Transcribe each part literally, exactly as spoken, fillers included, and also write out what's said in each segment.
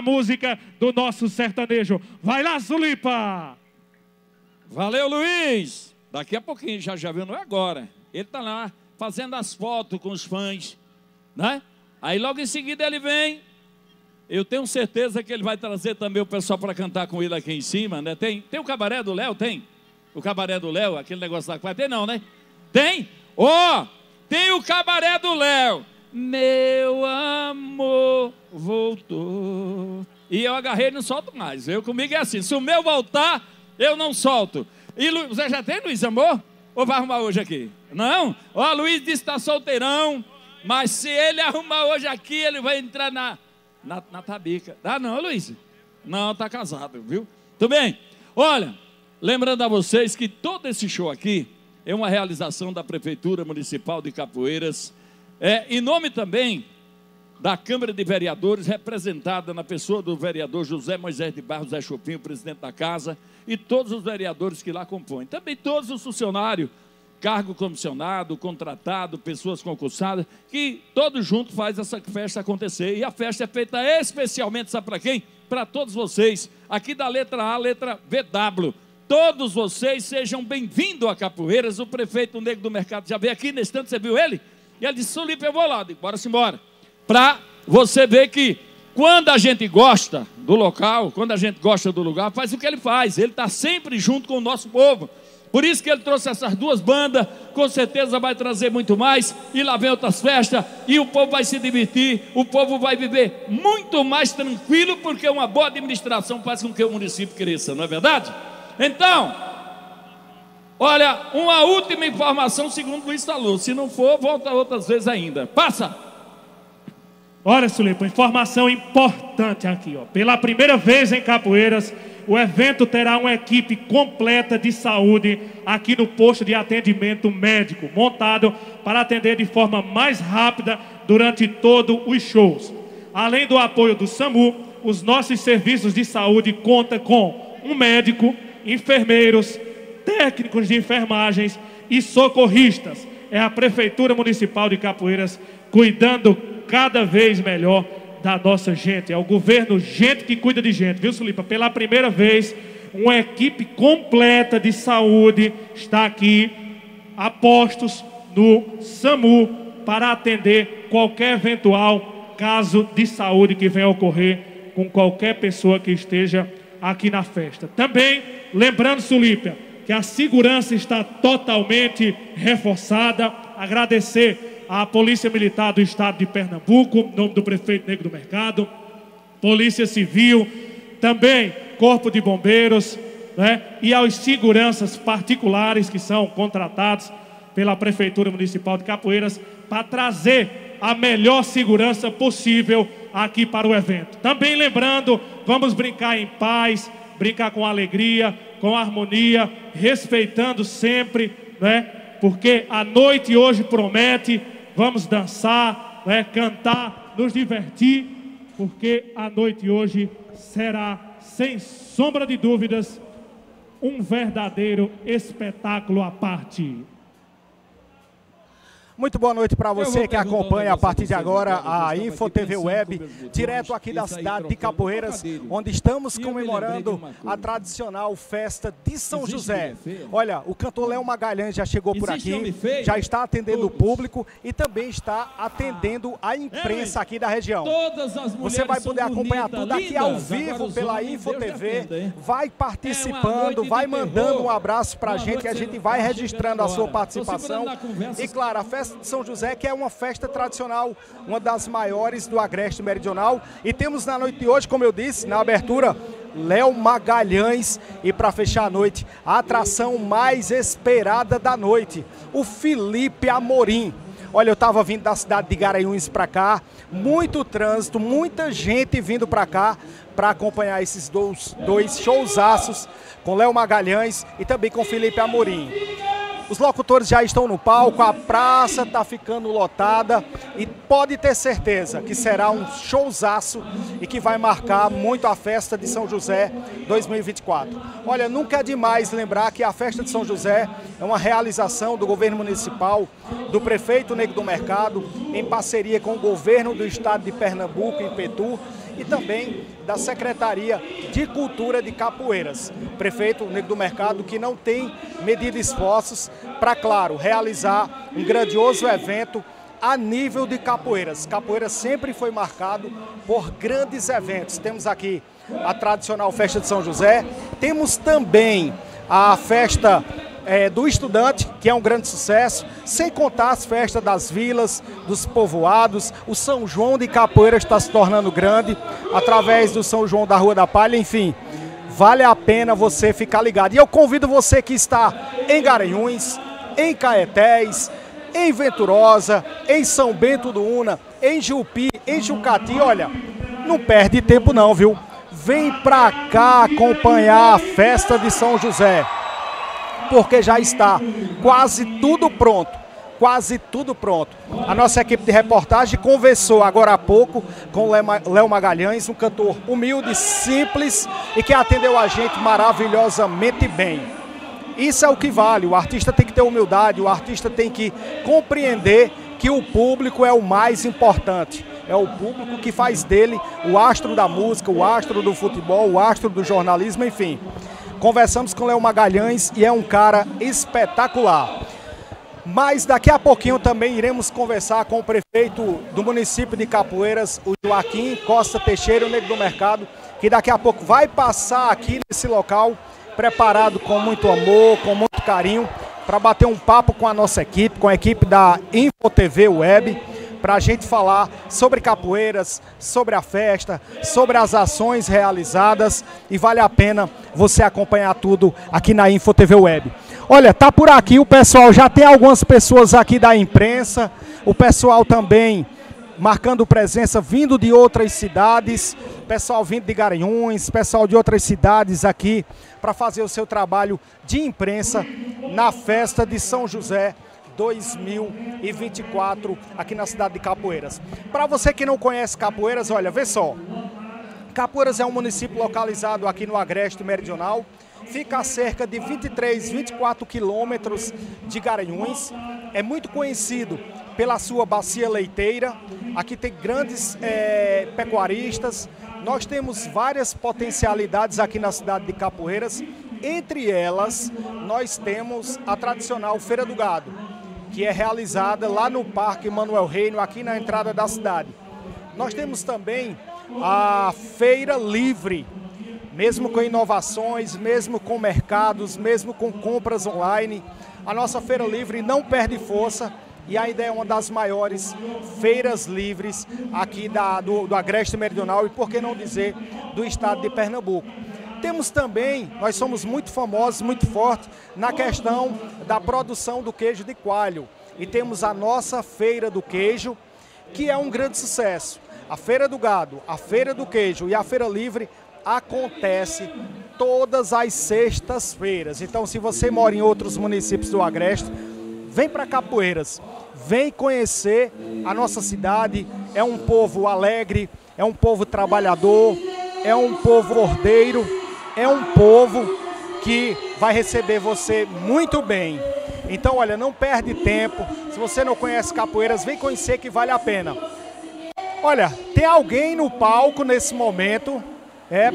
música do nosso sertanejo. Vai lá, Sulipa! Valeu, Luiz! Daqui a pouquinho, já já viu, não é agora. Ele está lá fazendo as fotos com os fãs, né? Aí logo em seguida ele vem. Eu tenho certeza que ele vai trazer também o pessoal para cantar com ele aqui em cima, né? Tem, tem o cabaré do Léo? Tem? O cabaré do Léo, aquele negócio lá que vai ter, não, né? Tem? Ó, oh, tem o cabaré do Léo. Meu amor voltou. E eu agarrei e não solto mais. Eu comigo é assim, se o meu voltar, eu não solto. E Lu... você já tem, Luiz, amor? Ou vai arrumar hoje aqui? Não? Ó, Luiz disse que está solteirão, mas se ele arrumar hoje aqui, ele vai entrar na, na, na tabica. Ah, não, Luiz? Não, está casado, viu? Tudo bem? Olha, lembrando a vocês que todo esse show aqui é uma realização da Prefeitura Municipal de Capoeiras, é, em nome também da Câmara de Vereadores, representada na pessoa do vereador José Moisés de Barros Zé Chopinho, presidente da casa, e todos os vereadores que lá compõem. Também todos os funcionários, cargo comissionado, contratado, pessoas concursadas, que todos juntos fazem essa festa acontecer. E a festa é feita especialmente, sabe para quem? Para todos vocês, aqui da letra A, letra V W. Todos vocês sejam bem-vindos a Capoeiras. O prefeito Negro do Mercado já veio aqui, nesse tanto, você viu ele? E ele disse, Sulipa, eu vou lá. Eu digo, bora-se embora. Para você ver que quando a gente gosta do local, quando a gente gosta do lugar, faz o que ele faz. Ele está sempre junto com o nosso povo. Por isso que ele trouxe essas duas bandas, com certeza vai trazer muito mais, e lá vem outras festas, e o povo vai se divertir, o povo vai viver muito mais tranquilo, porque uma boa administração faz com que o município cresça, não é verdade? Então, olha, uma última informação segundo Luiz falou, se não for, volta outras vezes ainda. Passa! Olha, Sulipa, informação importante aqui, ó. Pela primeira vez em Capoeiras, o evento terá uma equipe completa de saúde aqui no posto de atendimento médico, montado para atender de forma mais rápida durante todos os shows. Além do apoio do SAMU, os nossos serviços de saúde contam com um médico, enfermeiros, técnicos de enfermagens e socorristas. É a Prefeitura Municipal de Capoeiras cuidando cada vez melhor da nossa gente. É o governo gente que cuida de gente, viu, Sulipa? Pela primeira vez, uma equipe completa de saúde está aqui, a postos no SAMU, para atender qualquer eventual caso de saúde que venha ocorrer com qualquer pessoa que esteja aqui na festa. Também, lembrando, Sulipa, que a segurança está totalmente reforçada. Agradecer à Polícia Militar do Estado de Pernambuco, em nome do prefeito Negro do Mercado, Polícia Civil, também Corpo de Bombeiros, né, e aos seguranças particulares que são contratados pela Prefeitura Municipal de Capoeiras para trazer a melhor segurança possível aqui para o evento. Também lembrando, vamos brincar em paz, brincar com alegria, com harmonia, respeitando sempre, né, porque a noite hoje promete. Vamos dançar, né, cantar, nos divertir, porque a noite hoje será, sem sombra de dúvidas, um verdadeiro espetáculo à parte. Muito boa noite para você que acompanha a partir de agora a Info T V Web, direto aqui da cidade de Capoeiras, onde estamos comemorando a tradicional festa de São José. Olha, o cantor Léo Magalhães já chegou por aqui, já está atendendo o público e também está atendendo a imprensa aqui da região. Você vai poder acompanhar tudo aqui ao vivo pela Info T V, vai participando, vai mandando um abraço para a gente, que a gente vai registrando a sua participação. E claro, a festa de São José, que é uma festa tradicional, uma das maiores do Agreste Meridional. E temos na noite de hoje, como eu disse, na abertura, Léo Magalhães. E para fechar a noite, a atração mais esperada da noite, o Felipe Amorim. Olha, eu estava vindo da cidade de Garanhuns para cá, muito trânsito, muita gente vindo para cá para acompanhar esses dois, dois showzaços com Léo Magalhães e também com Felipe Amorim. Os locutores já estão no palco, a praça está ficando lotada e pode ter certeza que será um showzaço e que vai marcar muito a festa de São José dois mil e vinte e quatro. Olha, nunca é demais lembrar que a festa de São José é uma realização do governo municipal, do prefeito Negro do Mercado, em parceria com o governo do estado de Pernambuco, em Petu, e também da Secretaria de Cultura de Capoeiras. Prefeito Negro do Mercado, que não tem medido esforços para, claro, realizar um grandioso evento a nível de Capoeiras. Capoeiras sempre foi marcado por grandes eventos. Temos aqui a tradicional Festa de São José, temos também a festa é, do estudante, que é um grande sucesso, sem contar as festas das vilas, dos povoados. O São João de Capoeiras está se tornando grande, através do São João da Rua da Palha, enfim. Vale a pena você ficar ligado. E eu convido você que está em Garanhuns, em Caetés, em Venturosa, em São Bento do Una, em Jupi, em Jucati, olha, não perde tempo não, viu? Vem pra cá acompanhar a festa de São José, porque já está quase tudo pronto, quase tudo pronto. A nossa equipe de reportagem conversou agora há pouco com o Léo Magalhães, um cantor humilde, simples e que atendeu a gente maravilhosamente bem. Isso é o que vale, o artista tem que ter humildade, o artista tem que compreender que o público é o mais importante. É o público que faz dele o astro da música, o astro do futebol, o astro do jornalismo, enfim. Conversamos com o Léo Magalhães e é um cara espetacular. Mas daqui a pouquinho também iremos conversar com o prefeito do município de Capoeiras, o Joaquim Costa Teixeira, o Negro do Mercado, que daqui a pouco vai passar aqui nesse local, preparado com muito amor, com muito carinho, para bater um papo com a nossa equipe, com a equipe da InfoTV Web, para a gente falar sobre Capoeiras, sobre a festa, sobre as ações realizadas, e vale a pena você acompanhar tudo aqui na InfoTV Web. Olha, tá por aqui o pessoal, já tem algumas pessoas aqui da imprensa, o pessoal também marcando presença, vindo de outras cidades, pessoal vindo de Garanhuns, pessoal de outras cidades aqui para fazer o seu trabalho de imprensa na festa de São José dois mil e vinte e quatro aqui na cidade de Capoeiras. Para você que não conhece Capoeiras, olha, vê só, Capoeiras é um município localizado aqui no Agreste Meridional, fica a cerca de vinte e três, vinte e quatro quilômetros de Garanhuns, é muito conhecido pela sua bacia leiteira, aqui tem grandes é, pecuaristas, nós temos várias potencialidades aqui na cidade de Capoeiras, entre elas nós temos a tradicional Feira do Gado, que é realizada lá no Parque Manuel Reino, aqui na entrada da cidade. Nós temos também a Feira Livre, mesmo com inovações, mesmo com mercados, mesmo com compras online, a nossa Feira Livre não perde força e ainda é uma das maiores feiras livres aqui da, do, do Agreste Meridional e, por que não dizer, do estado de Pernambuco. Temos também, nós somos muito famosos, muito fortes na questão da produção do queijo de coalho. E temos a nossa Feira do Queijo, que é um grande sucesso. A Feira do Gado, a Feira do Queijo e a Feira Livre acontece todas as sextas-feiras. Então, se você mora em outros municípios do Agreste, vem para Capoeiras, vem conhecer a nossa cidade. É um povo alegre, é um povo trabalhador, é um povo ordeiro, é um povo que vai receber você muito bem. Então, olha, não perde tempo. Se você não conhece Capoeiras, vem conhecer que vale a pena. Olha, tem alguém no palco nesse momento, é,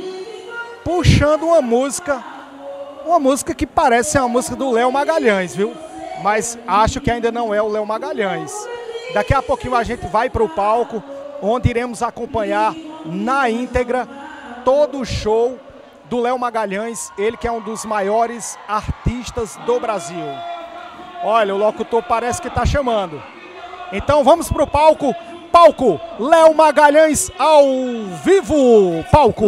puxando uma música, uma música que parece uma música do Léo Magalhães, viu? Mas acho que ainda não é o Léo Magalhães. Daqui a pouquinho a gente vai para o palco, onde iremos acompanhar na íntegra todo o show do Léo Magalhães, ele que é um dos maiores artistas do Brasil. Olha, o locutor parece que está chamando. Então vamos para o palco. Palco, Léo Magalhães ao vivo. Palco.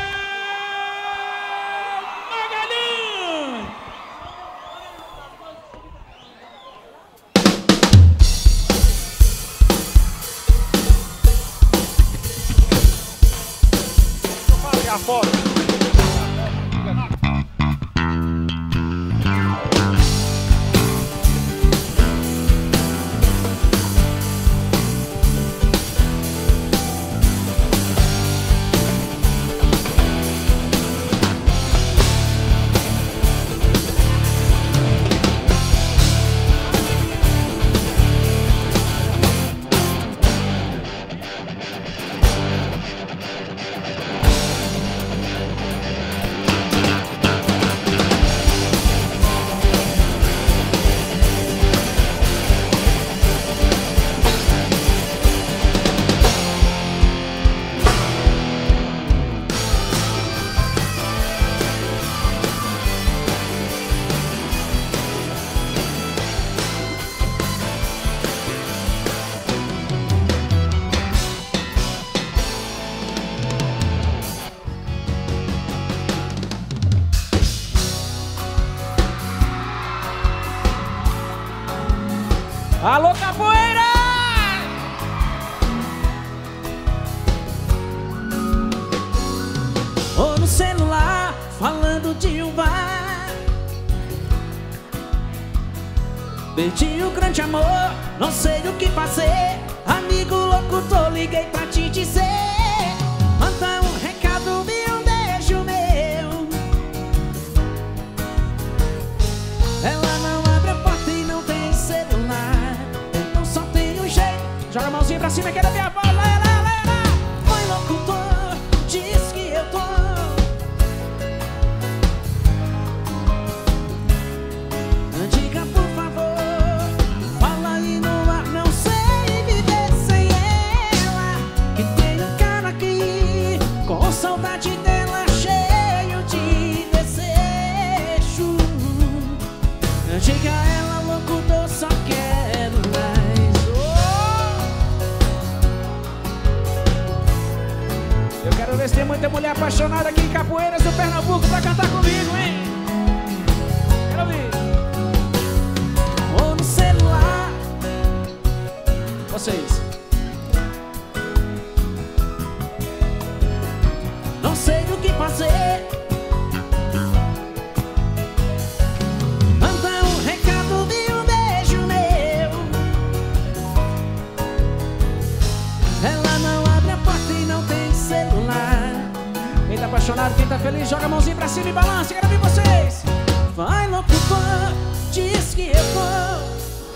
A foto. Alô, Capoeira! Ou no celular, falando de um bar. Perdi o grande amor, não sei o que fazer. Amigo louco, tô liguei pra te dizer. Manda um recado e um beijo meu. Ela não abre a porta e não tem celular, então só tem um jeito. Joga a mãozinha pra cima e quero ver a bola. Lá, lá, lá, lá. Mãe locutor, diz que eu tô. Diga por favor, fala aí no ar, não sei viver sem ela. Que tem um cara aqui, com saudade dela, cheio de desejo. Diga a ela, locutor, só quero mais. Oh! Eu quero ver se tem muita mulher apaixonada aqui em Capoeiras do Pernambuco pra cantar comigo, hein? Quero ouvir. Ou no celular. Vocês. Não sei o que fazer. Manda um recado e um beijo meu. Ela não abre a porta e não tem celular. Quem tá apaixonado, quem tá feliz, joga a mãozinha pra cima e balança. Quero ver vocês. Vai, locutor, diz que eu vou.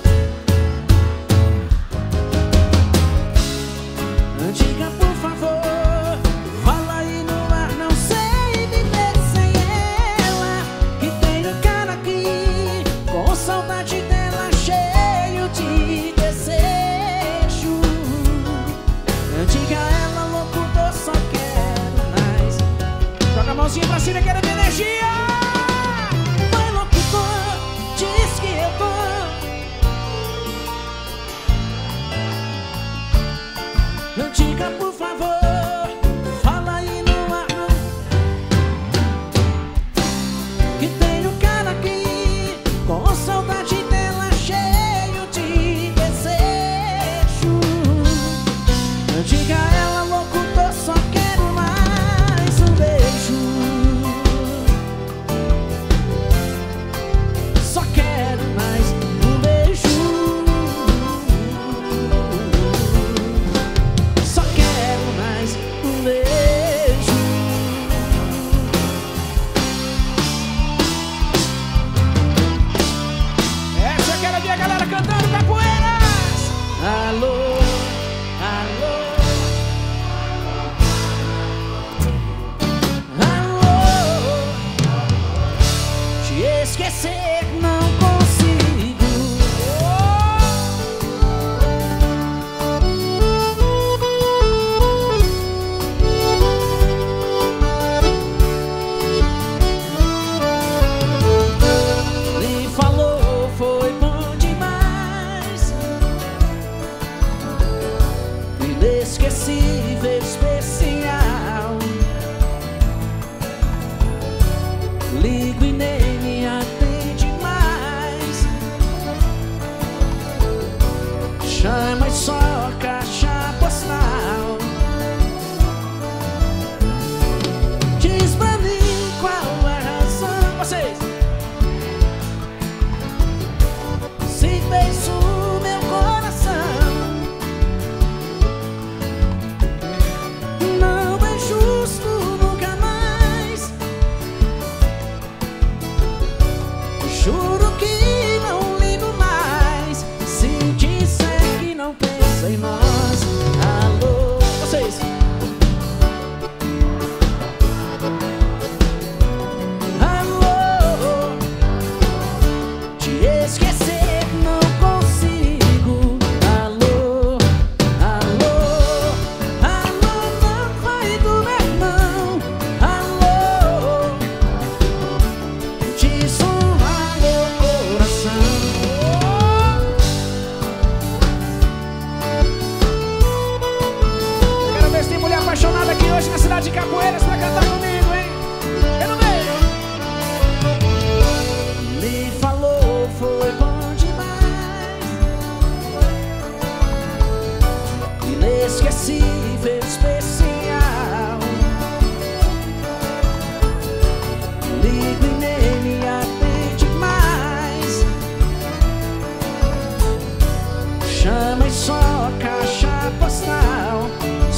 Diga por favor, fala aí no ar, não sei viver sem ela. Que tem um cara aqui, com saudade dela, cheio de desejo. Diga a ela, locutor, só quero mais. Joga a mãozinha pra cima e quero ver energia. Vai, locutor, diz que eu tô. Diga por favor, fala aí no ar, não. Que tem um cara aqui, com saudade dela, cheio de desejo. Diga a ela, locutor, só quero mais um beijo.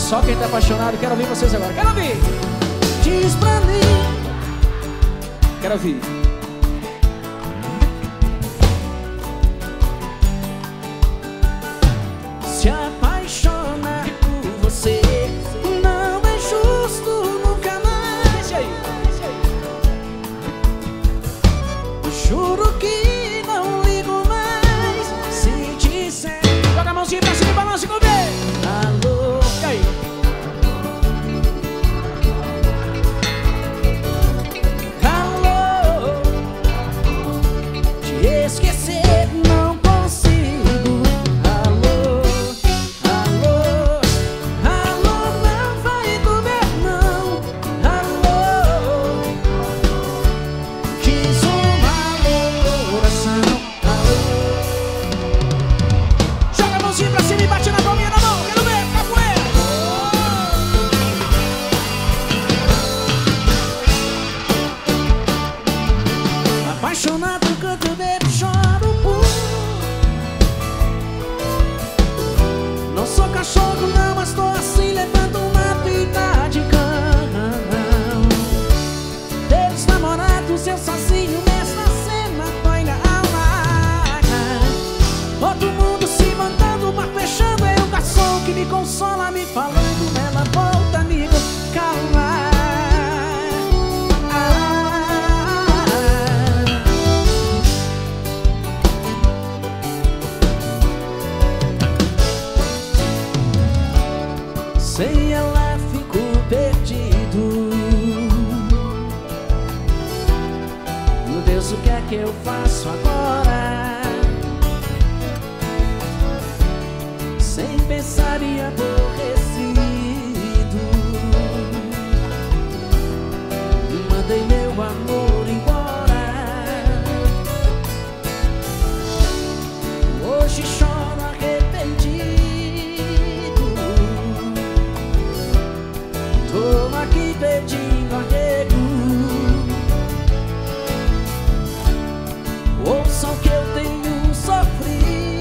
Só quem tá apaixonado, quero ouvir vocês agora. Quero ouvir. Diz pra mim. Quero ouvir. Se apaixonar por você não é justo nunca mais. E aí? Juro que não ligo mais. Se disser, joga a mãozinha pra cima e balança comigo. Alô, e aí? Alô, te esquecer não consigo. Alô, alô, alô, não vai doer não. Alô, quis uma coração. Alô, joga a mãozinha pra cima e bate na palminha da mão. Quero ver, capoeira. Apaixonado, canto, bebo, choro por. Não sou cachorro não, mas tô assim, levando uma vida de cão. Teus namorados, eu sozinho nessa cena, dói na alma. Todo mundo se mandando, mas fechando, é o garçom que me consola, me falando, ela volta, amigo, calma. Sem ela fico perdido. Meu Deus, o que é que eu faço agora? Sem pensar e aborrecido, mandei meu amor embora. Hoje choro arrependido. Tô aqui pedindo arrego. Ouça o que eu tenho sofrido.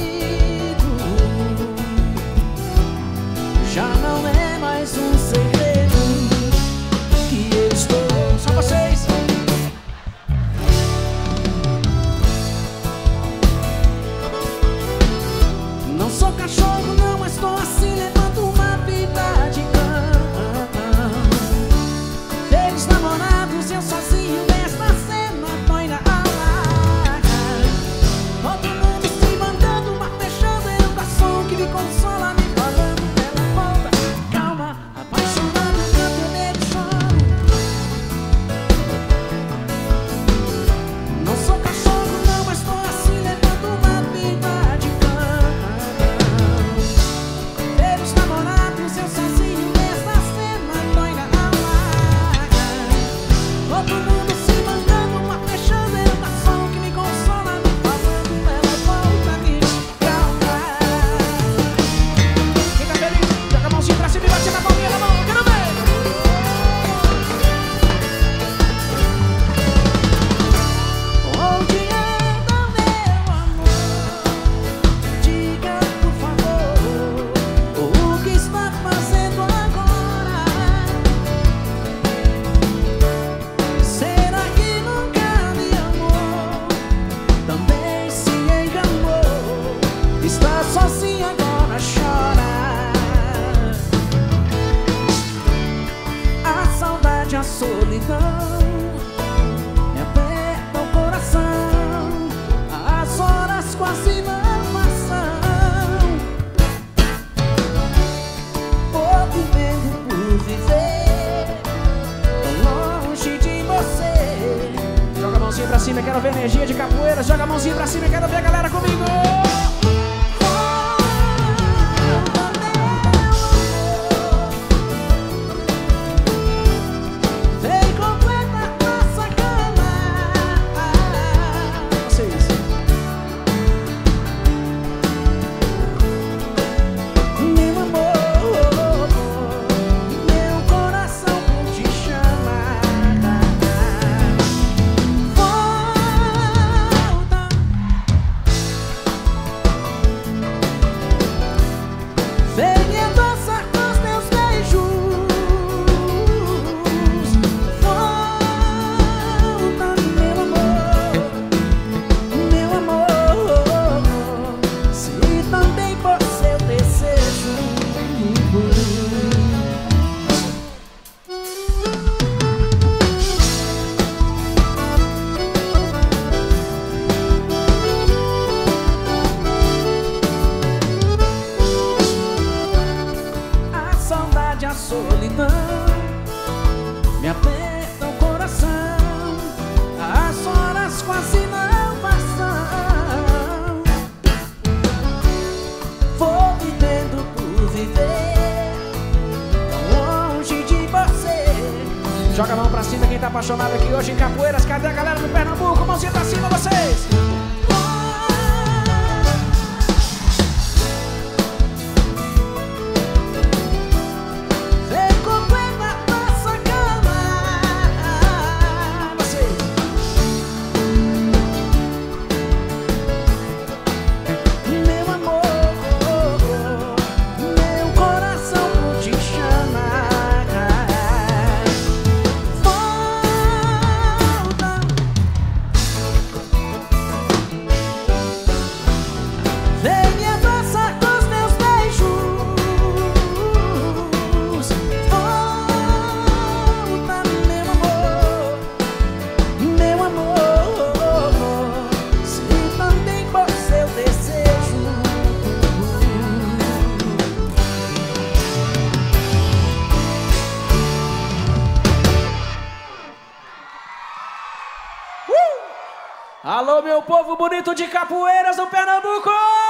Já não é mais um segredo que eu estou. Só vocês. Não sou cachorro não, mas tô assim, levando uma vida de cão. Teus namorados, eu sozinho nesta cena, põe na alma. Todo mundo se mandando, mas fechando, é o garçom que me consola, me falando, ela volta, calma, apaixonado, canto, medo, choro. Não sou cachorro não, mas tô assim, levando uma vida de cão. Teus namorados, eu sozinho nesta cena, dói na alma. Todo mundo se mandando, mas fechando, é o garçom que me consola, me falando, ela volta, me calma. Quem tá feliz, joga a mãozinha pra cima e bate na palminha da mão, eu quero ver. Onde anda meu amor? Diga por favor, o que está fazendo agora? Será que nunca me amou? Também se enganou. Está sozinho agora, chora. A saudade, a solidão me aperta o coração. As horas quase não passam. Vou vivendo por viver tão longe de você. Joga a mãozinha pra cima, eu quero ver energia de capoeira. Joga a mãozinha pra cima, eu quero ver a galera comigo. Vem completa nossa cama. Vocês. Meu amor, meu coração te chama. Volta. Joga a mão pra cima quem tá apaixonado aqui hoje em Capoeiras. Cadê a galera do Pernambuco? Mãozinha pra cima vocês. Alô, meu povo bonito de Capoeiras do Pernambuco!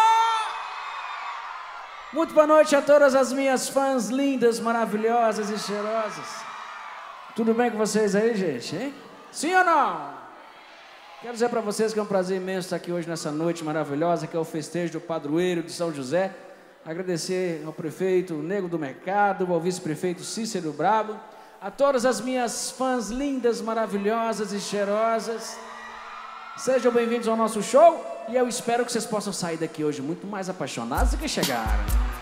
Muito boa noite a todas as minhas fãs lindas, maravilhosas e cheirosas. Tudo bem com vocês aí, gente, hein? Sim ou não? Quero dizer para vocês que é um prazer imenso estar aqui hoje nessa noite maravilhosa, que é o festejo do padroeiro de São José. Agradecer ao prefeito Nego do Mercado, ao vice-prefeito Cícero Brabo, a todas as minhas fãs lindas, maravilhosas e cheirosas. Sejam bem-vindos ao nosso show e eu espero que vocês possam sair daqui hoje muito mais apaixonados do que chegaram.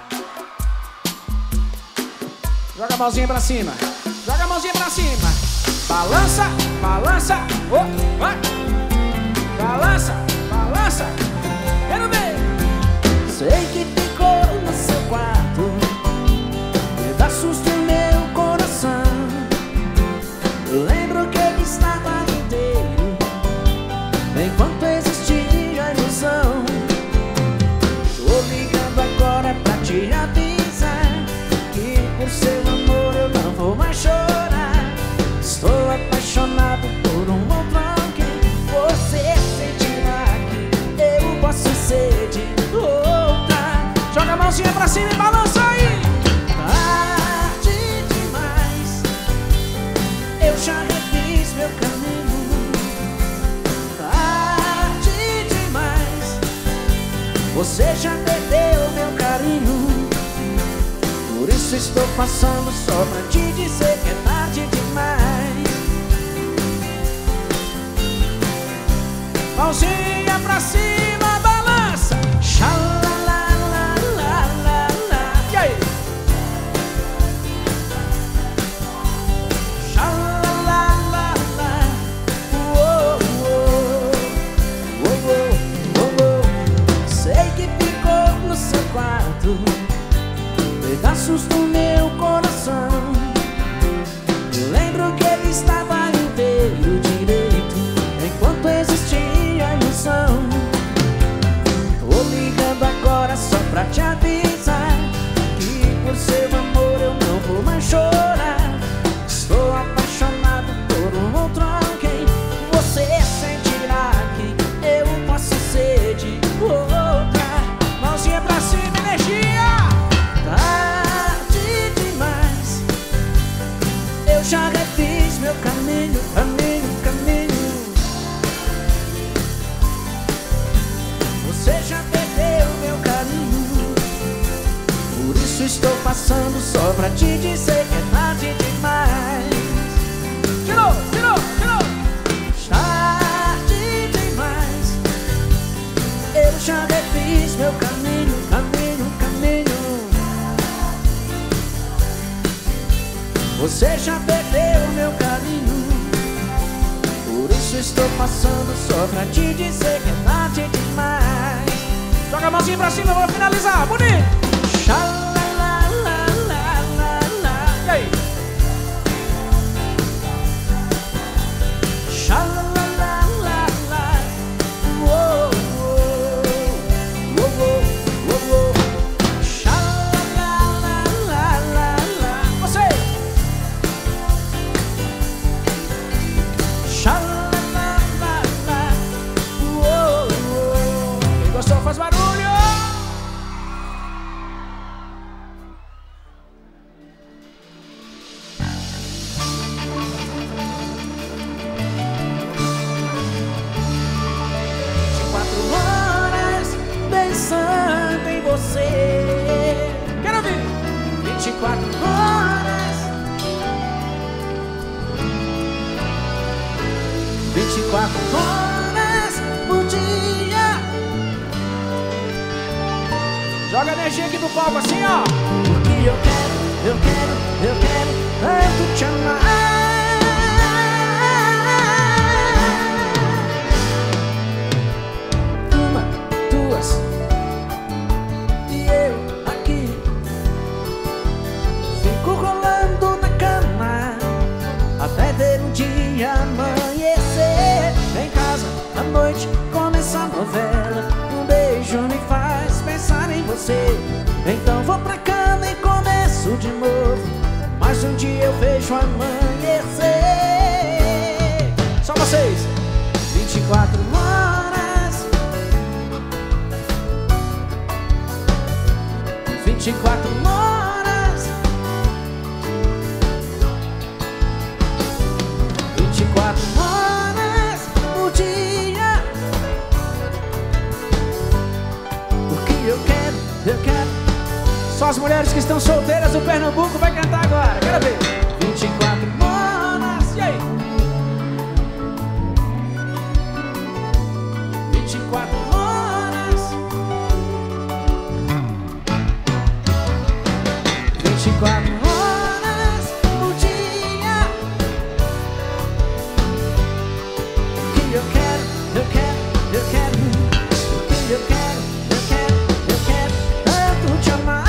Joga a mãozinha pra cima, joga a mãozinha pra cima. Balança, balança, oh, vai. Balança, balança, quero ver. Sei que ficou no seu quarto pedaços do meu coração. Eu lembro que ele estava inteiro enquanto existia a ilusão. Tô ligando agora pra te avisar que por seu amor eu não vou mais chorar. Estou apaixonado por um outro alguém. Você sentirá que eu posso ser de outra. Joga a mãozinha pra cima e balança aí. Tarde demais, eu já refiz meu caminho. Você já perdeu meu carinho. Por isso estou passando só pra te dizer que é tarde demais. Mãozinha pra cima, balança. Xalalalala. E aí? Xalalalala. Uou, uou. Uou, uou. Sei que ficou no seu quarto pedaços do meu coração. Eu lembro que ele estava inteiro direito enquanto existia a ilusão. Tô ligando agora só pra te avisar que por seu amor eu não vou mais chorar. Estou apaixonado por um outro alguém. Você sentirá que eu posso ser de outra. Mãozinha pra cima, energia. Tarde demais, eu já refiz meu caminho, caminho, caminho. Você já perdeu meu carinho. Por isso estou passando só pra te dizer que é tarde demais. Tirou, tirou, tirou. Tarde demais, eu já refiz meu caminho, caminho, caminho. Você já perdeu meu carinho. Por isso estou passando só pra te dizer que é tarde demais. Joga a mãozinha pra cima, eu vou finalizar, bonito. Xalalalala. E aí? Xalalalala. Uou, uou. Uou, uou, uou, uou. Xalalalala. Você. Xalalalala. Uou, uou. Quem gostou faz barulho. quatro horas por dia. Joga energia aqui no palco assim, ó. Porque eu quero, eu quero, eu quero tanto te amar. E eu aqui fico rolando na cama até ter um dia amanhecer. Em casa, à noite, começa a novela. Um beijo me faz pensar em você. Então vou pra cama e começo de novo. Mas um dia eu vejo amanhecer. Só vocês. Vinte e quatro horas, vinte e quatro horas, vinte e quatro horas por dia. Porque eu quero, eu quero. Só as mulheres que estão solteiras do Pernambuco vai cantar agora. Quero ver. vinte e quatro horas. E aí? vinte e quatro horas, vinte e quatro horas por dia. O que eu quero, eu quero, eu quero. O que eu quero, eu quero, eu quero tanto te amar.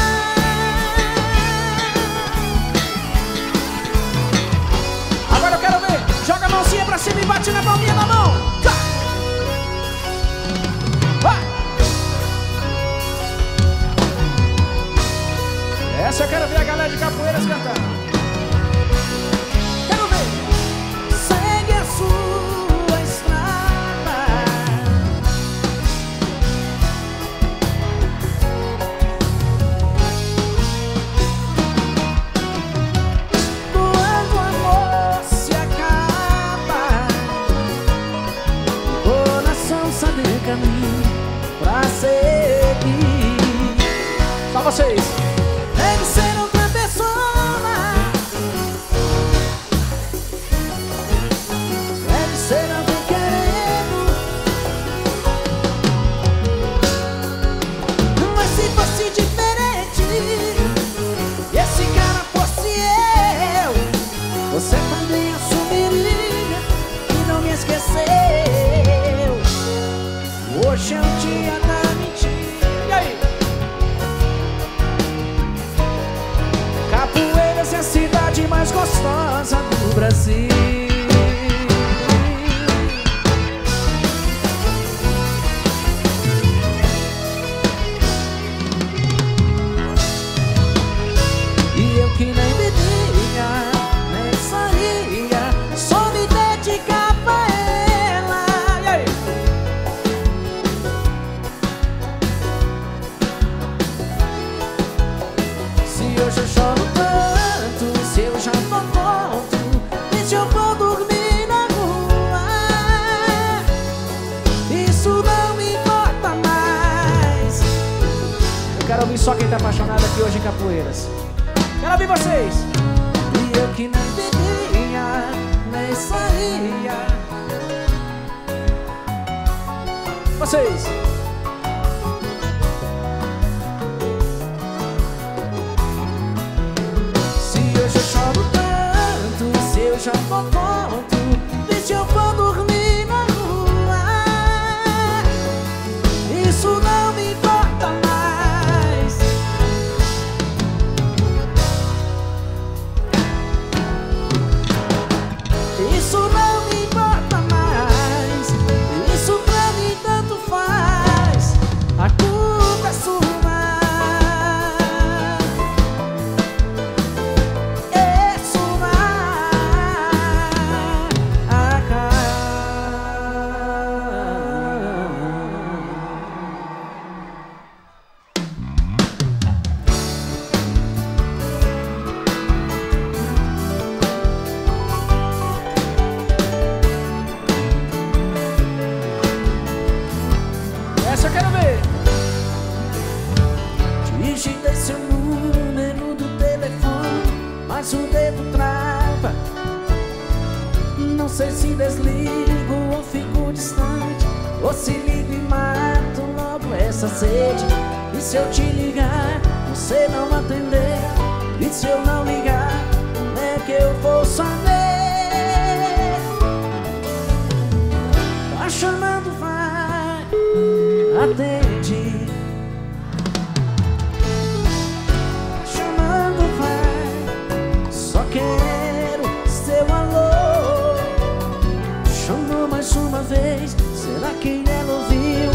Agora eu quero ver. Joga a mãozinha pra cima e bate na palminha da mão. Tá. Vai. Essa eu quero ver a galera de Capoeiras cantando. Quero ver. Segue a sua estrada. Quando o amor se acaba, o coração sabe o caminho pra seguir. Só vocês. Deve ser outra pessoa. Deve ser alguém querendo. Mas se fosse diferente, e esse cara fosse eu, você também assumiria que não me esqueceu. Hoje é o dia da mentira. E aí? Capoeiras é a cidade mais gostosa do Brasil. E eu que nem bebia, nem saía, só me dedicava a ela. E aí? Se hoje eu choro tanto, se eu já não volto, e se eu vou dormir na rua, isso não me importa mais. Eu quero ouvir só quem tá apaixonado aqui hoje em Capoeiras. Quero ouvir vocês. E eu que nem bebia, nem saía. Vocês. Se hoje eu choro tanto, se eu já não volto, e se eu vou dormir na rua, isso não me importa mais. Isso não me importa mais. Isso pra mim tanto faz. A culpa é sua. É sua. A cara. sei se desligo ou fico distante, ou se ligo e mato logo essa sede. E se eu te ligar, você não atender? E se eu não ligar, como é que eu vou saber? Tá chamando, vai, atende. Tá chamando, vai, só quero seu alô. Chamou mais uma vez, será que ela ouviu?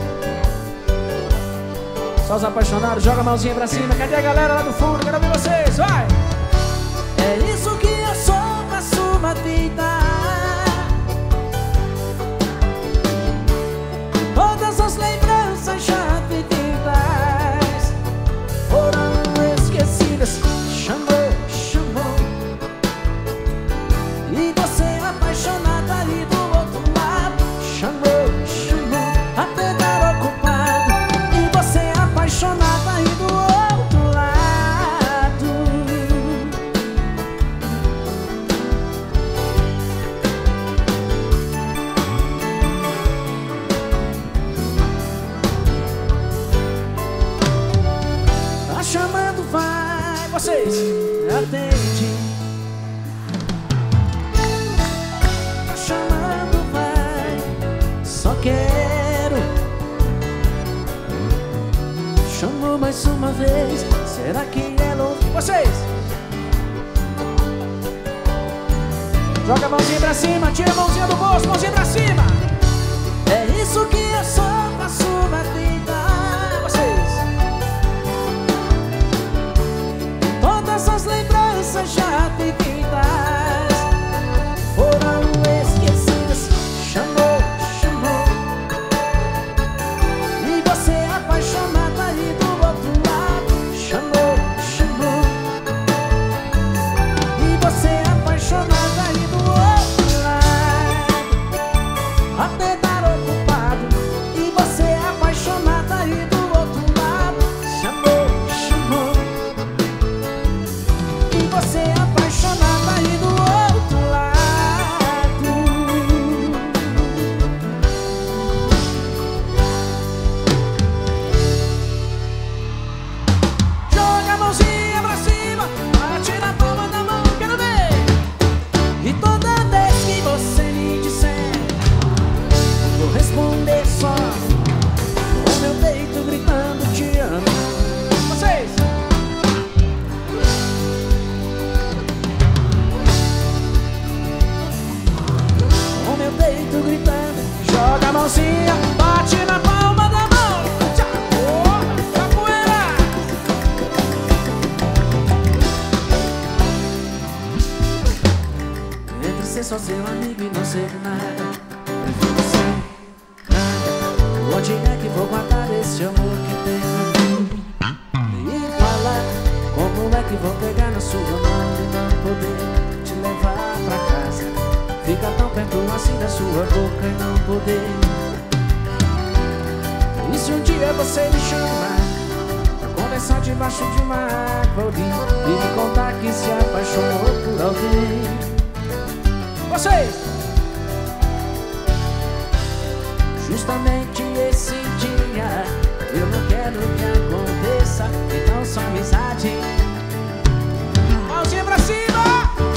Só os apaixonados, joga a mãozinha pra cima. Cadê a galera lá do fundo? Quero ver vocês, vai! É isso que eu sou pra sua vida. Todas as lembranças já vividas foram esquecidas. Chamou, chamou, e você apaixonada aí do outro lado. Chamou, chamou, até dar ocupado, e você apaixonada aí do outro lado. Tá chamando, vai, vocês, atende. Tá chamando, vai, só quero. Chamou mais uma vez, será que ela ouviu? Vocês! Joga a mãozinha pra cima, tira a mãozinha do bolso, mãozinha pra cima. É isso que eu sou pra sua vida. Vocês! Todas as lembranças já vividas foram esquecidas. Chamou, chamou, e você apaixonada aí do outro lado. Chamou, chamou, e você apaixonada aí do outro lado. Até dar ocupado, e você apaixonada aí do outro lado. Chamou, chamou, e você apaixonada aí do outro lado. Joga a mãozinha pra cima, bate na palma da mão, quero ver. E toda vez que você me disser, vou responder só com meu peito gritando te amo. Vocês! Com meu peito gritando, joga a mãozinha, bate na palma da mão. Tchau, capoeira! Entre ser só seu amigo e não ser nada, prefiro ser nada. Onde é que vou guardar esse amor que tenho? E falar como é que vou pegar na sua mão e não poder te levar pra casa. Fica tão perto assim da sua boca e não poder. E se um dia você me chamar pra conversar debaixo de uma árvore e me contar que se apaixonou por alguém? Vocês! Justamente esse dia eu não quero que aconteça, então só amizade. Mãozinha pra cima!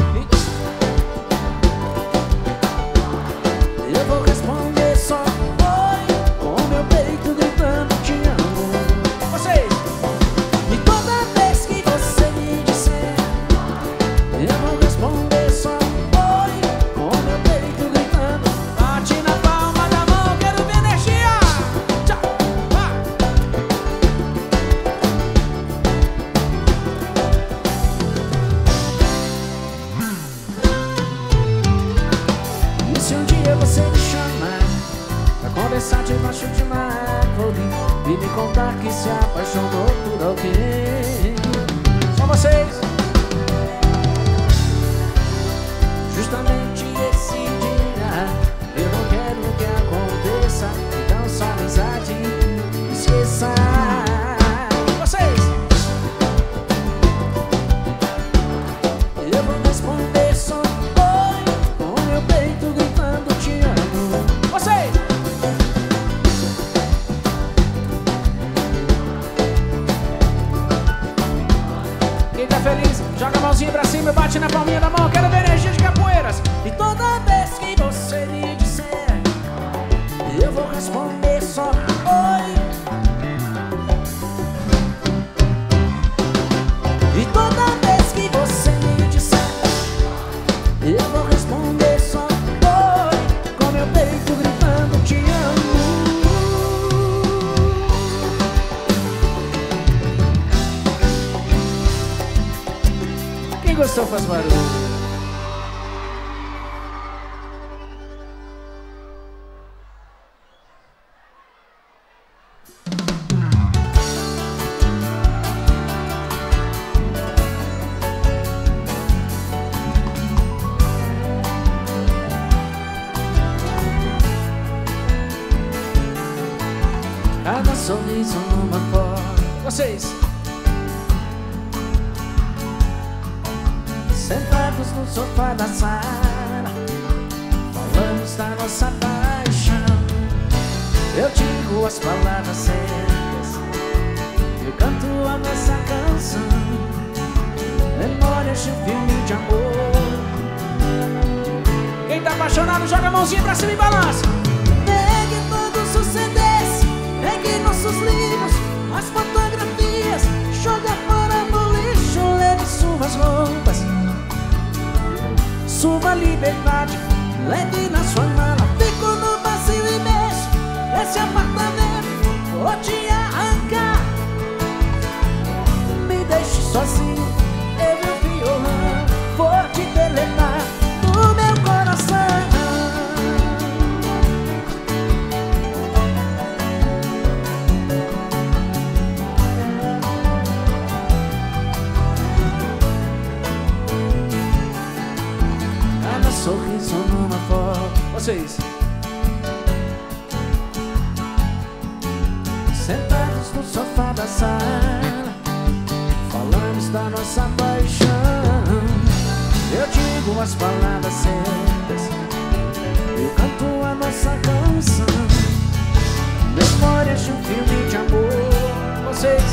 Eu vou responder só oi, com meu peito gritando te amo. Vocês! E toda vez que você me disser, eu vou responder só oi, com meu peito gritando. Bate na palma da mão, quero ver energia. Tchau, vai. E se um dia você me chamar pra conversar debaixo de uma árvore e me contar que se apaixonou por alguém? Só vocês! Justamente esse dia eu não quero que aconteça, então só amizade, esqueça. Vocês! Eu vou responder só oi, com meu peito faz barulho. Cada sorriso numa foto. Vocês. Sentados no sofá da sala, falamos da nossa paixão. Eu digo as palavras certas, eu canto a nossa canção. Memórias de um filme de amor. Quem tá apaixonado joga a mãozinha pra cima e balança. Pegue todos os C Ds, pegue nossos livros, as fotografias, joga fora no lixo, leve suas roupas, sua liberdade, leve na sua mala. Fico no vazio imenso, esse apartamento, vou te arrancar. Me deixe sozinho, eu e o violão, vou te deletar do meu coração. Cada sorriso numa foto. Vocês. Sentados no sofá da sala, falamos da nossa paixão. Eu digo as palavras certas, eu canto a nossa canção. Memórias de um filme de amor. Vocês.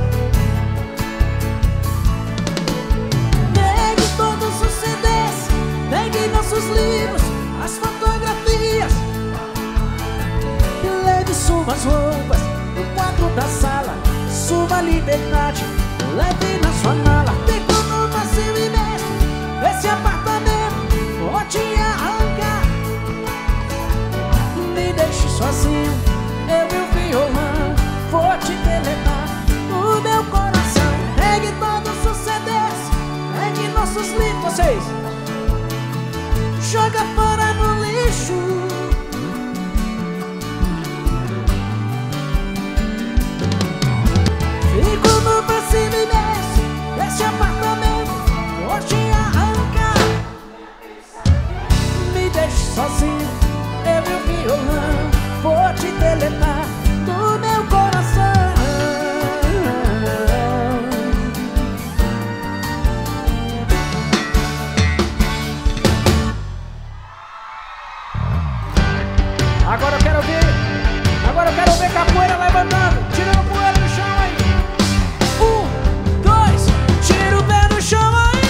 Pegue todos os C Ds, pegue nossos livros, as fotografias, e leve suas roupas no quadro da sala, sua liberdade, leve na sua mala. Fico no vazio imenso, esse apartamento, vou te arrancar. Me deixe sozinho, eu e o violão, vou te deletar do meu coração. Pegue todos os C Ds, pegue nossos livros. Vocês. Joga fora no lixo. Fico no vazio imenso, esse apartamento, vou te arrancar. Me deixe sozinho, eu e o violão, vou te deletar do meu coração. Agora eu quero ver. Agora eu quero ver capoeira levantando, tirando poeira no chão aí. Um, dois, tira o pé no chão aí.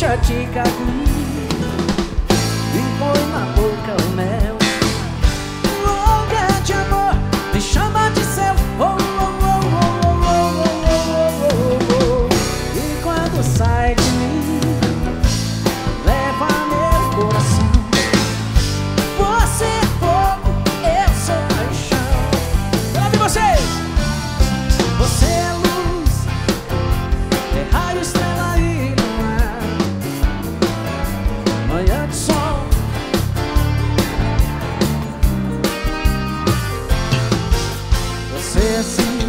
deixa te cair e põe na boca o mel. Louca de amor, me chama de seu. Oh, oh, oh, oh, oh, oh, oh, oh, oh. E quando sai de mim, leva meu coração. Você é fogo, eu sou paixão. Eu ouvi vocês! Você é luz, é raio, estrela e no ar. Manhã de sol. Você é assim.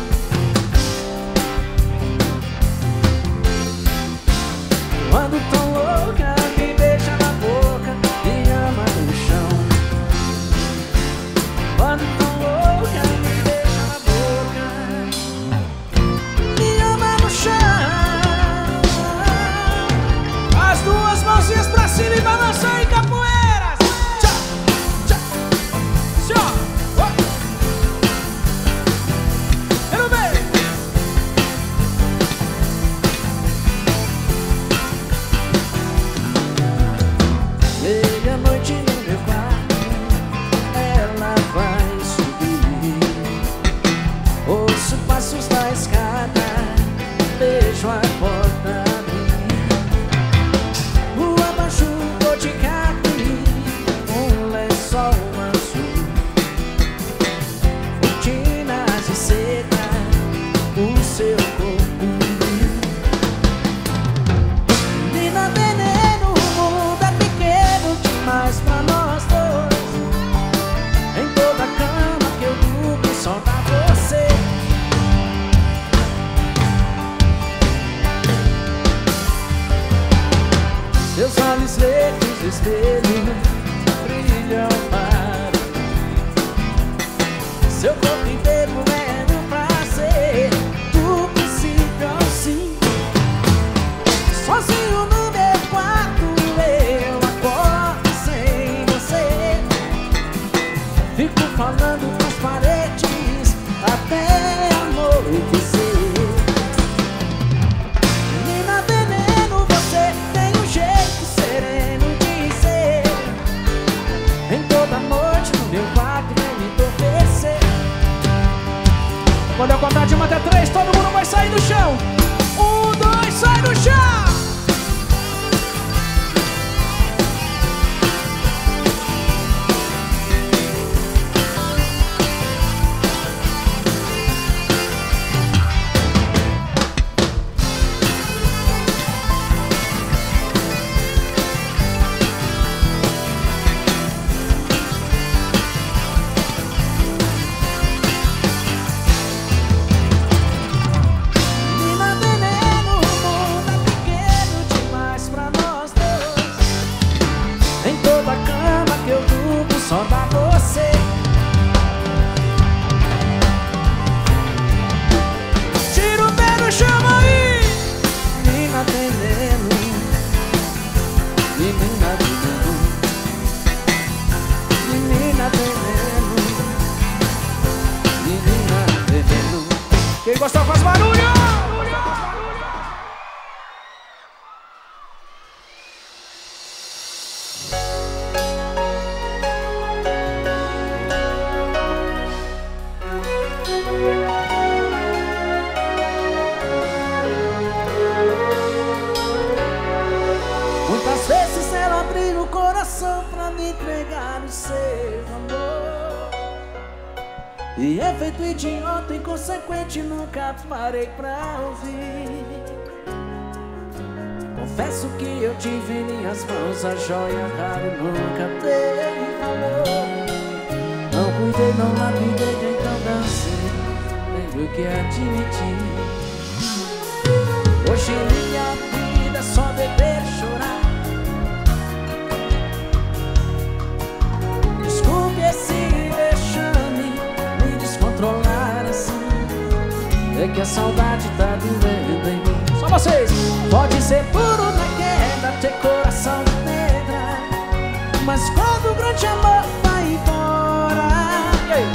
Quando tão louca, me beija na boca, me ama no chão. Quando tão louca, me beija na boca, me ama no chão. As duas mãozinhas pra cima e balança aí, capoeiras. Tchau, tchau, tchau. Quero ver. Meia-noite no meu quarto, ela vai subir. Ouço passos da escada, beijo a porta abrir. O abajur cor de caqui, um lençol azul, cortinas de seda, o seu corpo. Menina veneno, o mundo é pequeno demais pra nós dois. Em toda cama que eu durmo só dá você. Seus olhos verdes de espelho brilham para mim. Seu corpo inteiro é um prazer, do princípio ao fim. Sozinho no meu quarto eu acordo sem você. Fico falando com as paredes até anoitecer. Menina veneno, você tem um jeito sereno de ser. Em toda noite no meu quarto vem me entorpecer. Quando eu contar de uma até três, todo mundo vai sair do chão. Um, dois, sai do chão. Menina veneno, o mundo é pequeno demais pra nós dois. Em toda cama que eu durmo só dá você. Tira o pé do chão aí. Menina veneno, menina veneno, menina veneno, menina veneno. Quem gostou faz barulho! Muitas vezes ela abriu o coração pra me entregar o seu amor. E é feito idiota, inconsequente, nunca parei pra ouvir. Confesso que eu tive em minhas mãos a joia rara, nunca dei valor. Não cuidei, não lapidei, então dancei, tenho que admitir. Hoje minha vida é só beber e chorar. Desculpe esse vexame, me descontrolar assim. É que a saudade tá doendo em mim. Só vocês! Pode ser puro na queda, ter coração de pedra, mas quando o grande amor vai embora, e aí?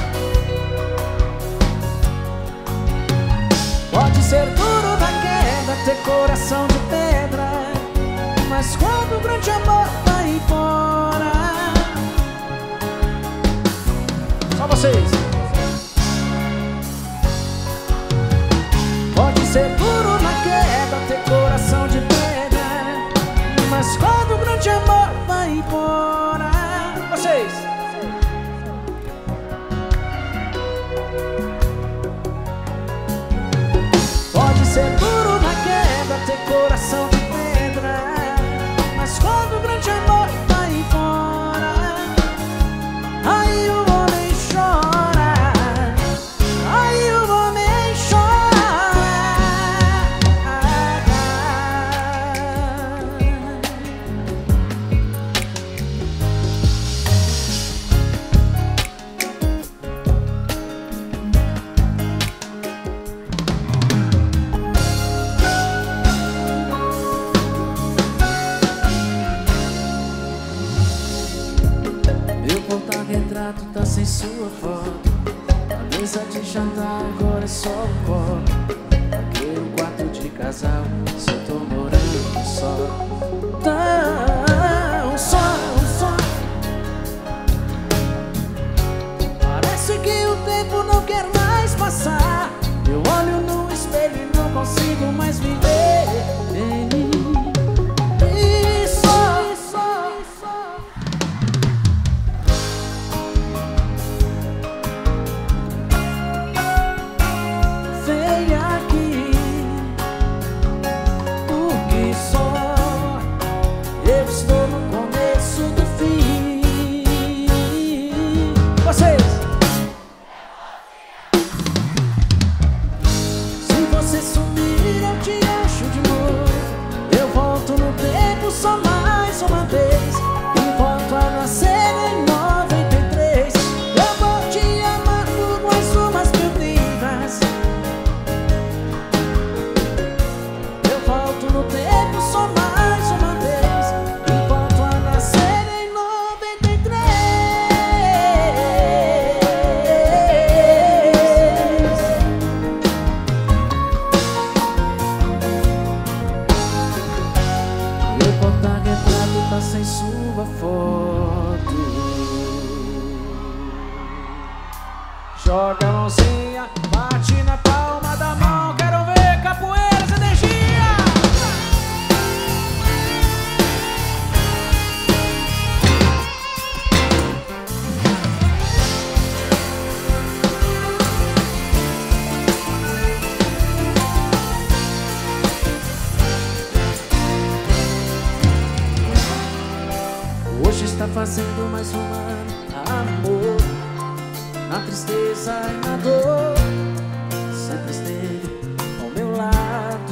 Pode ser duro na queda, ter coração de pedra, mas quando o grande amor vai embora. Só vocês. Pode ser puro na queda, ter coração de pedra, mas quando o grande amor vai embora. Vocês. Pode ser puro na queda, ter coração de pedra, mas quando o grande amor vai embora, aí o homem chora, aí o homem chora. Meu porta-retrato tá sem sua foto, a mesa de jantar agora é só o copo. Aquele quarto de casal, só tô morando só. Tão só, só. Parece que o tempo não quer mais passar. Eu olho no espelho e não consigo mais viver. E só, só, só. Vem aqui, porque só eu estou no começo do fim. Vocês! Se você sumir, eu te acho de novo. Eu volto no tempo só mais uma vez e volto a nascer em noventa e três. Eu vou te amar por mais umas mil vidas. Eu volto no tempo só mais uma vez e volto a nascer em noventa e três. Meu porta-retrato tá sem sua foto. Joga a mãozinha, bate na palma da mão. Quero ver capoeiras, energia! Hoje está fazendo mais um ano, amor. Na tristeza e na dor, sempre esteve ao meu lado.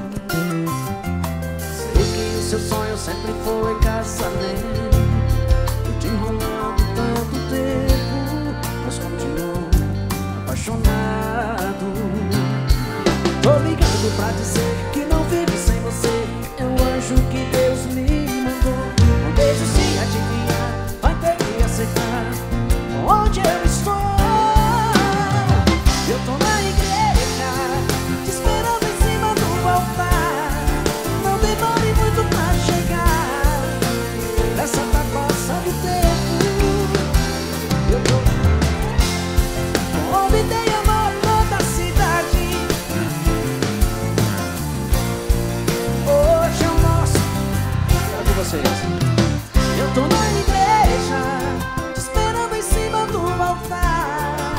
Sei que o seu sonho sempre foi casamento. Eu te enrolando tanto tempo, mas continuo apaixonado. Tô ligando pra dizer que não vivo sem você. É um anjo que Deus me mandou. Um beijo se adivinhar, vai ter que aceitar onde eu estou. Eu tô na igreja, te esperando em cima do altar. Não demore muito pra chegar nessa bagunça do tempo. Eu tô convidei amor toda a cidade. Hoje é o nosso. Cadê vocês? Eu tô na igreja, te esperando em cima do altar.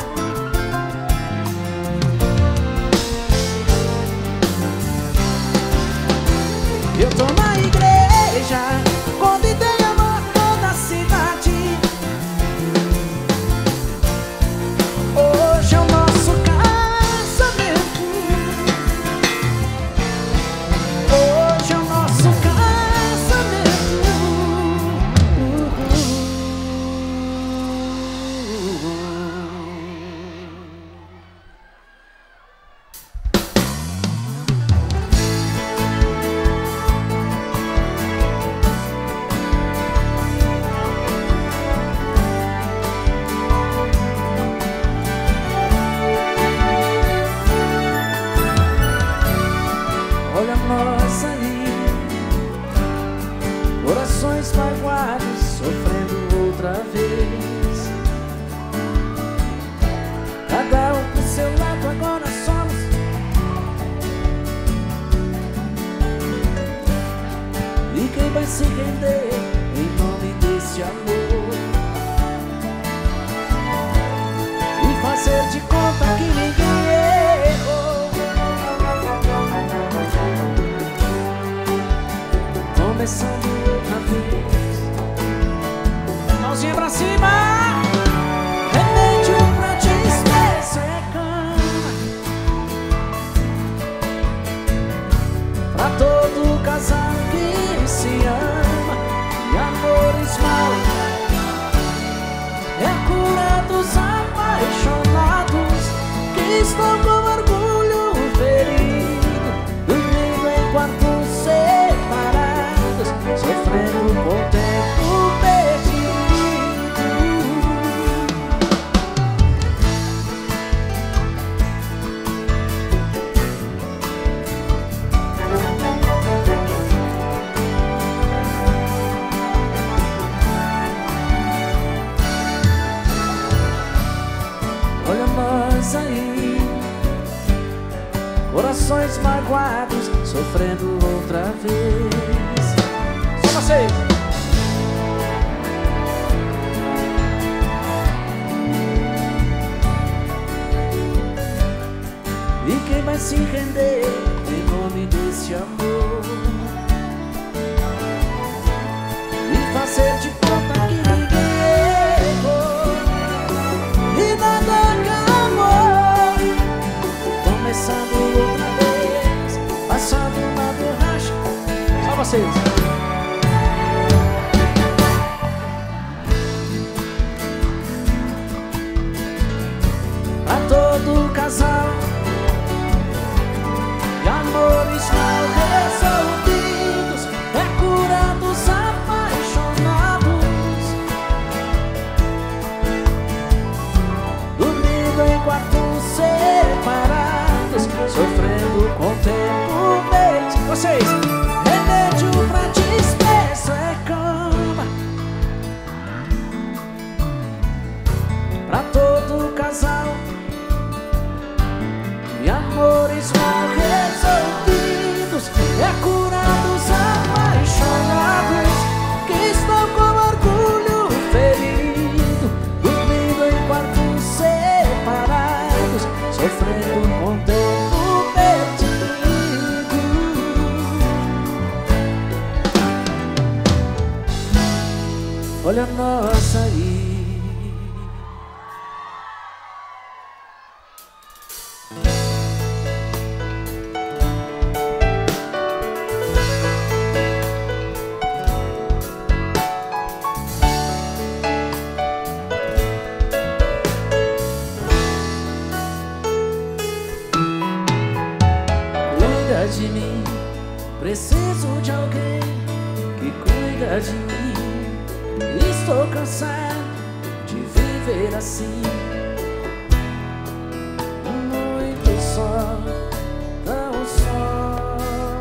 Eu tô na igreja, convidei amor toda a cidade. Hoje é o nosso casamento. Hoje é o nosso casamento. nós aí, corações magoados, sofrendo outra vez. Cada um pro seu lado, agora somos. E quem vai se render em nome desse amor? E fazer de conta que ninguém errou. Começando outra vez. Mãozinha pra cima. Remédio pra despeço é cama. Pra todo casal que se ama. E amores mal é a cura dos apaixonados que estão com orgulho ferido, dormindo em quartos separados, sofrendo com o tempo perdido. Olha nós aí, corações magoados, sofrendo outra vez. Só vocês. E quem vai se render em nome desse amor? E fazer de conta que ninguém errou e nada acabou. Começando outra vez, passando na borracha. Só vocês. Pra todo casal de amores mal resolvidos, é cura dos apaixonados, dormindo em quartos separados, sofrendo com o tempo perdido. Vocês, remédio pra despeço é cama. Pra todo casal e amores mal resolvidos, é a cura dos apaixonados que estão com orgulho ferido, dormindo em quartos separados, sofrendo com o tempo perdido. Olha nós aí. Cuida de mim, preciso de alguém que cuida de mim. Estou cansado de viver assim, muito só, tão só.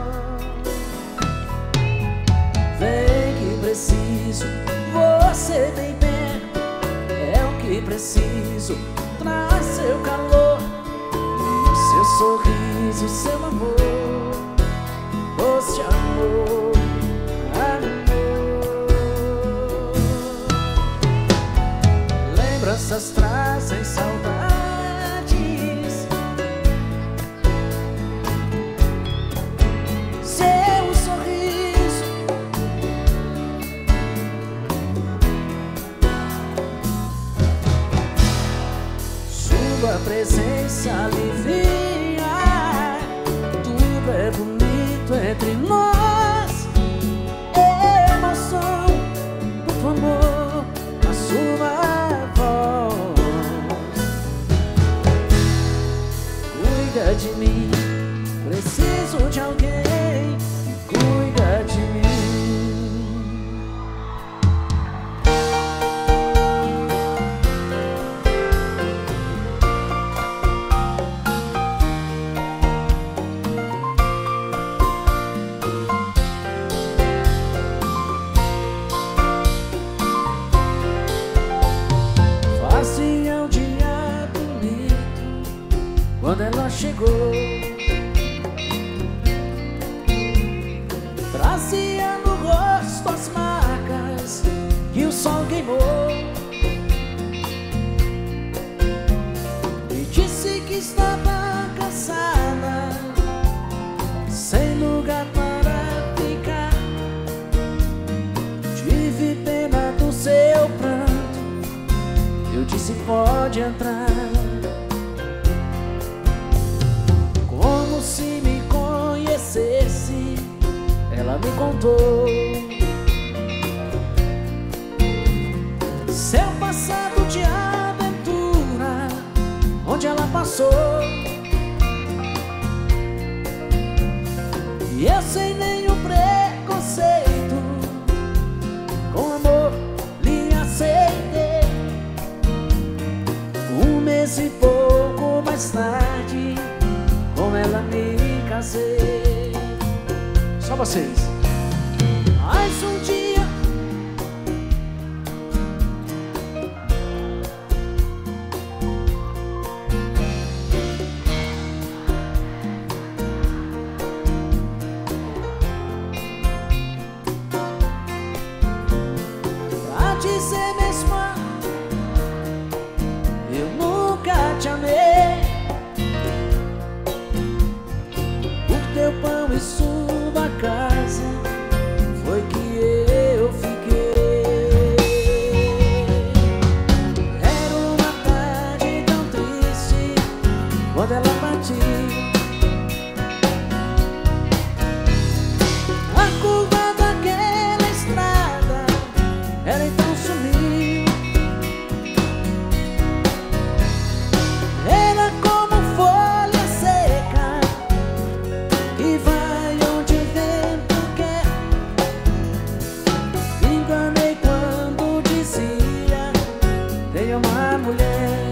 Vem que preciso, você bem perto, é o que preciso. Traz seu calor, seu sorriso, seu amor, doce amor, amor. Lembranças trazem saudades, seu sorriso, sua presença alivia. Tudo é bonito entre nós, emoção, muito amor na sua voz. Cuida de mim, preciso de alguém que cuida de mim. pode entrar. Como se me conhecesse, ela me contou seu passado de aventura, onde ela passou. E eu sem nenhum preconceito, com amor lhe aceitei. Um mês e pouco mais tarde, com ela me casei. Só vocês. Mais um dia pra dizer mesmo, eu nunca te amei. Por teu pão e sua casa foi que eu fiquei. Era uma tarde tão triste quando ela partiu. A curva daquela estrada, ela então sumiu. Era como folha seca que vai onde o vento quer. Me enganei quando dizia: tenho uma mulher.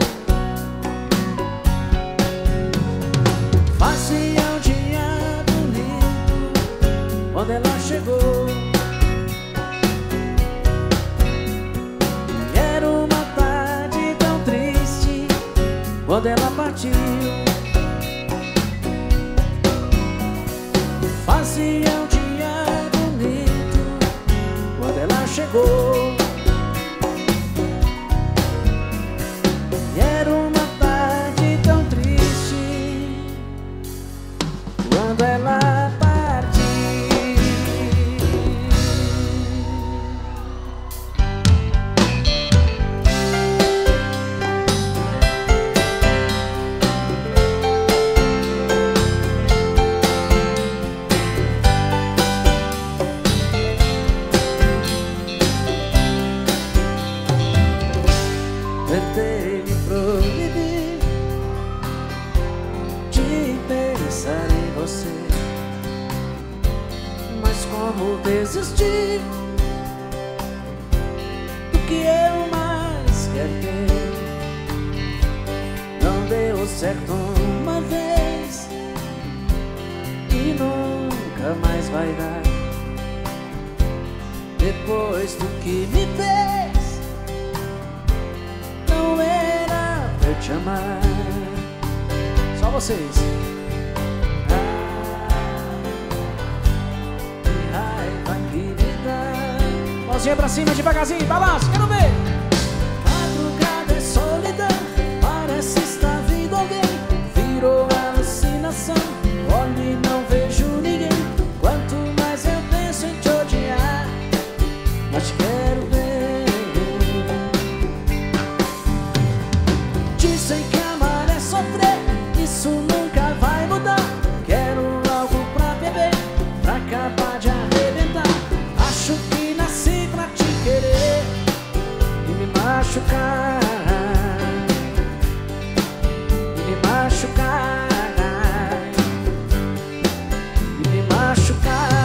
Fazia um dia bonito quando ela chegou. E era uma tarde tão triste quando ela partiu. Fazia um dia bonito quando ela chegou. E era uma tarde tão triste quando ela partiu. Tentei me proibir de pensar em você, mas como desistir do que eu mais quero ter? Não deu certo uma vez e nunca mais vai dar. Depois do que me fez, não era pra eu te amar. Só vocês. Que raiva que me dá. Mãozinha pra cima, devagarzinho, balança, quero ver. Madrugada é solidão, parece estar vindo alguém. Virou alucinação, olho e não vejo ninguém. Quanto mais eu penso em te odiar, mas quero ver. Dizem que amar é sofrer, isso nunca vai mudar. Quero algo pra beber, pra acabar de arrebentar. Acho que nasci pra te querer e me machucar, e me machucar, e me machucar.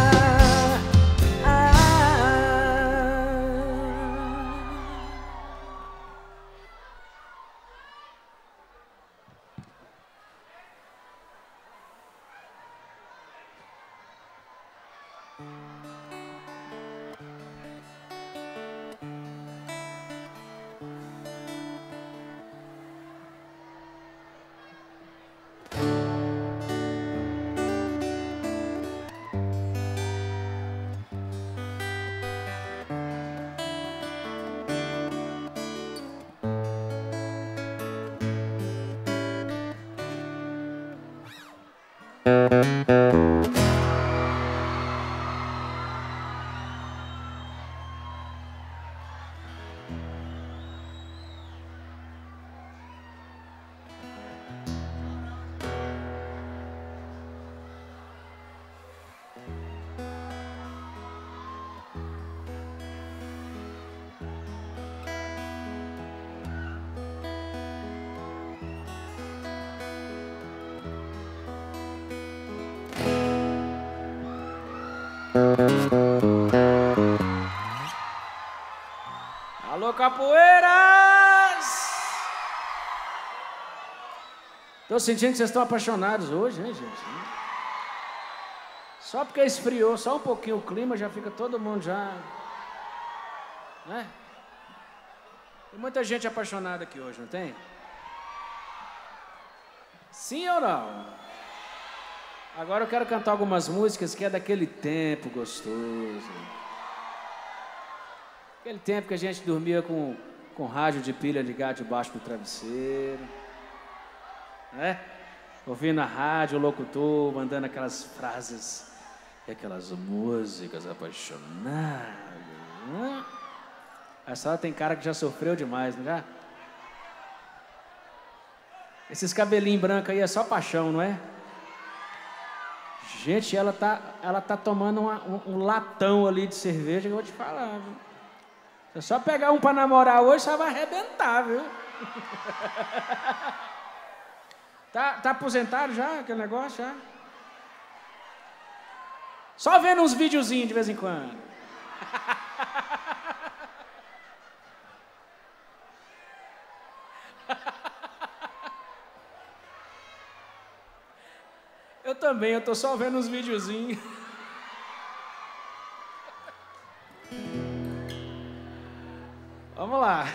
Alô, capoeiras! Tô sentindo que vocês estão apaixonados hoje, hein, gente? Só porque esfriou só um pouquinho o clima, já fica todo mundo já... Né? Tem muita gente apaixonada aqui hoje, não tem? Sim ou não? Agora eu quero cantar algumas músicas que é daquele tempo gostoso. Aquele tempo que a gente dormia com, com rádio de pilha ligado debaixo do travesseiro. Né? Ouvindo a rádio, o locutor mandando aquelas frases e aquelas músicas apaixonadas. Né? Essa hora tem cara que já sofreu demais, não já? Esses cabelinhos brancos aí é só paixão, não é? Gente, ela tá, ela tá tomando uma, um, um latão ali de cerveja que eu vou te falar, viu? Se só pegar um pra namorar hoje, você vai arrebentar, viu? Tá, tá aposentado já, aquele negócio já? Só vendo uns videozinhos de vez em quando. Eu também, eu tô só vendo uns videozinhos. Vamos lá.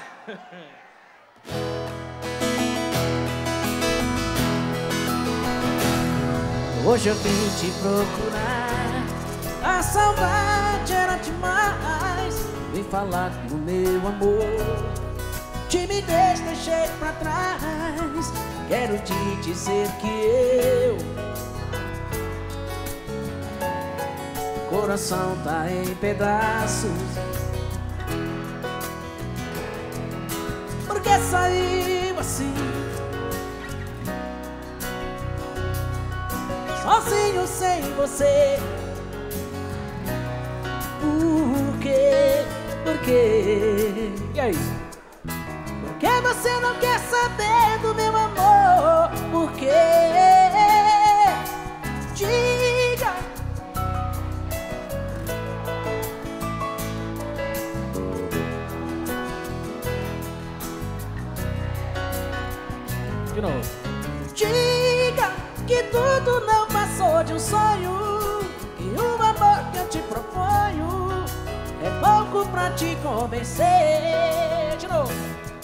Hoje eu vim te procurar, a saudade era demais. Vim falar do meu amor, timidez deixei pra trás. Quero te dizer que eu, coração tá em pedaços. Por que saiu assim? Sozinho sem você. Por quê? Por quê? E aí? Por que você não quer saber do meu amor? Por quê? Diga. De novo. Diga que tudo não passou de um sonho, que o amor que eu te proponho é pouco pra te convencer. De novo.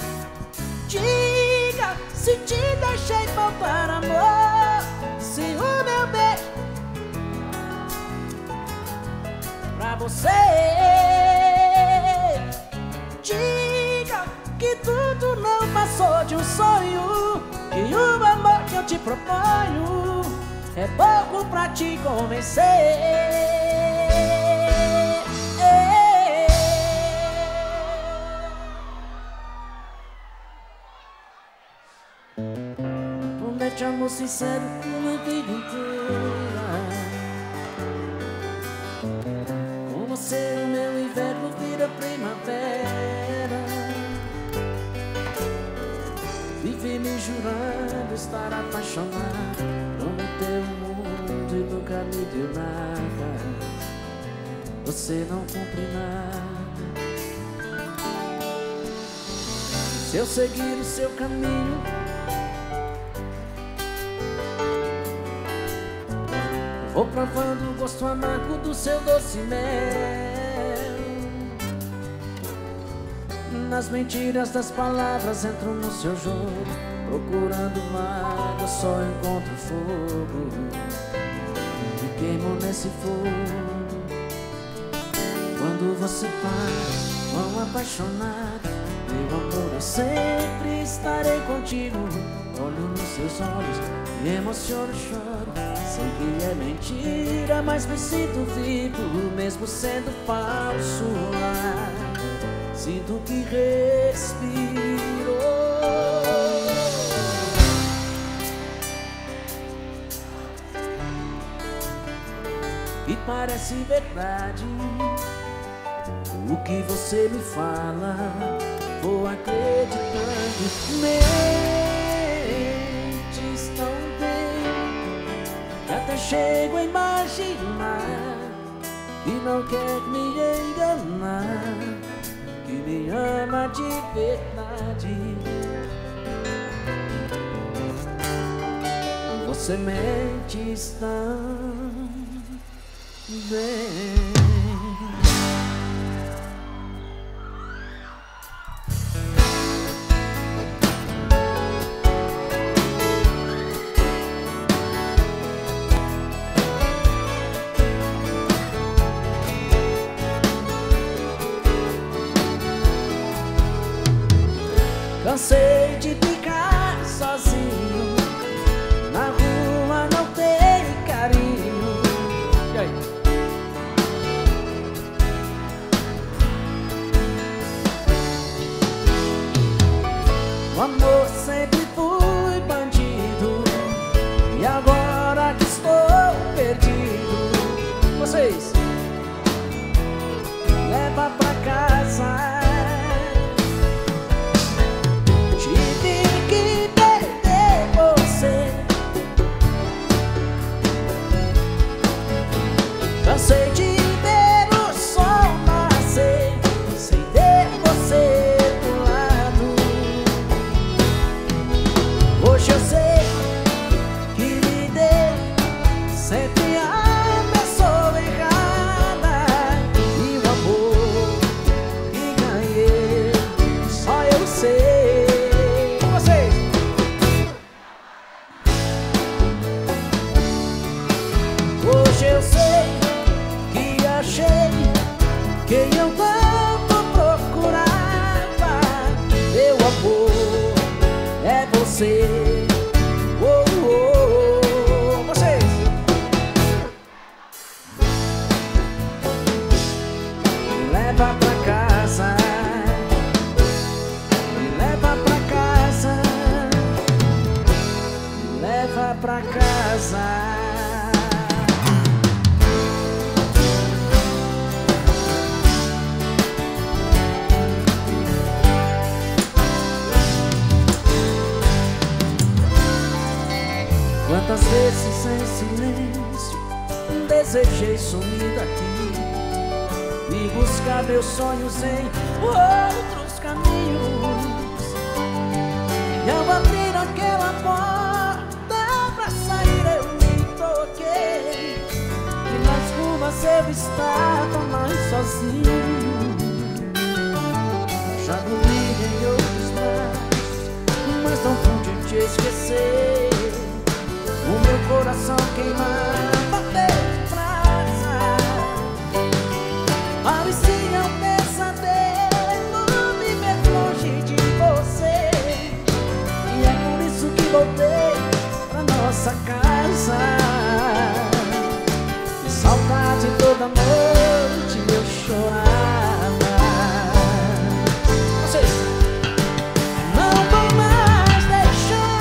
Diga se te deixei faltar amor, se o meu beijo pra você. Diga que tudo não passou de um sonho, que o amor que eu te proponho é pouco pra te convencer. Promete amor sincero uma vida inteira. Com você o meu inverno vira primavera. Vivi me jurando estar apaixonado, prometeu o mundo e nunca me deu nada. Você não cumpre nada. Se eu seguir o seu caminho, vou provando o gosto amargo do seu doce mel. Nas mentiras das palavras entro no seu jogo, procurando mágoa só encontro fogo. Me queimo nesse fogo. Quando você para, mão apaixonada, meu amor, eu sempre estarei contigo. Olho nos seus olhos, me emociono, choro. Sei que é mentira, mas me sinto vivo, mesmo sendo falso. Sinto que respirou. E parece verdade o que você me fala. Vou acreditando. Mentes tão bem que até chego a imaginar e não quer me enganar, que me ama de verdade. Você mente também. Cansei de ficar sozinho, na rua não tem carinho. E aí? O amor sempre fui bandido, e agora que estou perdido, vocês leva pra casa. Cansei de ver o sol nascer sem ter você do lado. Hoje eu sei que me dei sempre a pessoa errada, e o amor que ganhei só eu sei. Vocês! Hoje eu sei que achei quem eu tanto procurava. Meu amor é você. Oh, oh, oh. Vocês! Me leva pra casa, me leva pra casa, me leva pra casa. Quantas vezes em silêncio desejei sumir daqui e buscar meus sonhos em outros caminhos. E ao abrir aquela porta pra sair eu me toquei, e nas ruas eu estava mais sozinho. Já dormi em outros braços, mas não pude te esquecer. O meu coração queimava de brasa, parecia um pesadelo viver longe de você. E é por isso que voltei pra nossa casa. De saudade toda noite eu chorava. Vocês não vão mais deixar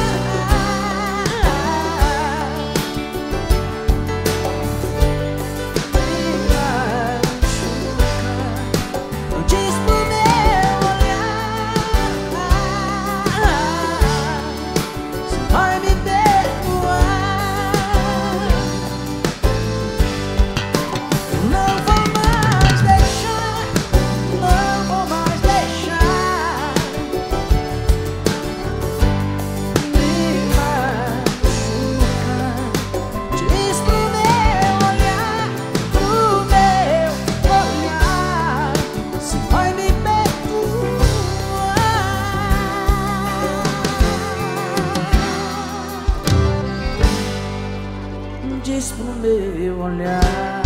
diz pro meu olhar.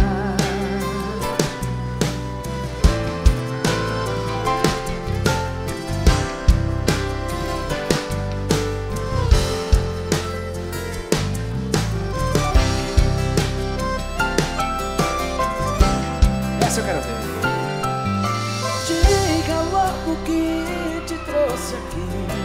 Essa eu quero ver. Diga logo o que te trouxe aqui.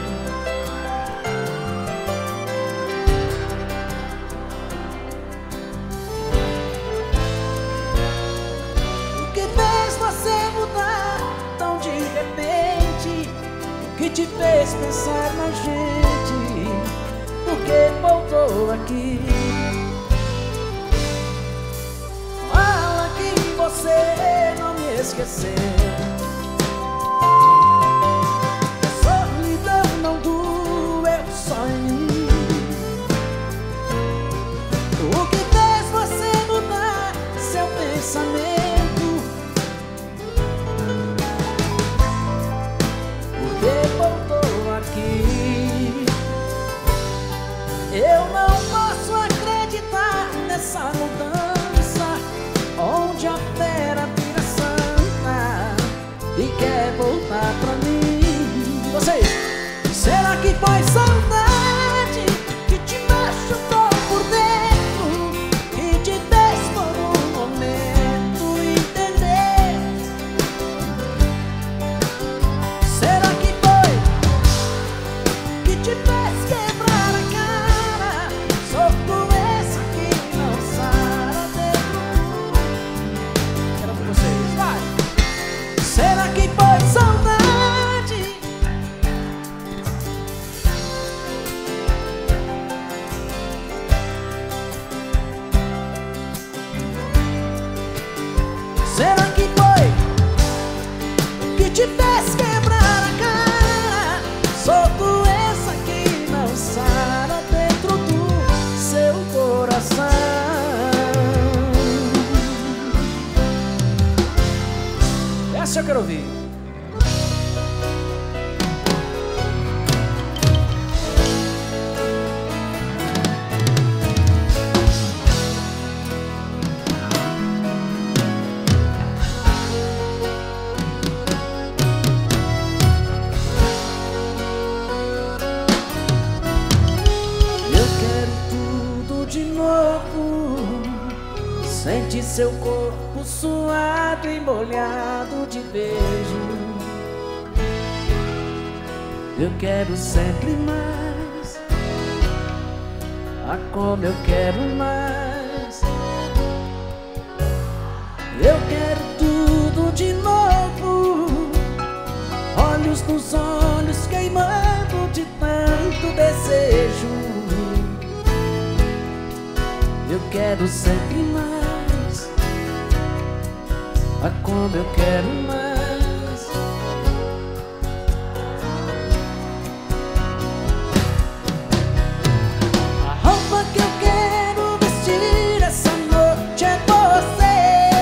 Que te fez pensar na gente, porque voltou aqui. Fala que esquecer. A solidão não doeu só em mim. O que fez você mudar seu pensamento? Porque voltou aqui. Eu não posso acreditar nessa mudança, onde a fera vira santa e quer voltar pra mim. Vocês, será que foi saudade que te machucou por dentro, que te fez por um momento entender? Será que foi que te fez quebrar a cara? Sou doença que não sara dentro. Quero com vocês, vai! Será que foi saudade? Será que foi que te fez quebrar a cara? Sou doença que não sara dentro do seu coração. Essa eu quero ouvir. Eu quero tudo de novo. Sente seu corpo suado e molhado de beijo. Eu quero sempre mais. Ah, como eu quero mais. Eu quero tudo de novo. Olhos nos olhos queimando de tanto desejo. Eu quero sempre mais. Ah, como eu quero mais. A roupa que eu quero vestir essa noite é você.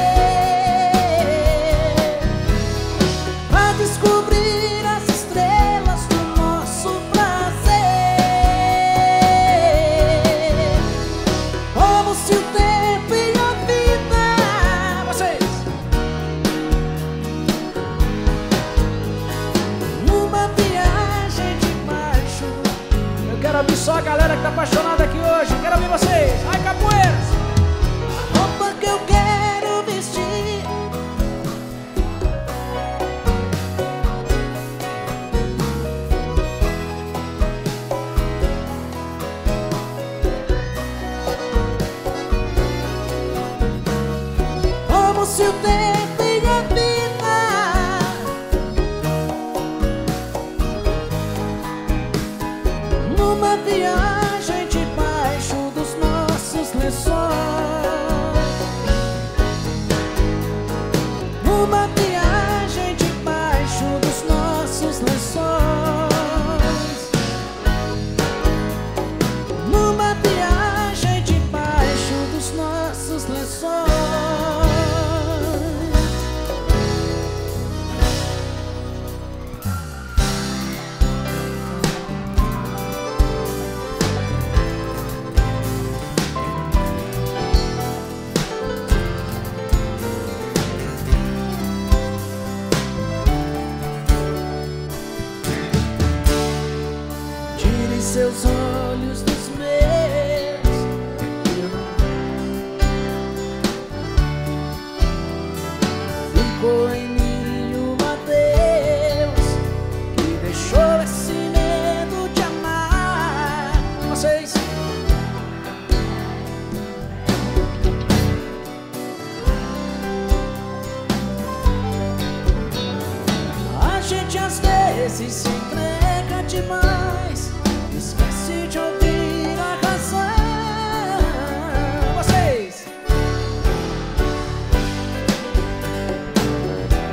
Pra descobrir as estrelas do nosso prazer. Como se o tempo e a vida, vocês, numa viagem de baixo. Eu quero ouvir só a galera que tá apaixonada aqui hoje. Quero ouvir vocês. Ai, capoeiras! A roupa que eu quero vestir como se o tempo e a vida, numa viagem debaixo dos nossos lençóis. Numa viagem debaixo dos nossos lençóis. Numa viagem debaixo dos nossos lençóis. Tire seus olhos dos meus. Ficou em mim um adeus que deixou esse medo de amar. Vocês, a gente às vezes se entrega demais, esquece de ouvir a razão. Vocês,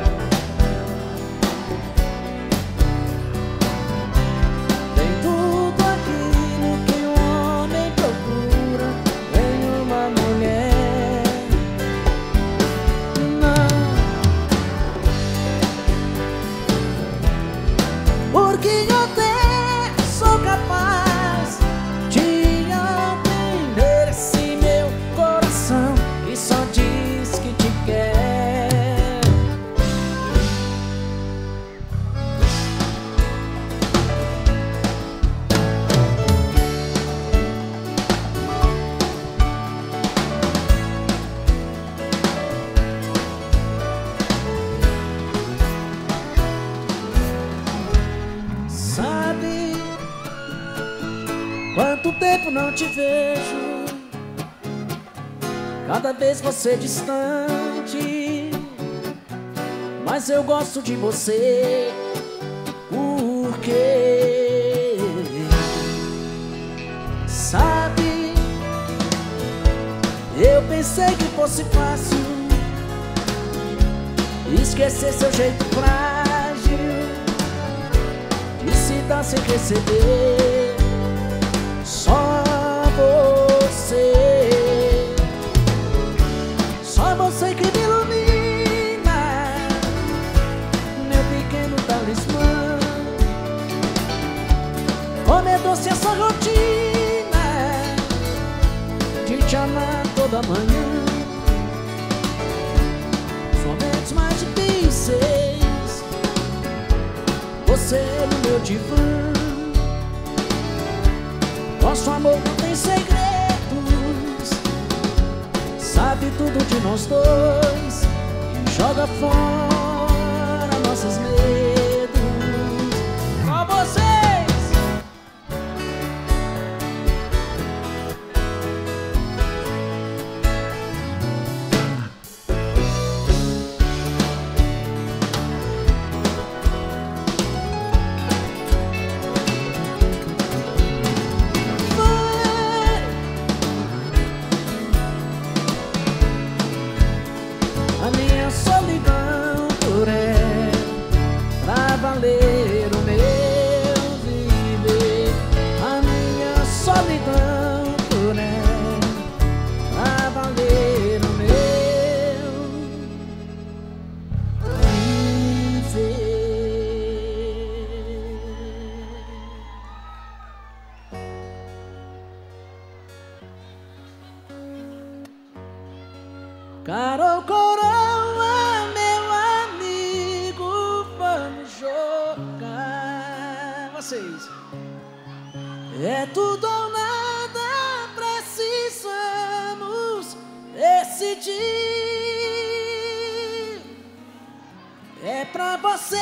tempo não te vejo, cada vez você distante, mas eu gosto de você. Por quê? Sabe, eu pensei que fosse fácil esquecer seu jeito frágil de se dar sem receber. Só você, só você que me ilumina, meu pequeno talismã. Como é doce essa rotina de te amar toda manhã. Os momentos mais difíceis, você no meu divã. Nosso amor não tem segredos, sabe tudo de nós dois e joga fora nossos medos. Com vocês! Carol Coroa, meu amigo, vamos jogar. Vocês. É tudo ou nada, precisamos decidir. É pra você.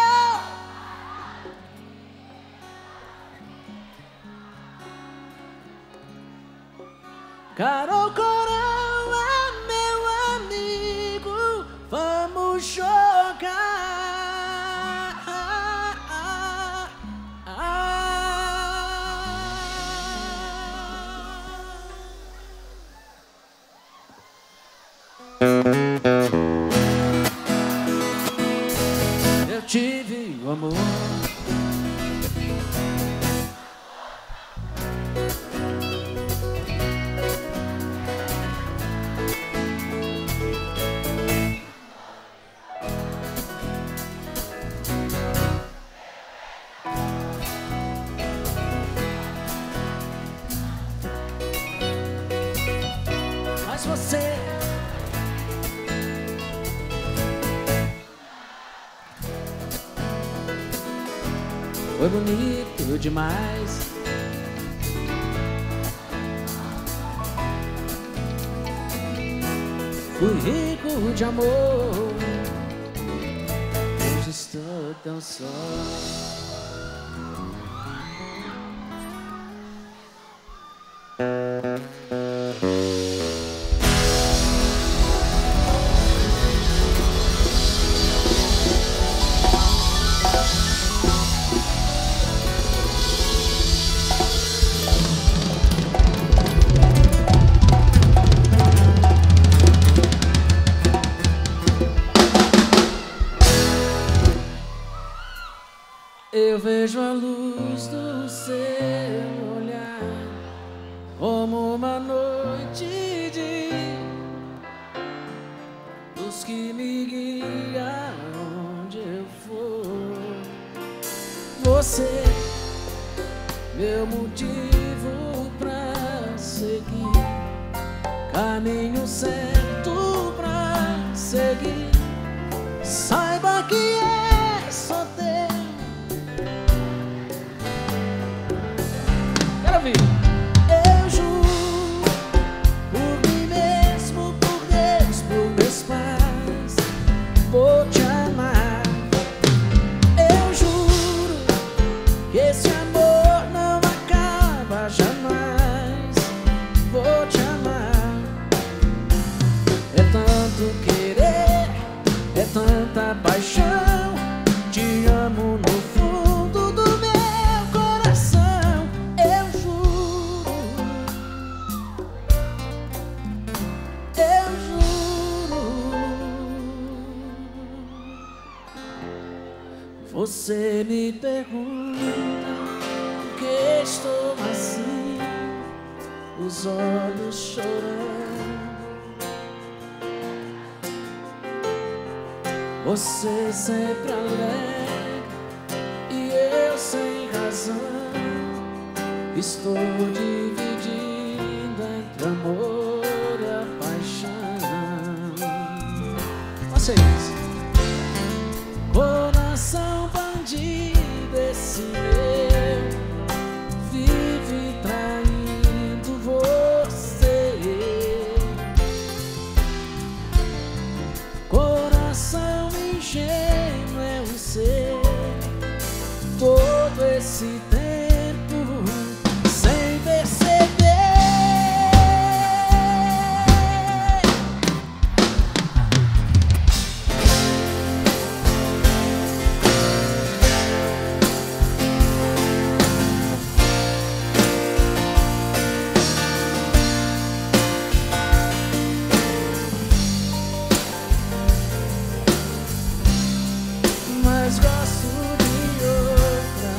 Carol Coroa, meu amigo, vamos jogar. Eu tive o amor. Mas você foi bonito demais. Fui rico de amor. Hoje estou tão só. Eu vejo a luz do seu olhar como uma noite de luz que me guia onde eu for. Você, meu motivo pra seguir, caminho certo pra seguir. Saiba que é só teu. Eu juro, por mim mesmo, por Deus, por meus pais, vou te amar. Eu juro que esse amor não acaba jamais. Você me pergunta por que estou assim, os olhos chorando. Você sempre alegre e eu sem razão. Estou dividindo entre amor e a paixão. Vocês, coração bandido, esse meu vive traindo você. Coração ingênuo, eu sei todo esse tempo sem perceber. Mas gosto de outra.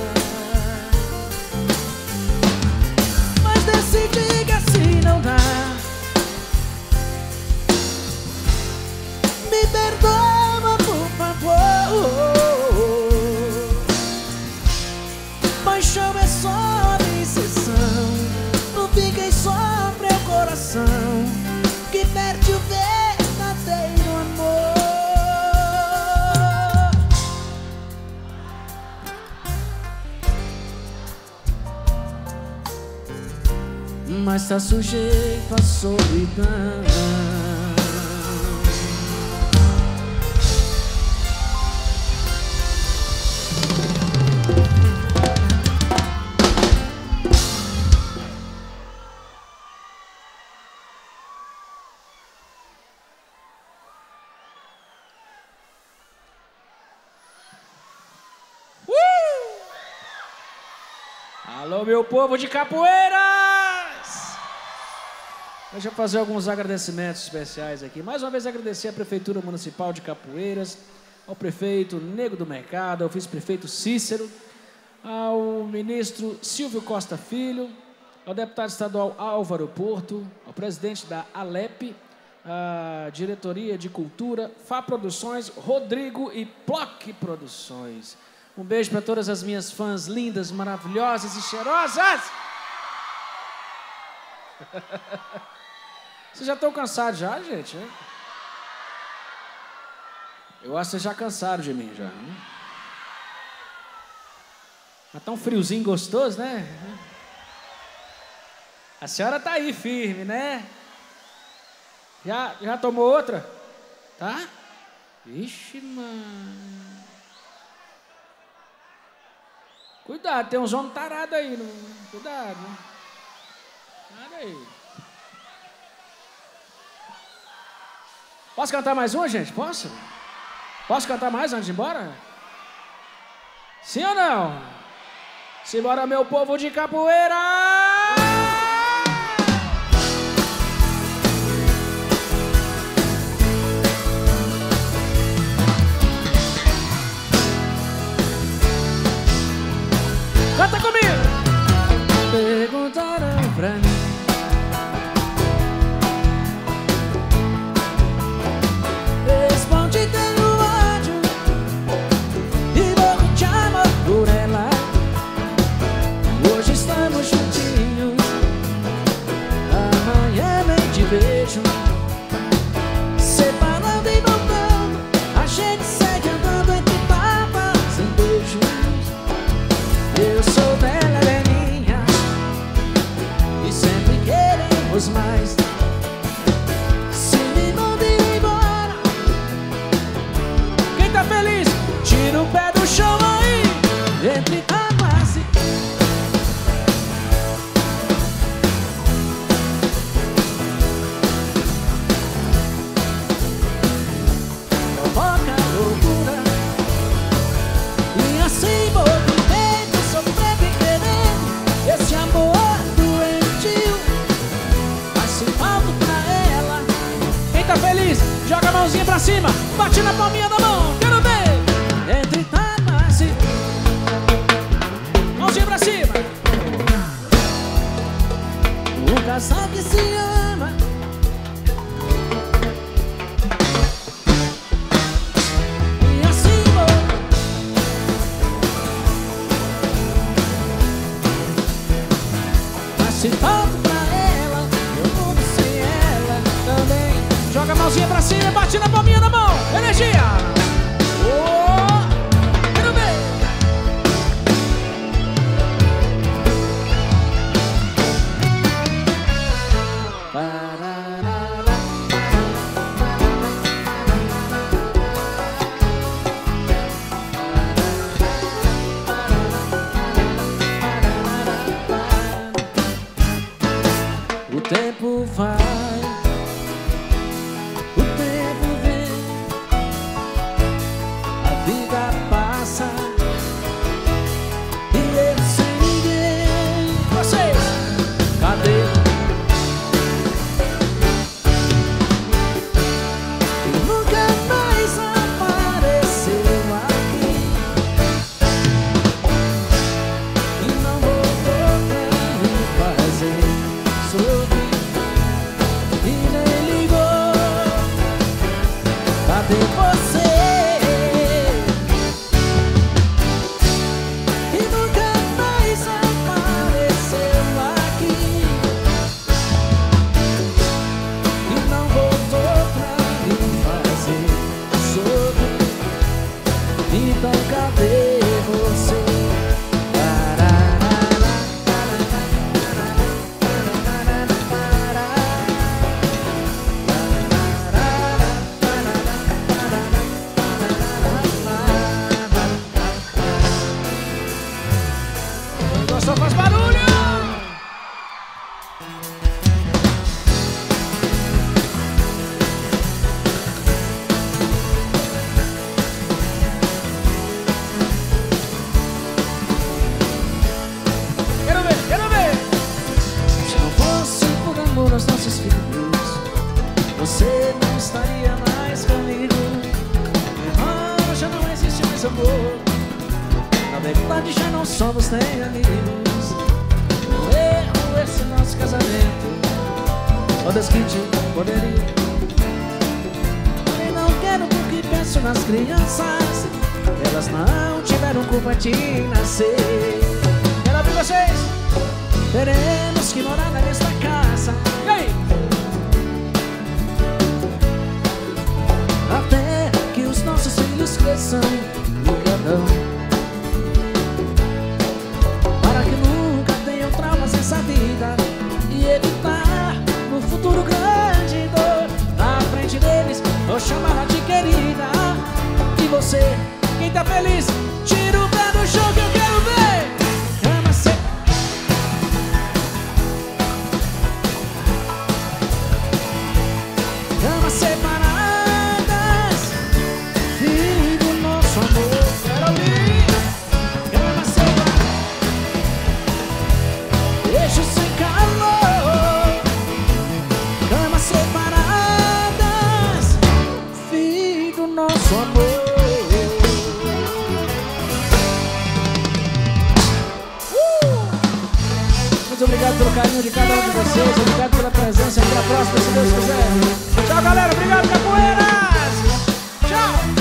Mas decidi que assim não dá. Me perdoa, por favor. Paixão é só obsessão. Não fiquem só meu coração, que perde o verdadeiro amor. Mas tá sujeito à solidão. Alô, meu povo de Capoeiras! Deixa eu fazer alguns agradecimentos especiais aqui. Mais uma vez agradecer à Prefeitura Municipal de Capoeiras, ao prefeito Nego do Mercado, ao vice-prefeito Cícero, ao ministro Silvio Costa Filho, ao deputado estadual Álvaro Porto, ao presidente da Alep, à diretoria de cultura, Fá Produções, Rodrigo e Ploc Produções. Um beijo para todas as minhas fãs lindas, maravilhosas e cheirosas! Vocês já estão cansados já, gente? Né? Eu acho que vocês já cansaram de mim, já. Né? Mas tá um friozinho gostoso, né? A senhora tá aí firme, né? Já, já tomou outra? Tá? Vixe, mano. Cuidado, tem uns homens tarados aí. Não... Cuidado, né? Nada aí. Posso cantar mais uma, gente? Posso? Posso cantar mais antes de ir embora? Sim ou não? Simbora, meu povo de Capoeira! Canta comigo! Perguntaram pra mim, responde tenho ódio e morro de amor por ela. Hoje estamos juntinhos, amanhã nem te vejo. Separando e voltando, a gente segue andando entre papas e beijos. Eu sou dela, ela é minha, e sempre queremos mais. Se me manda ir embora, quem tá feliz, tira o pé do chão aí, entre águas e... Provoca loucura, e assim vou vivendo, sofrendo e querendo esse amor doentio. Mas se falta pra ela, quem tá feliz, joga a mãozinha pra cima, bate na palminha da mão, quero ver. Entre tamas e pra cima. Um casal que se ama. E assim vou. Mas se falta pra ela, eu mundo sem ela também. Joga a mãozinha pra cima e bate na palminha da mão. Energia! Oh, quero ver! O tempo vai. Só faz barulho! Quero ver, quero ver! Se não fosse por amor aos nossos filhos, você não estaria mais comigo. Ah, já não existe mais amor. Na verdade já não somos nem amigos. Um erro esse nosso casamento. Só Deus que te poderia. Eu não quero porque penso nas crianças. Elas não tiveram culpa de nascer. Quero ouvir vocês. Teremos que morar nesta casa. E aí? Até que os nossos filhos cresçam no gadão. Essa vida e evitar no futuro grande dor. Na frente deles vou chamar de querida. E você, quem tá feliz, tira o pé do chão que eu quero ver. Cama se... Camas separadas, filho do nosso amor. Quero ouvir. Camas separadas, deixo sem calor. Camas separadas, fim do nosso amor. uh! Muito obrigado pelo carinho de cada um de vocês. Obrigado pela presença. Até a próxima, se Deus quiser. Tchau, galera. Obrigado, Capoeiras. Tchau.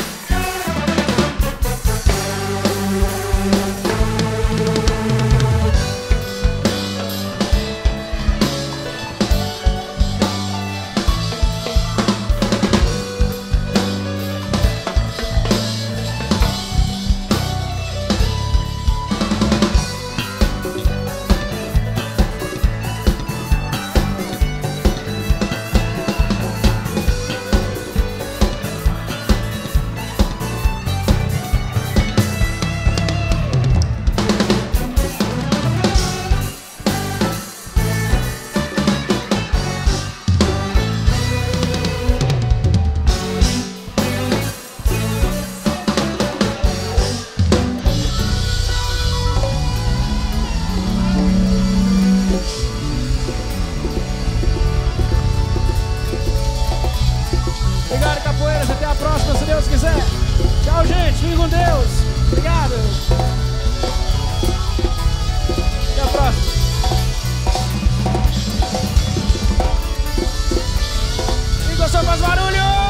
Tchau, gente. Fique com Deus. Obrigado. Até a próxima. E gostou, faz barulho!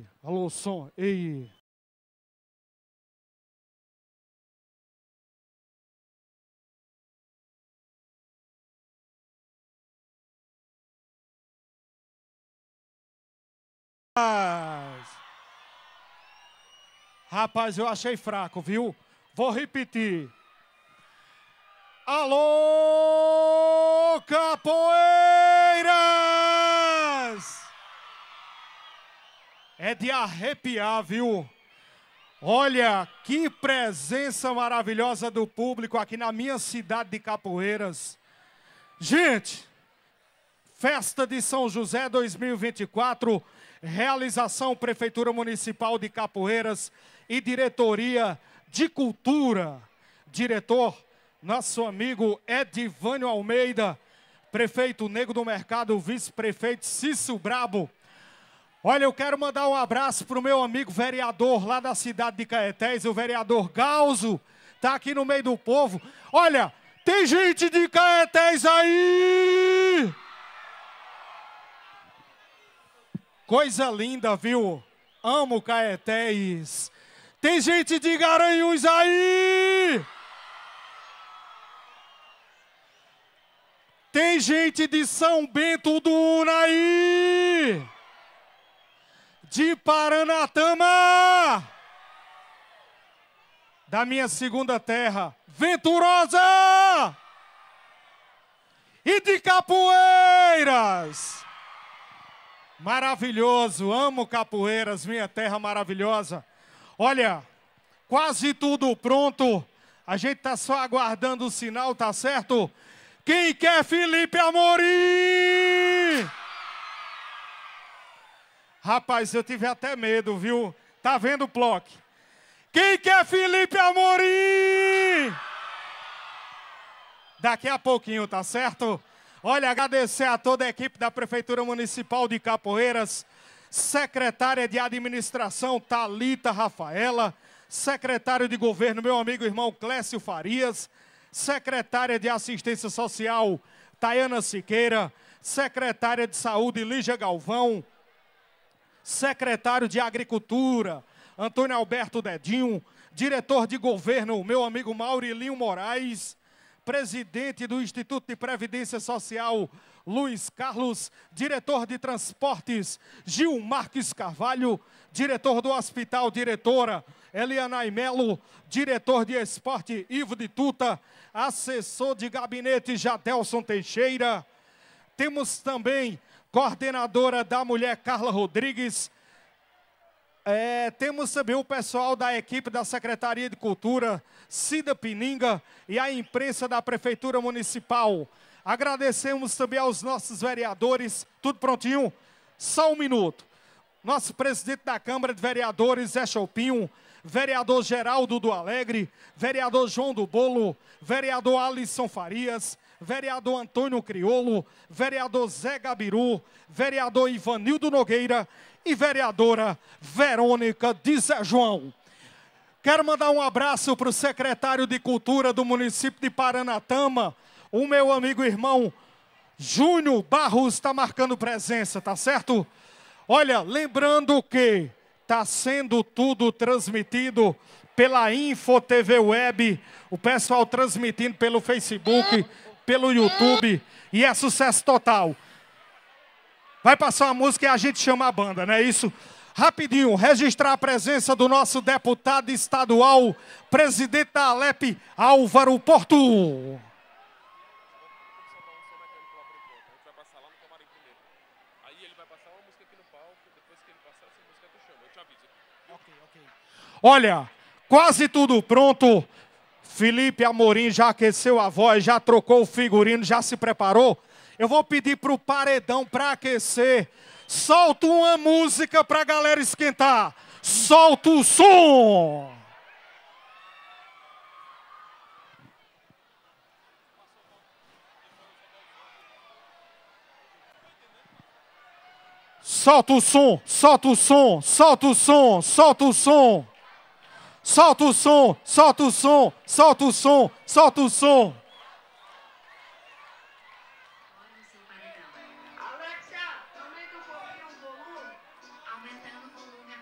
Alô, som. Ei. Rapaz, eu achei fraco, viu? Vou repetir. Alô, Capoeiras! É de arrepiar, viu? Olha, que presença maravilhosa do público aqui na minha cidade de Capoeiras. Gente, Festa de São José dois mil e vinte e quatro, realização Prefeitura Municipal de Capoeiras e Diretoria de Cultura. Diretor, nosso amigo Edivânio Almeida, prefeito Nego do Mercado, vice-prefeito Cício Brabo. Olha, eu quero mandar um abraço para o meu amigo vereador lá da cidade de Caetés, o vereador Galzo, está aqui no meio do povo. Olha, tem gente de Caetés aí! Coisa linda, viu? Amo Caetés. Tem gente de Garanhuns aí! Tem gente de São Bento do Una aí! De Paranatama! Da minha segunda terra, Venturosa! E de Capoeiras! Maravilhoso, amo Capoeiras, minha terra maravilhosa. Olha, quase tudo pronto. A gente está só aguardando o sinal, tá certo? Quem quer Felipe Amorim? Rapaz, eu tive até medo, viu? Tá vendo o Ploc? Quem quer Felipe Amorim? Daqui a pouquinho, tá certo? Olha, agradecer a toda a equipe da Prefeitura Municipal de Capoeiras, secretária de Administração Thalita Rafaela, secretário de Governo, meu amigo irmão Clécio Farias, secretária de Assistência Social Tayana Siqueira, secretária de Saúde Lígia Galvão, secretário de Agricultura Antônio Alberto Dedinho, diretor de Governo, meu amigo Maurilinho Moraes, presidente do Instituto de Previdência Social, Luiz Carlos, diretor de Transportes, Gil Marques Carvalho, diretor do Hospital, diretora Eliana Melo, diretor de Esporte, Ivo de Tuta, assessor de gabinete, Jadelson Teixeira. Temos também coordenadora da Mulher, Carla Rodrigues. É, temos também o pessoal da equipe da Secretaria de Cultura, Cida Pininga, e a imprensa da Prefeitura Municipal. Agradecemos também aos nossos vereadores. Tudo prontinho? Só um minuto. Nosso presidente da Câmara de Vereadores, Zé Choupinho, vereador Geraldo do Alegre, vereador João do Bolo, vereador Alisson Farias, vereador Antônio Criolo, vereador Zé Gabiru, vereador Ivanildo Nogueira e vereadora Verônica de Zé João. Quero mandar um abraço para o secretário de Cultura do município de Paranatama, o meu amigo irmão Júnior Barros está marcando presença, tá certo? Olha, lembrando que está sendo tudo transmitido pela Info T V Web, o pessoal transmitindo pelo Facebook, pelo YouTube, e é sucesso total. Vai passar uma música e a gente chama a banda, não é isso? Rapidinho, registrar a presença do nosso deputado estadual, presidente da Alep, Álvaro Porto. Olha, quase tudo pronto. Felipe Amorim já aqueceu a voz, já trocou o figurino, já se preparou. Eu vou pedir para o paredão para aquecer. Solta uma música para a galera esquentar. Solta o som. Solta o som, solta o som, solta o som, solta o som. Solta o som, solta o som, solta o som, solta o som. Alexa, aumenta um pouquinho o volume. Aumentando o volume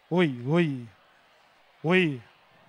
Oi, oi. Oi.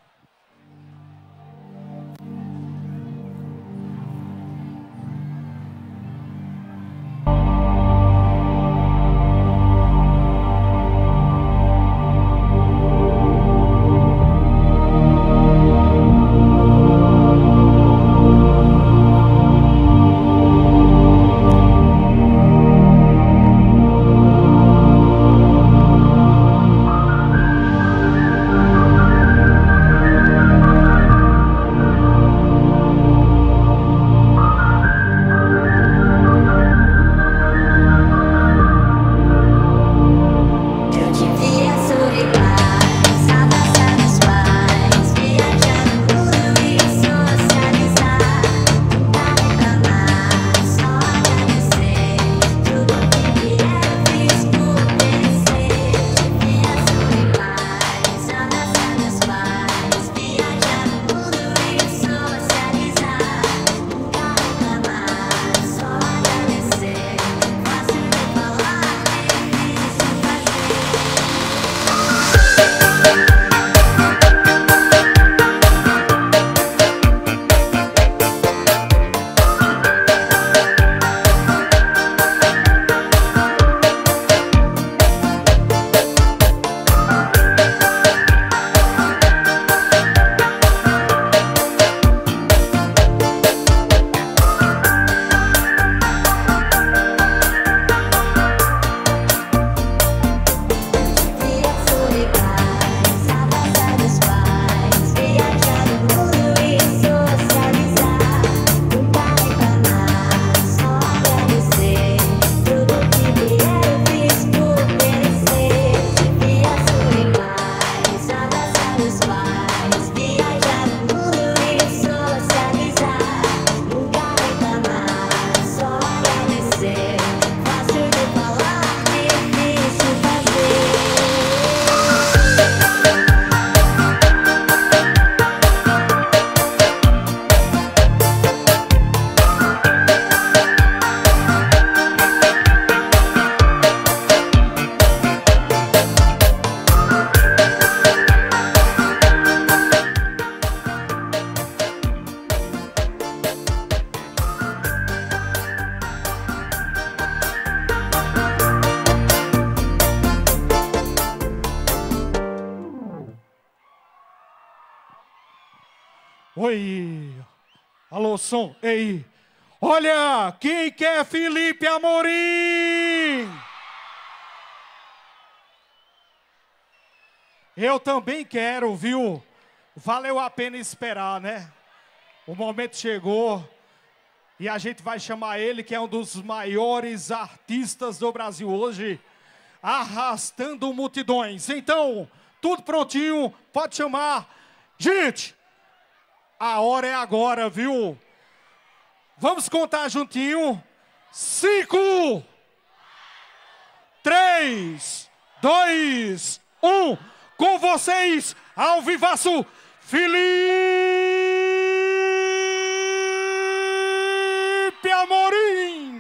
Oi, alô, som, ei, olha, quem quer Felipe Amorim? Eu também quero, viu? Valeu a pena esperar, né? O momento chegou e a gente vai chamar ele, que é um dos maiores artistas do Brasil hoje, arrastando multidões. Então, tudo prontinho, pode chamar. Gente, a hora é agora, viu? Vamos contar juntinho. Cinco, três, dois, um. Com vocês, ao vivaço, Felipe Amorim.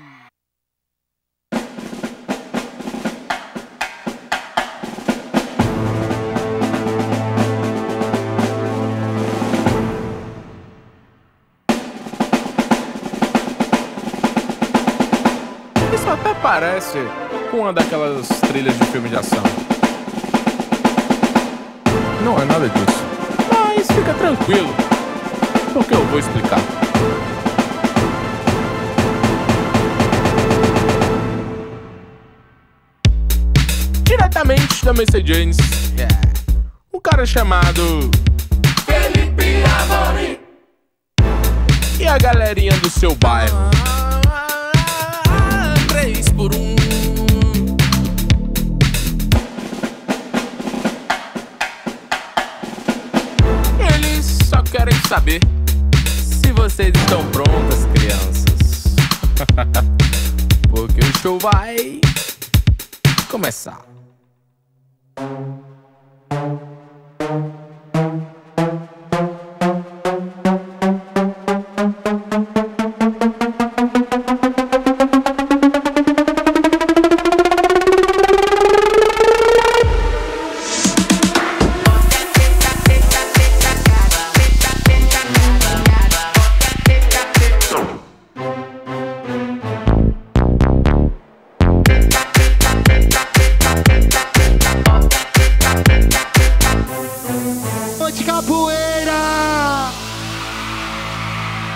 Isso até parece com uma daquelas trilhas de filme de ação. Não é nada disso. Mas fica tranquilo, porque eu vou explicar. Diretamente da Mercedes, yeah. Um cara chamado Felipe Amorim e a galerinha do seu bairro. Três por um. Eles só querem saber se vocês estão prontas, crianças. Porque o show vai começar.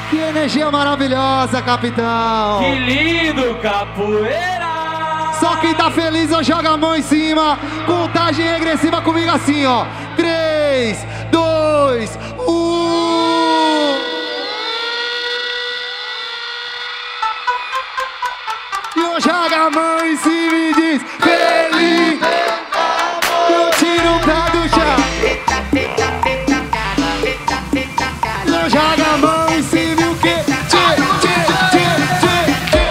Que energia maravilhosa, capitão. Que lindo, capoeira. Só quem tá feliz, ó, joga a mão em cima. Contagem regressiva comigo assim, ó. três, dois, um. E eu jogo a mão em cima e diz feliz. Eu tiro o pé do chão. Eu jogo a mão em cima e o quê? Tchê, tchê, tchê, tchê, tchê.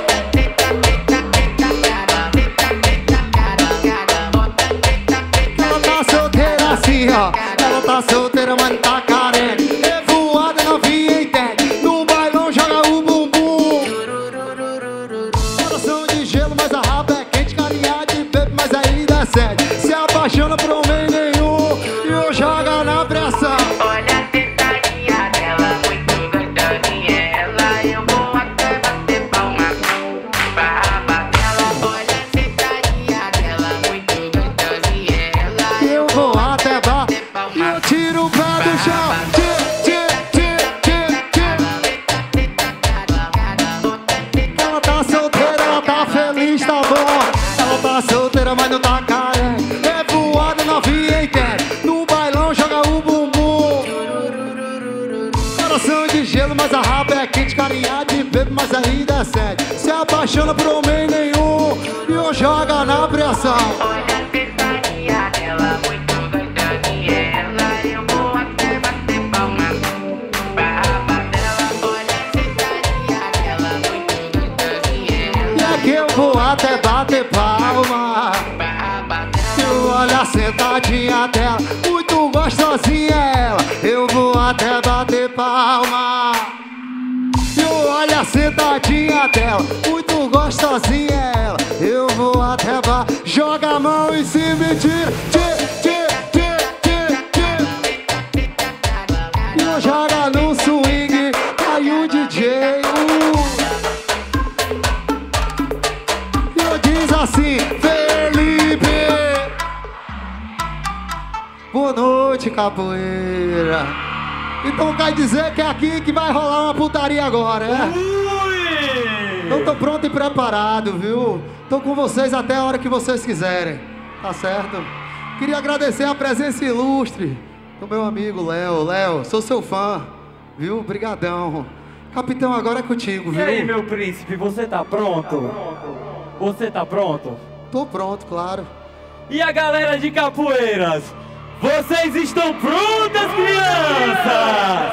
Ela tá solteira assim, ó. Ela tá solteira, mas não tá carente. Revoada, novinha, entende. No bailão joga o bumbum. Coração de gelo, mas a raba é quente. Carinha de bebê, mas aí dá sede. Se apaixona por um meio nenhum. E eu jogo na pressão. Olha a tentadinha dela, muito gostosinha ela. Eu vou até bater palma pra raba dela. Olha a tentadinha dela, muito gostosinha ela. Eu vou até bater palma. E eu tiro o pé do chão. Tchê, tchê, tchê, tchê, tchê. Ela tá solteira, ela tá feliz, tá bom. Ela tá solteira, mas não tá carente. É voada, novinha, entende. No bailão joga o bumbum. Coração de gelo, mas a raba é quente. Carinha de bebê, mas ainda é sede. Se apaixona por homem nenhum. E eu joga na pressão. Olha a tentadinha dela, muito gostosinha ela. Eu vou até bater palma pra raba dela. Olha a tentadinha dela, muito gostosinha E ela. aqui eu vou até bater palma. Pra raba dela. Eu olho a sentadinha dela, muito gostosinha ela. Eu vou até bater palma. Eu olho a sentadinha dela, muito gostosinha ela. Eu vou até bater. Joga a mão em cima e tira. Tchê, tchê, tchê, tchê, tchê. E eu joga no swing, cai o D J. Uh. E eu diz assim, Felipe. Boa noite, capoeira. Então quer dizer que é aqui que vai rolar uma putaria agora, é? Eu tô pronto e preparado, viu? Tô com vocês até a hora que vocês quiserem, tá certo? Queria agradecer a presença ilustre do meu amigo Léo. Léo, sou seu fã, viu? Brigadão. Capitão, agora é contigo, viu? E aí, meu príncipe, você tá pronto? Você tá pronto? Tô pronto, claro. E a galera de Capoeiras? Vocês estão prontas, crianças?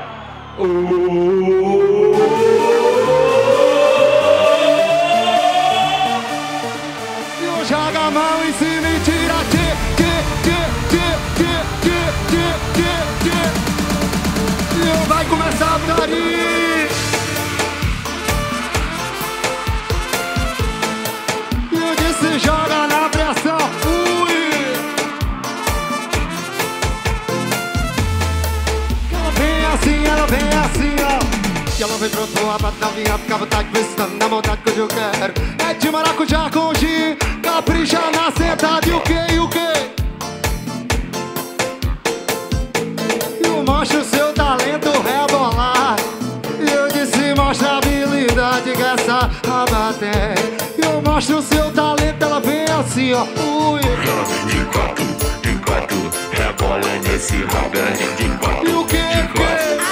Eu jogo a mão em cima e tira. Tchê, tchê, tchê, tchê, tchê, tchê, tchê, tchê. E eu vai começar a putaria. E eu disse joga na pressão. Ui. Ela vem assim, ela vem assim, ó. E ela vem pronto, a bate novinha, fica à vontade, pensando na maldade que eu quero. É de maracujá com gin, capricha na sentada e o que, e o que? E eu mostro o seu talento rebolar. E eu disse, mostra a habilidade que essa raba tem. E eu mostro o seu talento, ela vem assim, ó. Ui. Ela vem de quatro, de quatro, rebola nesse rabo, ela vem de quatro. E o que, de que?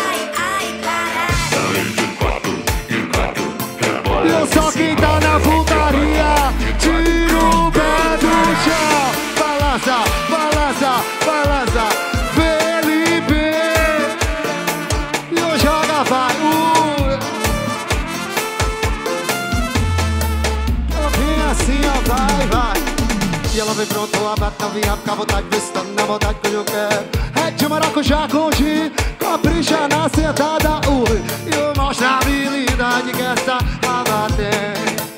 Ela vem de quatro, de quatro, rebola E eu só nesse quem tá rabo, na ela vem de putaria, tira o pé do chão. Balança, balança, balança, Felipe. E eu joga, vai, uh. Ela vem assim, ó, vai, vai. E ela vem pronto, a bate novinha, fica à vontade, vestando na maldade que eu quero. É de maracujá com gin, capricha na sentada, ui. E eu mostro a habilidade que essa raba tem.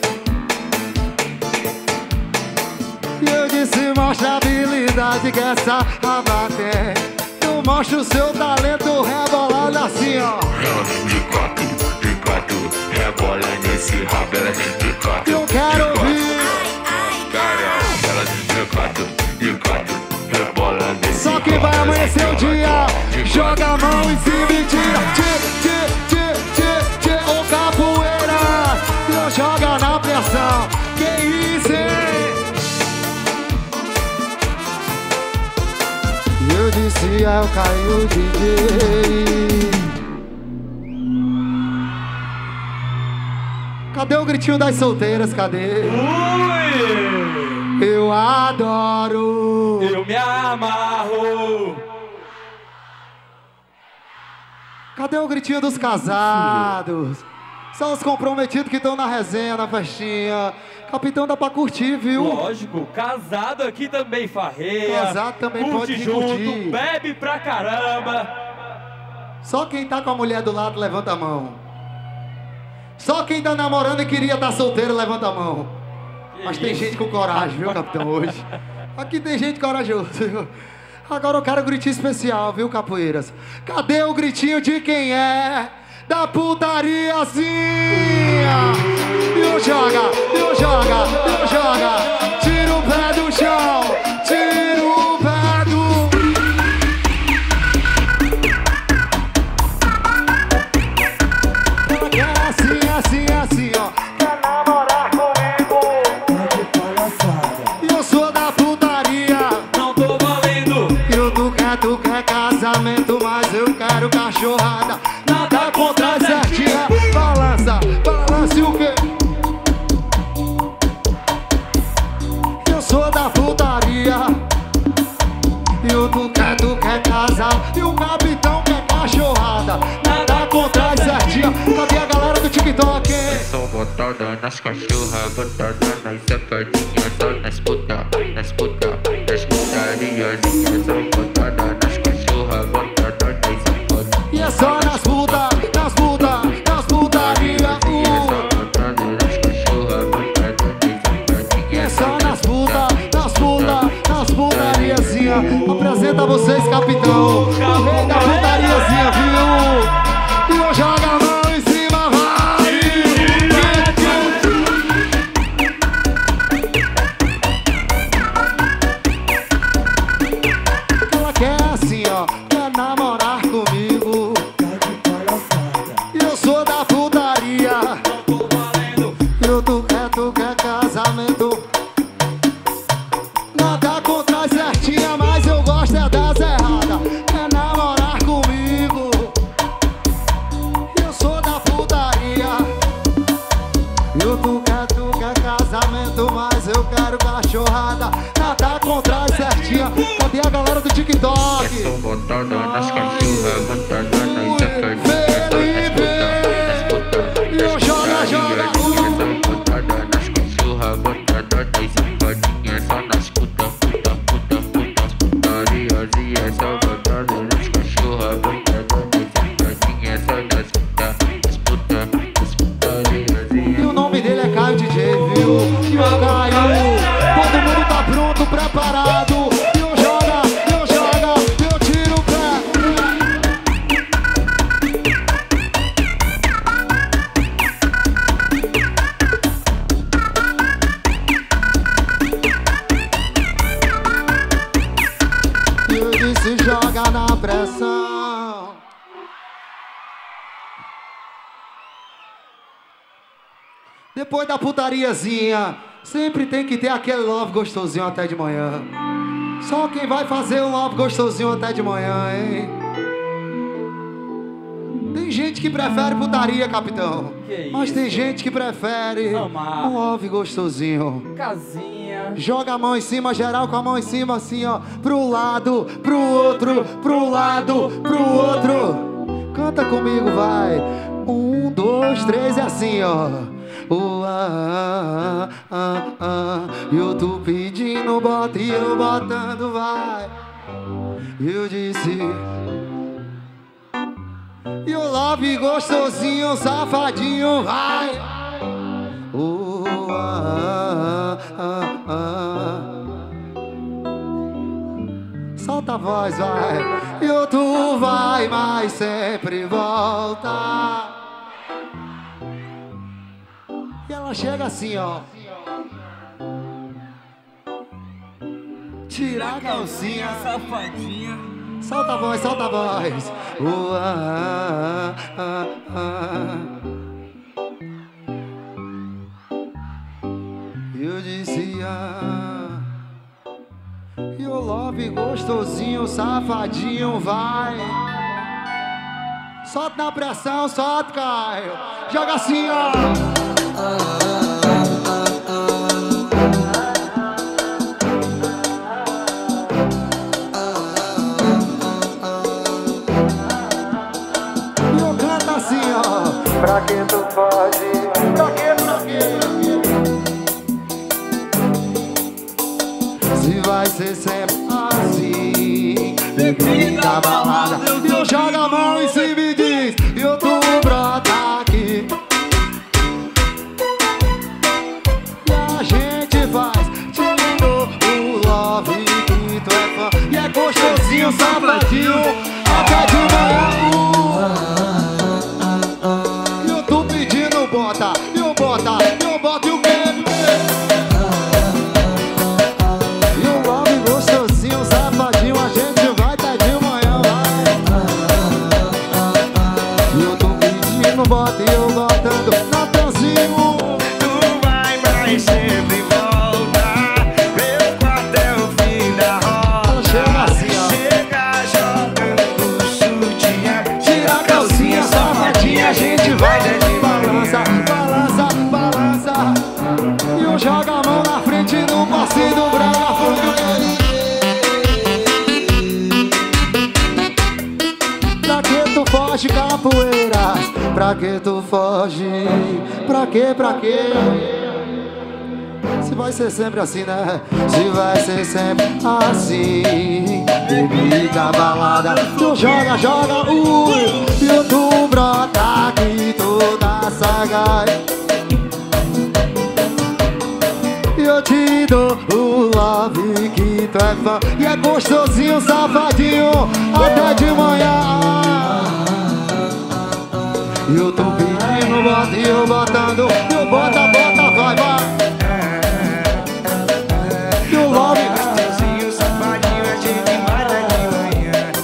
E eu disse, mostra a habilidade que essa raba tem. Eu mostro o seu talento rebolando assim, ó. Ela vem de quatro, de quatro, rebola nesse rabo, ela vem de quatro. Eu quero ouvir. Cara, ela vem de quatro, de quatro, rebola nesse Só que vai amanhecer o dia, joga a mão em cima e tira, tira, tira, tira. é o Caio D J. Cadê o gritinho das solteiras? Cadê? Ui! Eu adoro. Eu me amarro. Cadê o gritinho dos casados? São os comprometidos que estão na resenha, na festinha. Capitão, dá pra curtir, viu? Lógico, casado aqui também farreia. Casado também curte pode junto, curtir. bebe pra caramba. Só quem tá com a mulher do lado, levanta a mão. Só quem tá namorando e queria estar solteiro, levanta a mão. Que Mas tem isso? gente com coragem, viu, capitão, hoje? Aqui tem gente corajosa, viu? Agora eu quero um gritinho especial, viu, capoeiras? Cadê o gritinho de quem é da putariazinha? E o joga, e o joga, e o joga. Tira o pé do chão, tira o pé do... É assim, assim, assim, ó. Quer namorar comigo? E eu sou da putaria. Não tô valendo. Eu tu quer, tu quer casamento, mas eu quero cachorrada. Nada contra a certinha. Balança, balance o quê? Eu sou da putaria. Eu tu quer, tu quer casar. E o capitão quer cachorrada. Nada contra a certinha. Cadê a galera do TikTok? Só botada nas cachorras, botada nas sapatinhas, só nas puta, nas puta, nas putariazinhas, só botada nas cachorras, botada nas sapatinhas. E é só nas puta, nas puta, nas putaria. E é só nas puta, nas puta, nas putariazinha. Apresenta a vocês, capitão, o rei da putariazinha, viu? E eu jogo a mão em cima, vai! Ela quer assim, ó, quer namorar comigo. E eu sou da putaria. Eu tu quer, tu quer casamento. Nada contra as certinha, mas eu gosto é das erradas. Quer namorar comigo. Eu sou da putaria. Eu tu quer, tu quer casamento, mas eu quero cachorrada. Nada contra as certinha. Cadê a galera do TikTok? Só botada nas cachorras, botada nas sapatinhas, só nas puta, nas puta, E eu joga, joga, só botada nas cachorras, botada nas sapatinhas, só nas puta, puta, puta, puta, putariazinhas, só botada nas cachorras, botada nas sapatinhas, só nas puta, nas puta, nas putariazinhas. E o nome dele é Caio D J, viu? E o Caio, todo mundo tá pronto, preparado. E eu joga, eu joga, eu tiro o pé. E eu disse joga na pressão. Depois da putariazinha, sempre tem que ter aquele love gostosinho até de manhã. Só quem vai fazer um love gostosinho até de manhã, hein? Tem gente que prefere putaria, capitão. Que Mas isso? tem gente que prefere Amar. um love gostosinho. Casinha. Joga a mão em cima, geral com a mão em cima, assim, ó. Pro lado, pro outro, pro lado, pro outro. Canta comigo, vai. Um, dois, três, é assim, ó. Oh, ah, ah, ah, ah. Eu tô pedindo, bota e eu botando, vai. Eu disse. E o love gostosinho, safadinho, vai. Oh, ah, ah, ah. Solta a voz, vai. E o tu vai, mas sempre volta. E ela chega assim, ó. Tira a calcinha, safadinha. solta a voz, solta a voz. Oh, ah, ah, ah. Eu dizia. E o love love gostosinho, safadinho, vai. Solta na pressão, solta, Caio. Joga assim, ó. E eu canto assim, ó. Pra que tu foge? Pra que, pra que? Se vai ser sempre assim, bebida, balada, eu jogo a mão e se me diz, eu tô brota aqui. E a gente faz, tirando o love que tu é fã. E é gostosinho, safadinho, até de manhã. Eu tô pedindo bota, eu bota, eu boto e o quê? Bota e eu botando na dancinho. Tu vai, mas sempre volta. Meu quarto é o fim da roda. Chega assim, ó. Chega jogando sutiã. Tira a calcinha, safadinha, a gente vai desde balança, balança, balança. E eu jogo a mão na frente no passeio do Braga Funk. Pra que tu foge, capoeiras? Pra que tu foge? Pra que, pra que? Se vai ser sempre assim, né? Se vai ser sempre assim. Bebida, balada, tu joga, joga, ui. E tu brota aqui toda sagaz. E eu te dou o love que tu é fã. E é gostosinho, safadinho, até de manhã. Eu tô pedindo, bota e eu botando. Eu bota, bota, vai, vai. E o love gostosinho, safadinho, a gente mata de manhã.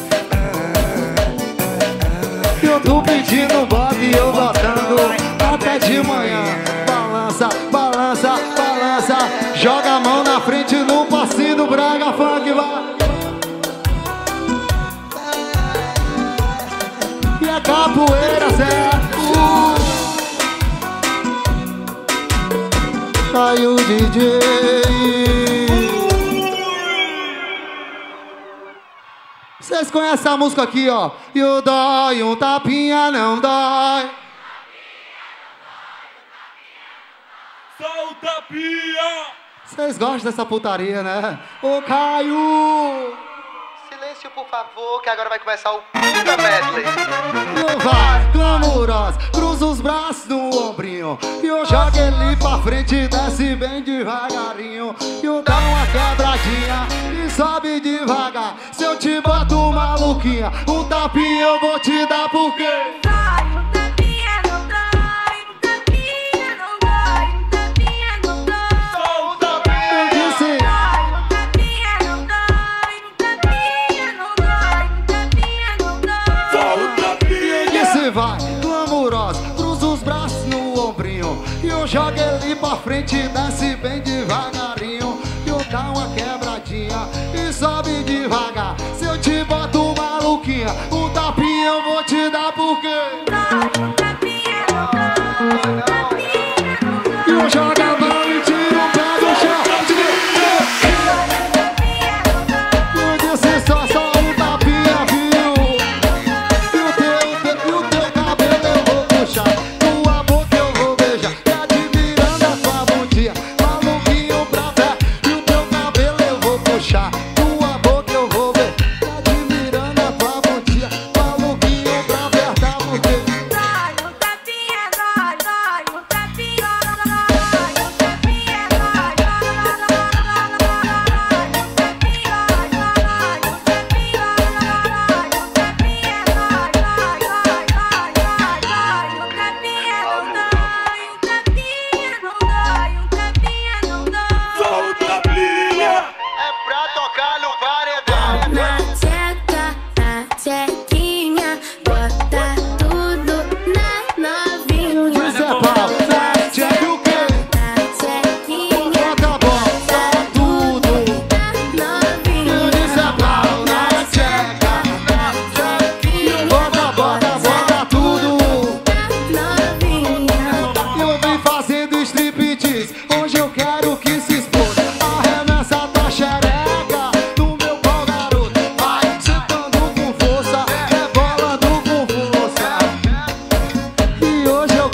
Eu tô pedindo, bota e eu botando até de manhã. Balança, balança, balança. Joga a mão na frente no passinho do Braga Funk, vai. E a capoeira, Zé. Caiu o D J. Vocês conhecem a música aqui, ó? E o dói, um tapinha não dói. Só o tapinha. Vocês gostam dessa putaria, né? Ô, Caio! Silêncio, por favor, que agora vai começar o Puta Medley. Não vai, glamurosa, cruza os braços no ombrinho. E eu jogo ele pra frente e desce bem devagarinho. E eu dou uma quebradinha e sobe devagar. Se eu te boto maluquinha, um tapinha eu vou te dar por quê? Vai, glamurosa, cruza os braços no ombrinho. E eu jogo ele pra frente e desce bem devagarinho. E eu dou uma quebradinha e sobe devagar. Se eu te boto maluquinha, um tapinha eu vou te dar por quê? E eu jogo a mão e tiro o pé do chão. Eu disse só, só um tapinha, viu? Tua boca eu vou beijar, e admirando a tua bundinha. Maluquinho pra pé, e o teu cabelo eu vou puxar. Tua boca eu vou ver, e admirando a tua bundinha.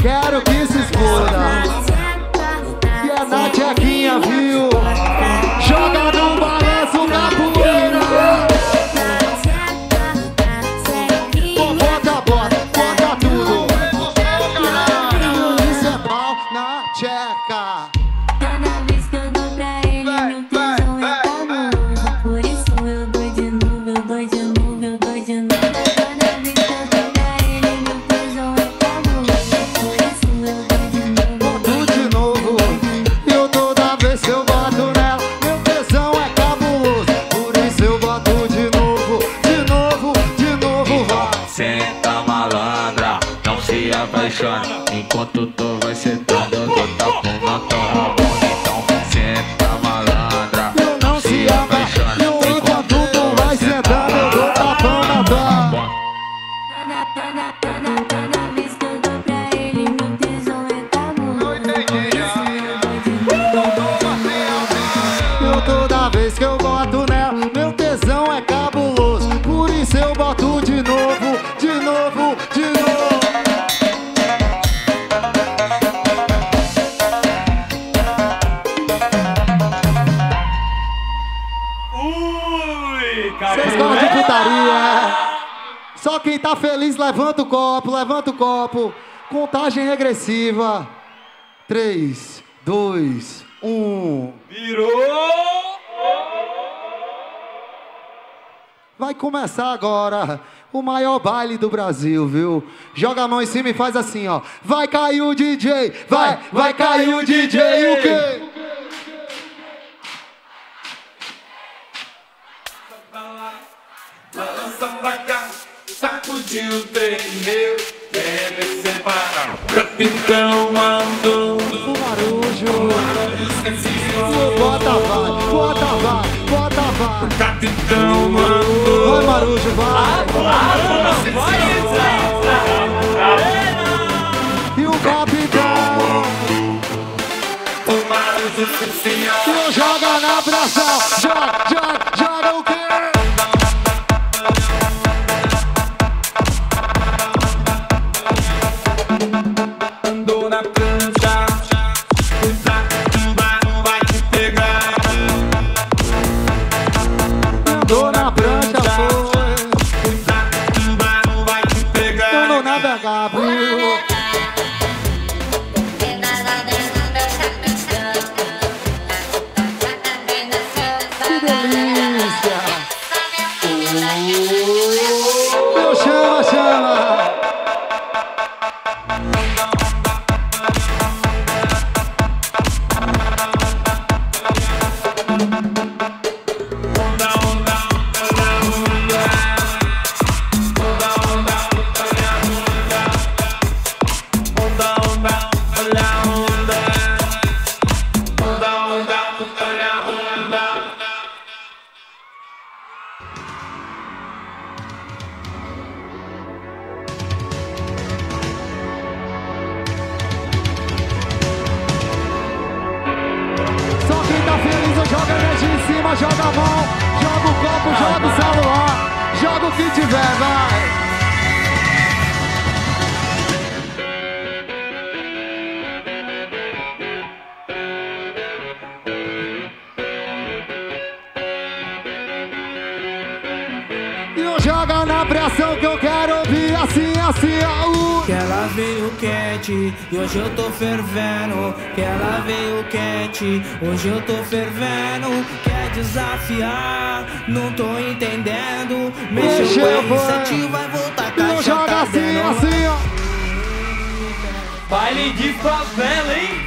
quero que se exploda. E é na tchequinha, viu? Joga no balanço capoeira. Pô, bota, bota, bota tudo. Isso é pau na tcheca. Toda vez que eu dou pra ele, meu tesão é famoso. Por isso eu dou de novo, eu dou de novo, eu dou de novo. Toda vez que eu dou pra ele, meu tesão é famoso. Por isso eu dou de novo, Boto de novo. Eu toda vez que eu boto nela, meu tesão é cabuloso. Por isso eu boto de novo, de novo, de novo, vai. Senta malandra, não se apaixona. Enquanto tu vai sentando, eu dou tapo na tua bunda. Então senta malandra, não se apaixona. Enquanto tu vai sentando, eu dou tapão na tua bunda. toda vez que eu dou pra ele, meu tesão é famoso. Eu toda vez que eu boto nela, meu tesão é cabuloso. Por isso eu boto de novo, de novo, de novo. Vocês gostam de putaria? Só quem tá feliz levanta o copo, levanta o copo. Contagem regressiva. três, dois, um. Virou! Vai começar agora o maior baile do Brasil, viu? Joga a mão em cima e faz assim, ó. Vai cair o D J, vai, vai cair o D J, o quê? Balança pra cá, sacudiu o terreno, deve separar. Capitão mandou o marujo. Bota vai, bota vai, bota vai. Capitão mandou. Vai, marujo, vai. E o capitão. O marujo se E joga na pressão, joga, joga, joga o quê? andou na prancha, o barro vai te pegar. Andou na prancha, foi. O barro vai te pegar. Andou na navegar, viu? Que delícia! Meu chama, chama! Joga energia em cima, joga a mão, joga o copo, joga o celular, joga o que tiver, vai! E joga na pressão que eu quero ouvir assim, assim, uh. Que ela veio quente e hoje eu tô fervendo. Que ela veio quente, hoje eu tô fervendo. Quer desafiar, não tô entendendo. Mexeu com R sete, vai voltar caixa. Joga assim, assim, ó. Baile de favela, hein?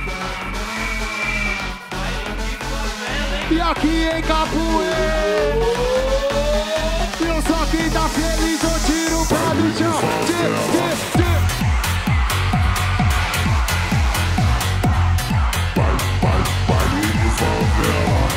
E aqui em Capoeira, eu só quem tá feliz, eu tiro o pé do chão. Tira, tira, tira. Baile de favela.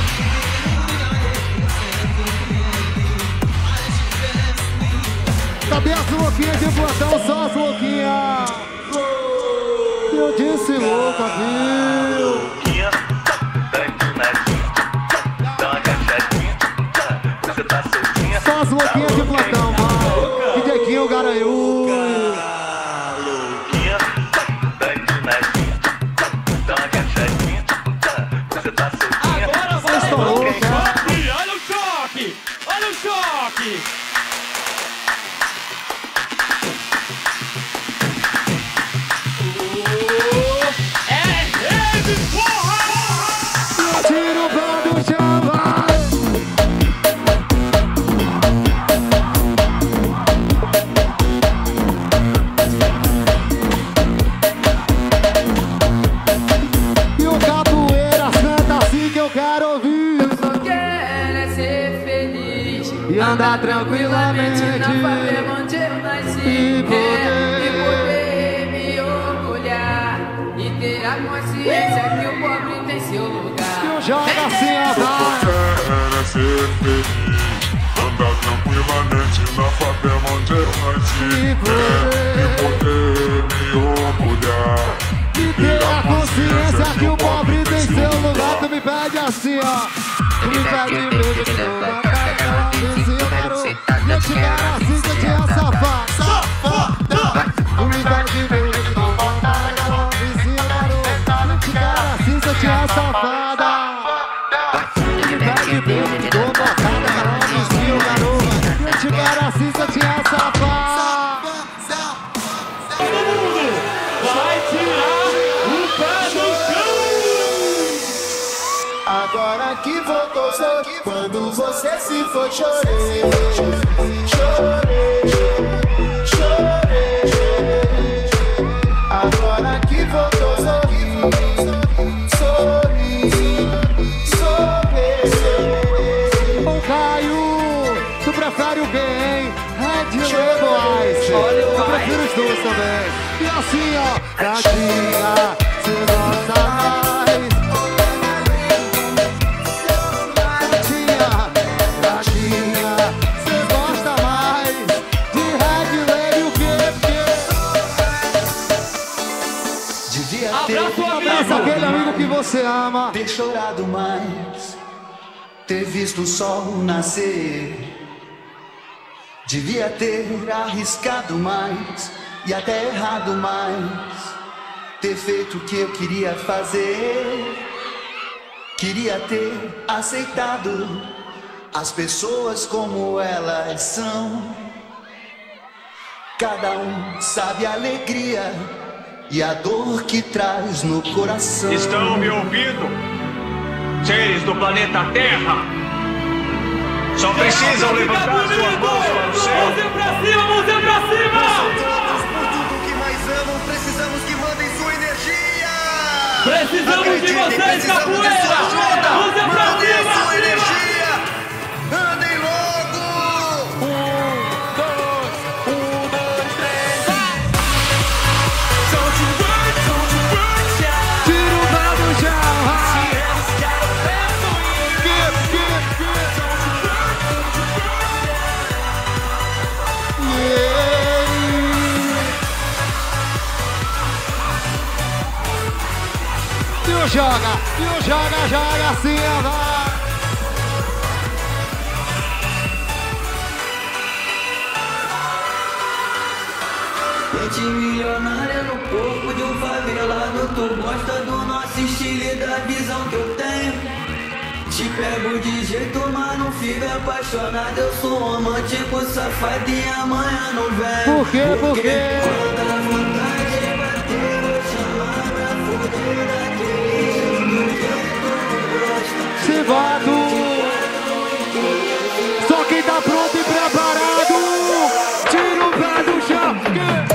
Cadê as louquinhas de plantão? Só as louquinhas. Eu disse louca, viu? Só as louquinhas de plantão, vai. D J Kinho, Garanhuns. andar tranquilamente na favela onde eu nasci. E É, e poder me orgulhar e ter a consciência que o pobre tem seu lugar. Eu jogo assim, ó, vai. Era ser feliz, andar tranquilamente na favela onde eu nasci. E poder, e poder me orgulhar e ter a consciência que o pobre tem seu lugar. Tu me pede assim, ó. Tu me pede beijo de novo, a cara dela vizinho, garoto. E eu te garanto que eu tinha safado. Safada. Tu me pede beijo de novo, a cara dela vizinho, garoto. E eu te garanto que eu tinha safada. Tu me pede beijo de novo, a cara dela vizinho, garoto. E eu te garanto que eu tinha safada. Todo mundo vai tirar o pé do chão. Agora que voltou, quando você se foi, chorei, chorei, chorei. Agora que voltou, sorri, sorri, sorri. Ô Caio, tu prefere o quê, hein? Red ou Ice? Eu prefiro os dois também. E assim, ó, gatinha, cê gosta mais. Abraça aquele amigo que você ama. Ter chorado mais, ter visto o sol nascer. Devia ter arriscado mais e até errado mais. Ter feito o que eu queria fazer. Queria ter aceitado as pessoas como elas são. Cada um sabe a alegria e a dor que traz no coração. Estão me ouvindo? Seres do planeta Terra, só precisam levantar suas mãos para o céu. Mãozinha pra cima, mãozinha pra cima! Por tudo que mais amam, precisamos que mandem sua energia. Precisamos de vocês, capoeira! Mãozinha pra Mandem cima! sua energia. Andem logo. Um, dois, um, dois, três, vai! Tira o pé do chão, vai! E o joga, e o joga, joga assim, ó, vai! Gente milionária no corpo de um favelado. Tu gosta do nosso estilo e da visão que eu tenho. Te pego de jeito, mas não fica apaixonado. Eu sou romântico, safado e amanhã não vem. Por quê? Por quê? Quando a vontade bater, vou chamar pra foder daquele jeito que tu gosta. Se vato! Só quem tá pronto e preparado, tira o pé do chão.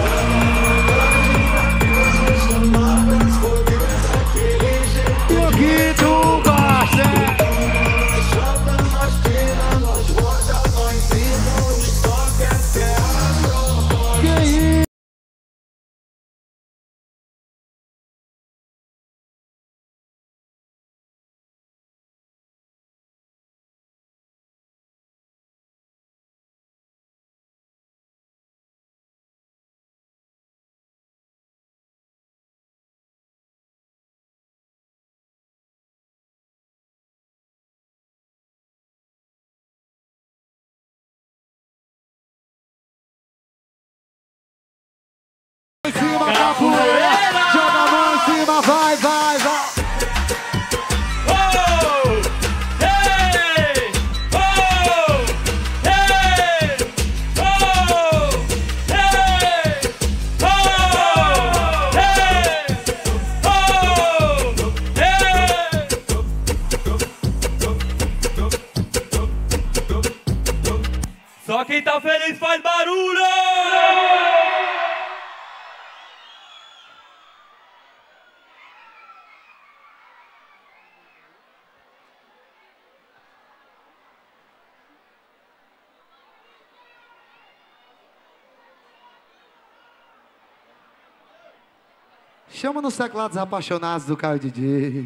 Chama nos teclados apaixonados do Caio D J.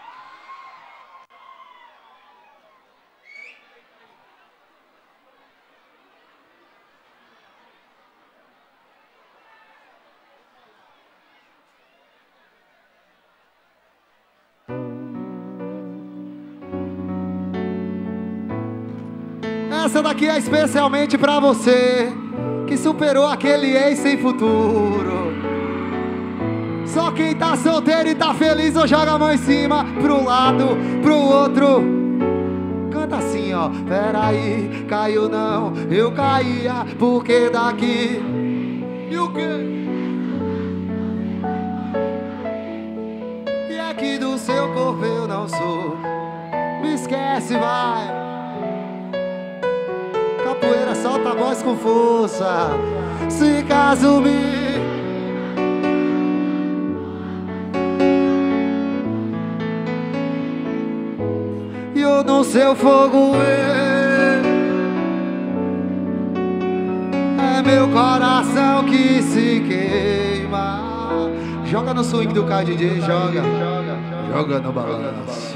Essa daqui é especialmente pra você que superou aquele ex sem futuro. Só quem tá solteiro e tá feliz, ou joga a mão em cima, pro lado, pro outro. Canta assim, ó. Peraí, caiu não, eu caía, porque daqui. E o quê? E aqui do seu corpo eu não sou. Me esquece, vai. Capoeira, solta a voz com força. Se caso me... E eu no seu fogo é meu coração que se queima. Joga no swing do Caio D J, joga. Joga no balanço.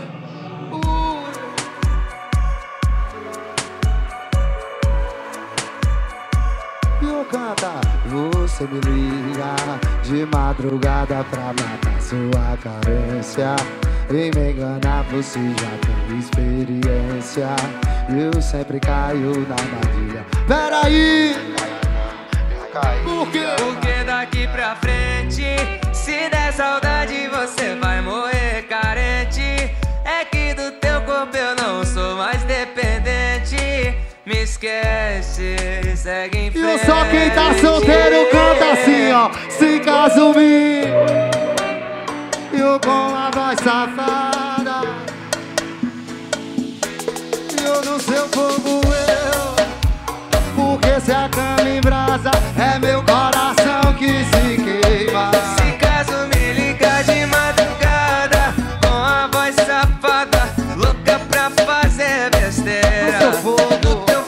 Canta, você me liga de madrugada pra matar sua carência. E me enganar, você já tem experiência. Eu sempre caio na armadilha. Peraí! Por quê? Porque daqui pra frente, se der saudade, você vai morrer carente. É que do teu corpo eu não sou mais dependente. Me esquece, segue em frente. E só quem tá solteiro canta assim, ó. Se caso me... Eu com a voz safada. Eu no seu fogo eu. Porque se a cama em brasa, é meu coração que se queima. Se caso me liga de madrugada, com a voz safada, louca pra fazer besteira. No seu fogo.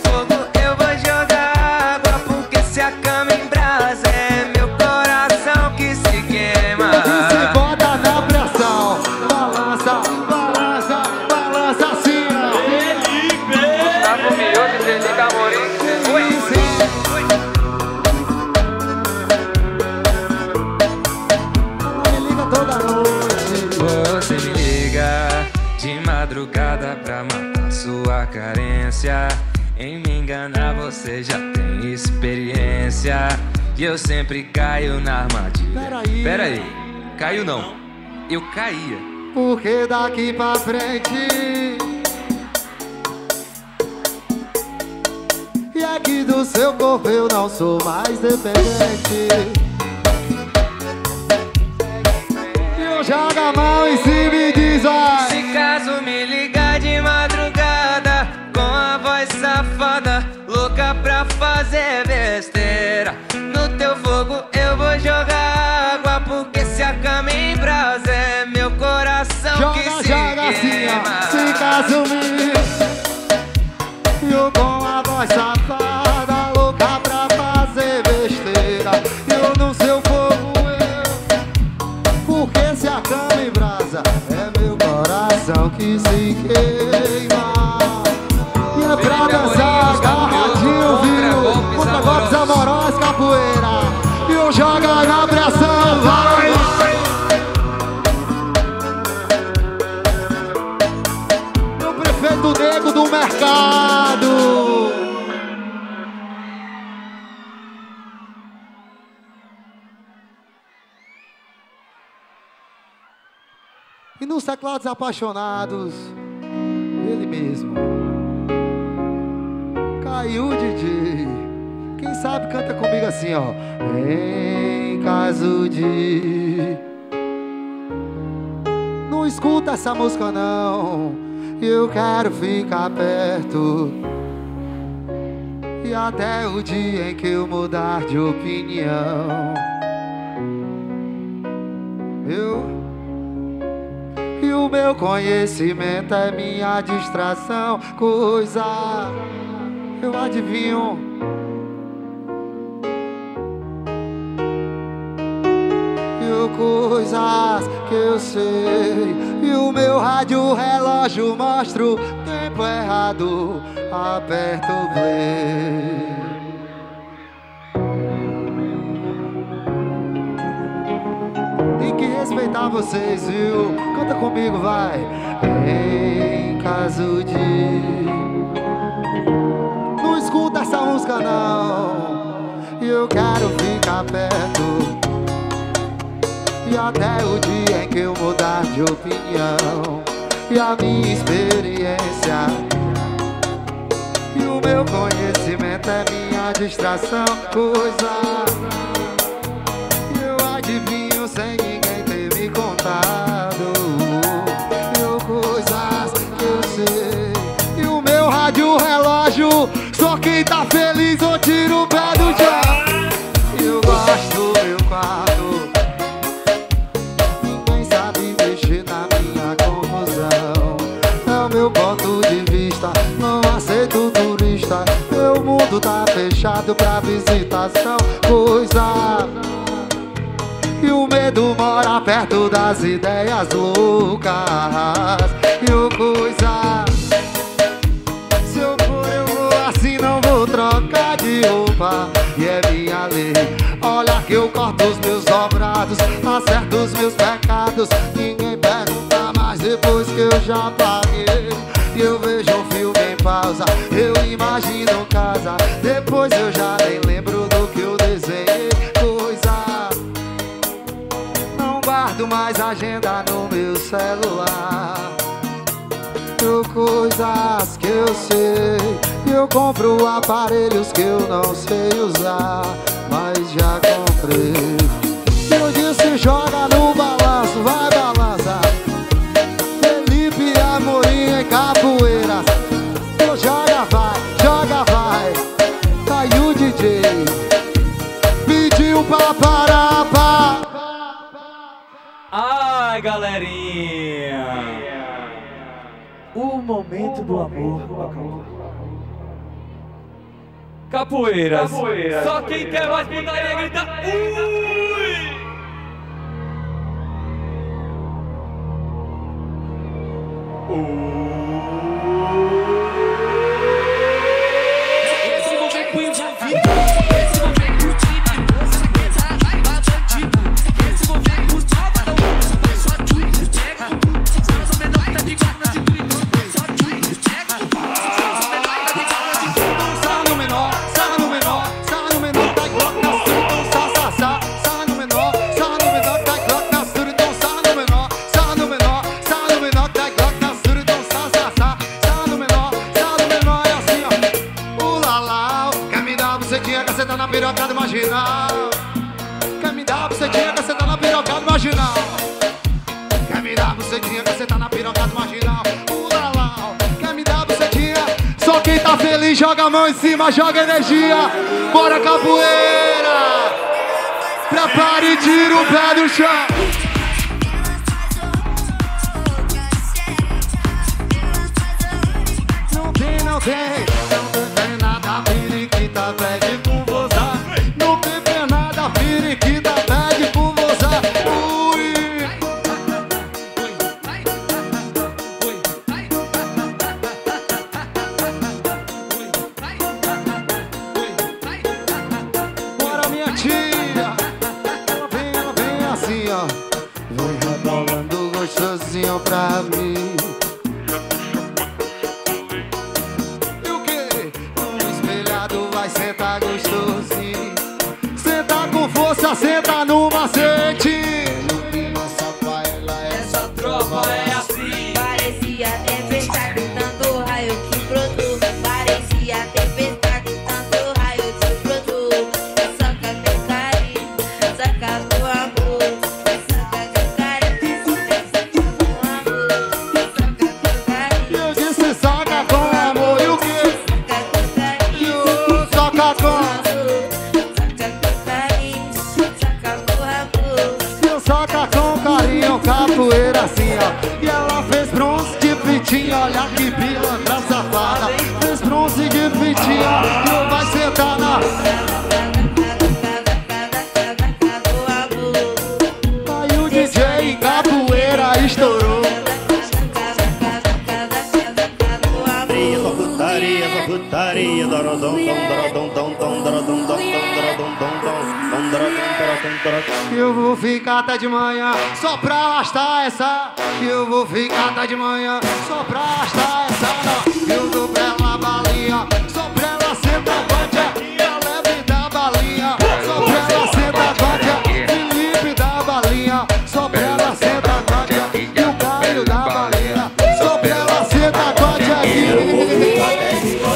Pra matar sua carência. Em me enganar você já tem experiência. E eu sempre caio na armadilha. Peraí, Peraí, caiu não, eu caía. Porque daqui pra frente e aqui do seu corpo eu não sou mais dependente. E eu jogo a mão em cima e diz, vai. Se caso me ligar de madrugada, com a voz safada, louca pra fazer besteira. No teu fogo eu vou jogar água, porque se a cama em brasa, é meu coração joga, que se joga queima. Assim, ó. Se caso me... Eu com a voz safada, louca pra fazer besteira. Eu no seu fogo eu. Porque se a cama em brasa, é meu coração que se queima. E é pra dançar agarradinho, viu? Contra golpes amorosos, capoeira. E eu jogo na pressão, vai! Meu prefeito nego do mercado. E nos teclados apaixonados, ele mesmo, Caio D J. Quem sabe canta comigo assim, ó. Em caso de... Não escuta essa música não, eu quero ficar perto. E até o dia em que eu mudar de opinião, eu... E o meu conhecimento é minha distração. Coisa, eu adivinho. Eu Mil coisas que eu sei e o meu rádio relógio mostra o tempo errado. Aperta o play. Tem que respeitar vocês, viu? Canta comigo, vai. Em caso de não escuta essa música não, eu quero ficar perto e até o dia em que eu mudar de opinião. E a minha experiência e o meu conhecimento é minha distração. Coisa eu adivinho sem ninguém ter me contado. Eu coisas que eu sei e o meu rádio relógio. Só quem tá feliz ou tira o pé do chão. Eu gosto do meu quarto, ninguém sabe mexer na minha confusão. É o meu ponto de vista, não aceito turista. Meu mundo tá fechado pra visitação. Coisa e o medo mora perto das ideias loucas. E o coisa, se eu for eu vou assim, não vou trocar de roupa. E é minha lei, olha que eu corto os meus dobrados, acerto os meus pecados. Ninguém pergunta mais depois que eu já paguei. E eu vejo um filme em pausa, eu imagino casa. Depois eu já nem lembro do que eu desenhei. Coisa, não guardo mais agenda no meu celular. Eu coisas que eu sei, eu compro aparelhos que eu não sei usar, mas já comprei. Eu disse joga no balanço, vai balança. Felipe Amorim em Capoeiras. Eu joga vai, joga vai. Caiu o D J, pediu pra parar, pá. Ai, galerinha, o momento do amor. Capoeiras. Capoeiras. Só quem quer mais putaria grita ui! Esse momento foi envolvido. Esse momento o time essa raiva bandido. Esse momento o salva não foi só tudo. Chega o só menor tá de guarda de tudo. Só tudo. Chega o só menor tá de guarda de tudo. Sá no menor, sá no menor, sá no menor, tá igual na sua, então sá, sá, sá. Sá no menor, sá no menor, tá igual na sua, então sá no menor. Sá no menor, sá no menor, tá igual na sua, então sá, sá, sá. Sá no menor, sá no menor, é assim, ó. O lalau, quer me dar bucetinha, que você tá na pirocada marginal. Quer me dar bucetinha, que você tá na pirocada marginal. Quer me dar bucetinha, que você tá na pirocada marginal. O lalau, quer me dar bucetinha. Só quem tá feliz joga a mão em cima, joga energia. Bora capoeira. Prepare e tira o pé do chão. Não tem, não tem, não tem nada, periquita pede com você. Não tem nada, periquita pede com você. Ui. Bora minha tia, ela vem, ela vem assim, ó. Vem rebolando gostosinho pra mim. E o que? Um espelhado vai sentar gostosinho. Senta com força, senta no macete. Nossa paella, essa tropa é assim. Parecia tempestade, tanto raio que brotou. Parecia tempestade, tanto raio que brotou. Saca com carinho, saca com amor. Saca com carinho, saca com amor. Saca com carinho. Eu disse saca com amor. E o que? Saca com carinho, Saca com amor. saca com carinho, saca com amor. Eu saca com carinho, capoeira assim, ó. E ela fez bronze de fitinha, olha que pilantra safada. Fez bronze de fitinha, e vai sentar na... Aí Eu vou ficar até de manhã só pra arrastar essa. Eu vou ficar até de manhã só pra arrastar essa. Eu dou pra ela balinha, só pra ela sentar aqui. A leve da balinha, só pra ela sentar aqui. Felipe da balinha, só pra ela sentar aqui. E o Caio da balinha, só pra ela sentar aqui.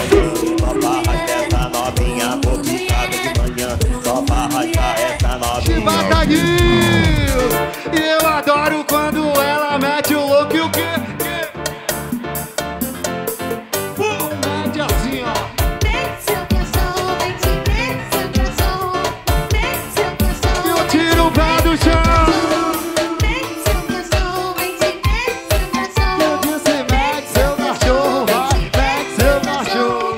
Chibatadinho, e eu adoro quando ela mete o louco e o quê? Mete assim, ó. Mete seu coração, mete, mete seu coração, mete seu coração. E eu tiro o pé do chão. Mete seu coração, mete, mete seu coração. Eu disse mete seu cachorro, vai, mete seu cachorro.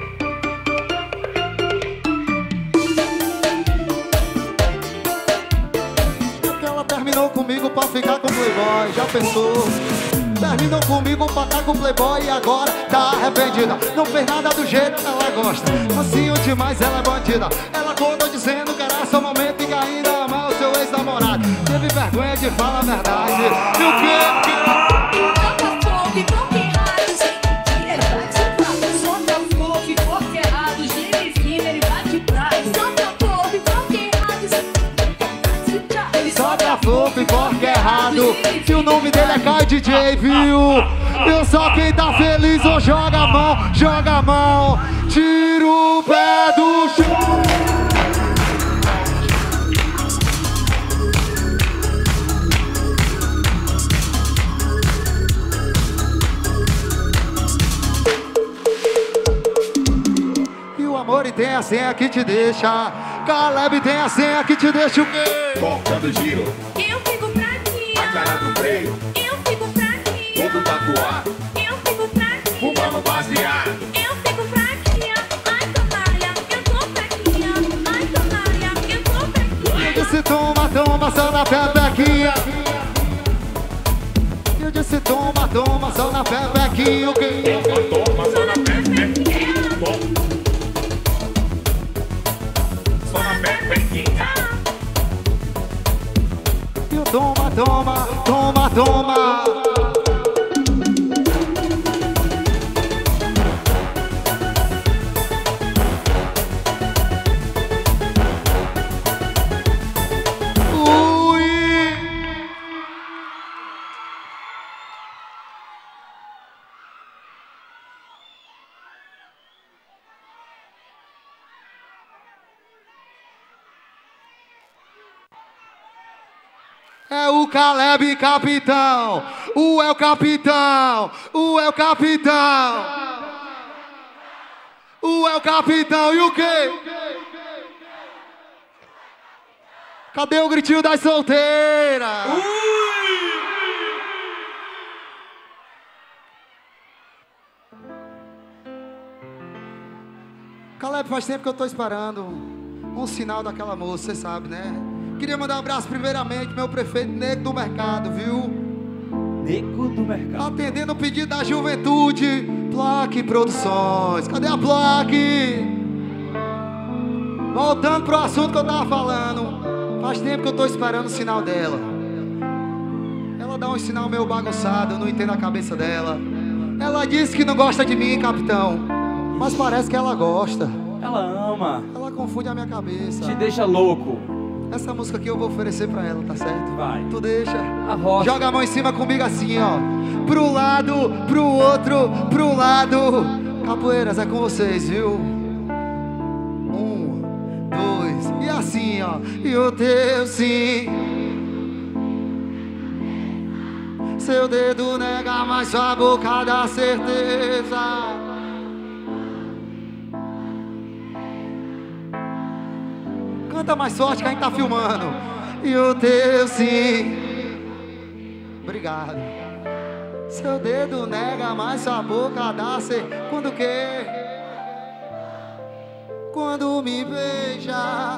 Terminou comigo pra ficar com o playboy, já pensou? Terminou comigo pra estar com o playboy e agora tá arrependida. Não fez nada do jeito que ela gosta, assim demais ela é bandida. Ela acordou dizendo que era só momento e que ainda ama o seu ex-namorado. Teve vergonha de falar a verdade. E o quê? Fofo e porco errado. Se o nome dele é Caio D J, viu? Eu só quem tá feliz ou joga a mão, joga a mão. Tira o pé do chão. E o amor e tem a senha que te deixa. Caleb tem a senha que te deixa o quê? Cortando giro. Eu fico fraquinha. A cara do freio. Eu fico fraquinha. Todo tatuado. Eu fico fraquinha. Fumando baseado. Eu fico fraquinha. Ai, canalha, eu tô fraquinha. Ai, canalha, eu tô fraquinha. Eu disse toma, toma, só na pepequinha. Eu disse toma, toma, só na pepequinha. O quê? Toma, toma, só na pepequinha. Só na pepequinha. Eu toma, toma, toma, toma. Ui. É o Caleb capitão, o El capitão, o El capitão, o El capitão e o quê? Cadê o gritinho das solteiras? Caleb, faz tempo que eu tô esperando um sinal daquela moça, você sabe, né? Queria mandar um abraço primeiramente pro meu prefeito Nego do Mercado, viu? Nego do Mercado. Atendendo o pedido da juventude, Plaque Produções. Cadê a Plaque? Voltando pro assunto que eu tava falando. Faz tempo que eu tô esperando o sinal dela. Ela dá um sinal meio bagunçado, eu não entendo a cabeça dela. Ela disse que não gosta de mim, capitão. Mas parece que ela gosta. Ela ama. Ela confunde a minha cabeça. Te deixa louco. Essa música aqui eu vou oferecer pra ela, tá certo? Vai. Tu deixa. A rocha. Joga a mão em cima comigo assim, ó. Pro lado, pro outro, pro lado. Capoeiras, é com vocês, viu? Um, dois, e assim, ó. E o teu sim. Seu dedo nega, mas sua boca dá certeza. Canta mais forte que a gente tá filmando. E o teu sim. Obrigado. Seu dedo nega, mas sua boca dá certeza. Quando que? Quando me beija.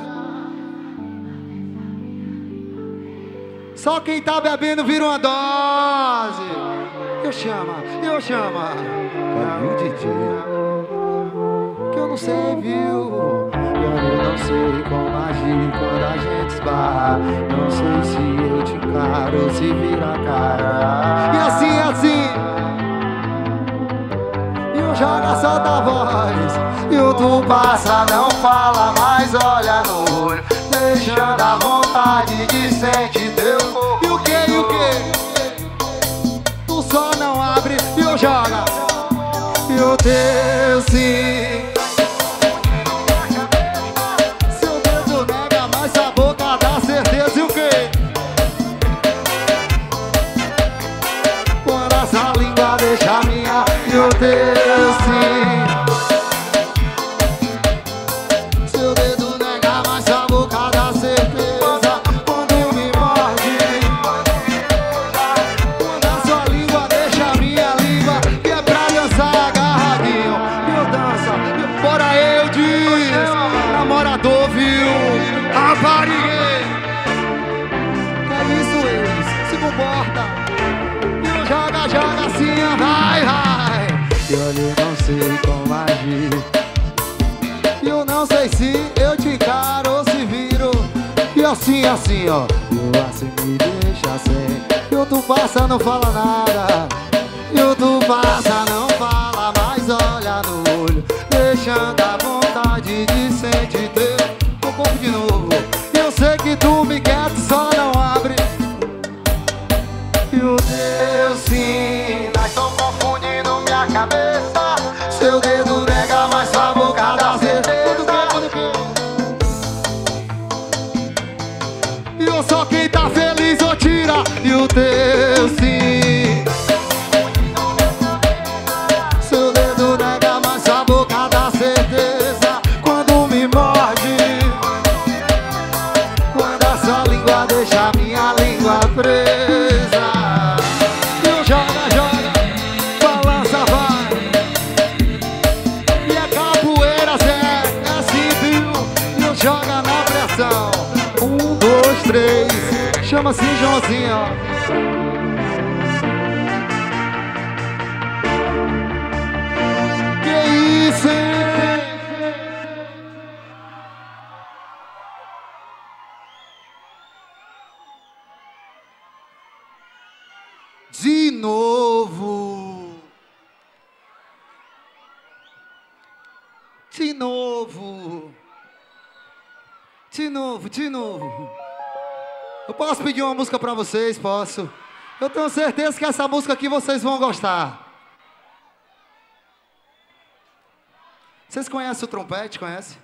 Só quem tá bebendo vira uma dose. Eu chamo, eu chamo. Cadê o D J? Que eu não sei, viu? Eu não sei como agir quando a gente esbarra. Não sei se eu te encaro ou se vira a cara. E assim, assim. E o joga solta a voz. E o tu passa, não fala, mas olha no olho, deixando a vontade de sentir teu corpo. E o que, e o que? Tu só não abre e o joga. E o teu sim. Seu dedo nega, mas a boca dá certeza. E o que? Quando essa língua deixa a minha. E o teu sim. Seu dedo nega, mas a boca dá certeza. Quando me morde. Quando a sua língua deixa a minha língua. Que é pra dançar agarradinho. Eu danço, fora eu diz. Namorador, viu? Rapariguei. Que é isso, eles? Se comporta. E o joga, joga assim, vai, vai. E olha, não sei como agir. E eu não sei se eu te encaro ou se viro. E assim, assim, ó. Eu assim me deixa sem. Eu tu passa, não fala nada. Eu tu passa, não fala, mas olha no olho, deixando a vontade de sentir teu o corpo de novo. Eu sei que tu me quer, tu só não abre. E o teu sim, nós tão confundindo minha cabeça. Seu dedo nega, mas sua boca dá certeza. E eu só quem tá feliz ou tira. E o teu sim. Seu dedo nega, mas sua boca dá certeza. Quando me morde. Quando a sua língua deixa a minha língua presa. E eu joga, joga, balança, vai. E a capoeira, Zé, é assim, viu? E eu joga na pressão. Um, dois, três. Chama assim, Joãozinho, ó. Que isso, hein? De novo. De novo. De novo, de novo. Eu posso pedir uma música pra vocês? Posso. Eu tenho certeza que essa música aqui vocês vão gostar. Vocês conhecem o trompete? Conhece?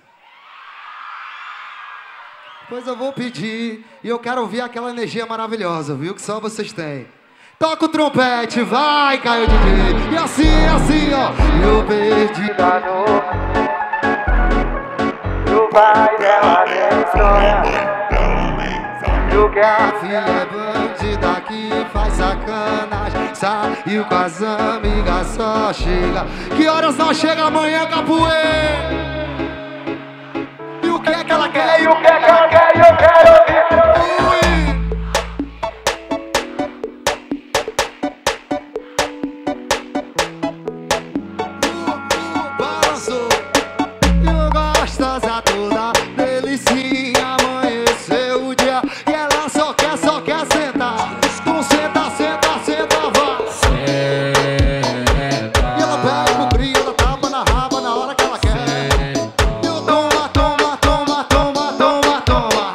Pois eu vou pedir. E eu quero ouvir aquela energia maravilhosa, viu? Que só vocês têm. Toca o trompete, vai, Caio D J. E assim, assim, ó. Eu perdi da dor. O pai dela nem sonha. Eu que a filha é bandida que faz sacanagem. Saiu com as amigas, só chega. Que horas não chega amanhã, capoeira? E o que é que ela quer? E o que é que ela quer? E eu quero ouvir. Balançou. E eu gostosa toda, delicinha, amanheceu o dia. E ela só quer, só quer sentar. Tu senta, senta, senta, vai. E ela pega o brilho, ela tapa na raba na hora que ela quer. E eu toma, toma, toma, toma, toma, toma.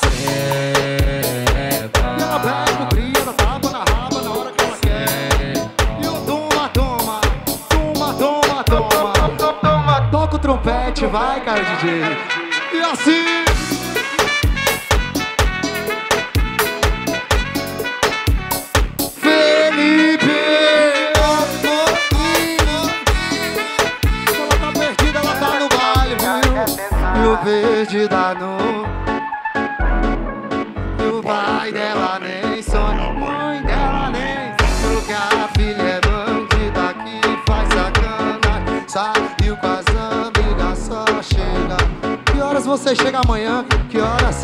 E ela pega o brilho, ela tapa na raba na hora que ela quer. E eu toma, toma, toma, toma, toma, toma. Toca o trompete, vai, cara D J. E assim. Perdida no. E o pai dela nem sonha, a mãe dela nem. Porque a filha é bandida que faz sacanagem. Saiu com as amigas, só chega. Que horas você chega amanhã? Que horas?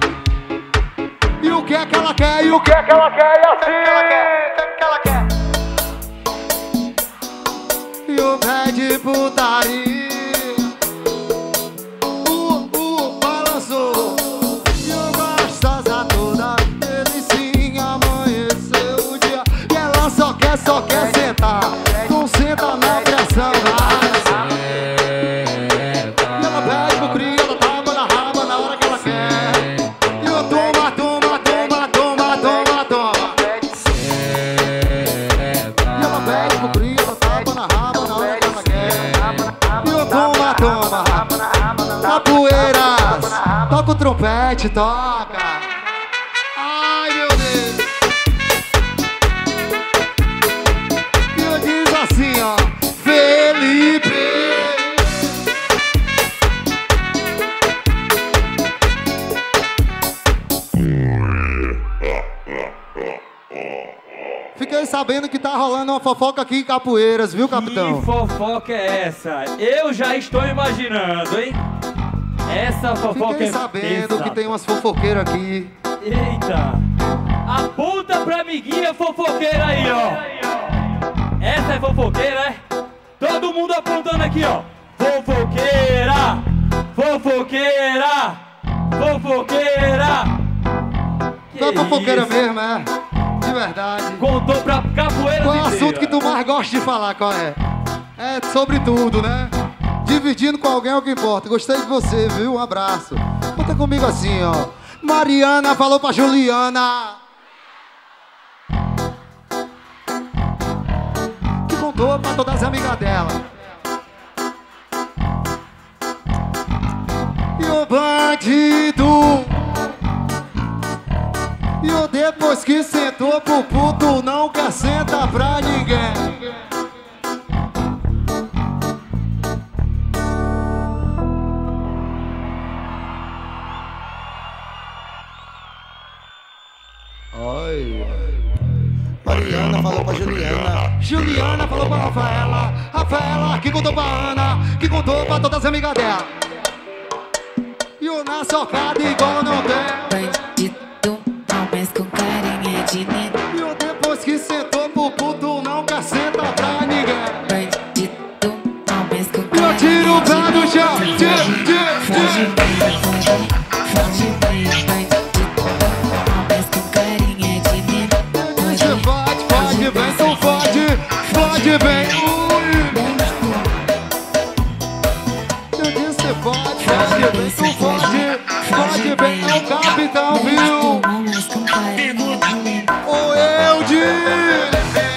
E o que é que ela quer? E o que é que ela quer? E assim? O que é que ela quer? E o pé de putaria. Toca o trompete, toca. Ai, meu Deus. E eu diz assim, ó. Felipe. Fiquei sabendo que tá rolando uma fofoca aqui em Capoeiras, viu, capitão? Que fofoca é essa? Eu já estou imaginando, hein? Essa fofoca Fiquei é sabendo pesada. que tem umas fofoqueiras aqui. Eita! Aponta pra amiguinha fofoqueira aí, ó. Essa é fofoqueira, é? Todo mundo apontando aqui, ó. Fofoqueira! Fofoqueira! Fofoqueira! Tu é fofoqueira mesmo, é? De verdade. Contou pra Capoeiras Qual é o inteira. assunto que tu mais gosta de falar, qual é? É sobre tudo, né? Dividindo com alguém é o que importa. Gostei de você, viu? Um abraço. Conta comigo assim, ó. Mariana falou pra Juliana que contou pra todas as amigas dela. E o bandido, e o depois que sentou pro puto não quer sentar pra ninguém. Oi. Mariana falou pra Juliana, Juliana falou pra Rafaela, Rafaela que contou pra Ana, que contou pra todas as amigas dela. E o na socada igual não tem. Bandido, mas com carinha de neno. E o depois que sentou pro puto não quer sentar pra ninguém. Bandido, mas com carinha. Eu tiro o pé do chão. Tiro, tiro, Foge bem, foge, foge bem. Bandido, mas com carinha de neno. Você fode, fode bem, tu fode, fode bem. Eu disse fode, fode bem, tu fode, fode bem. É o capitão, viu? Ou eu disse.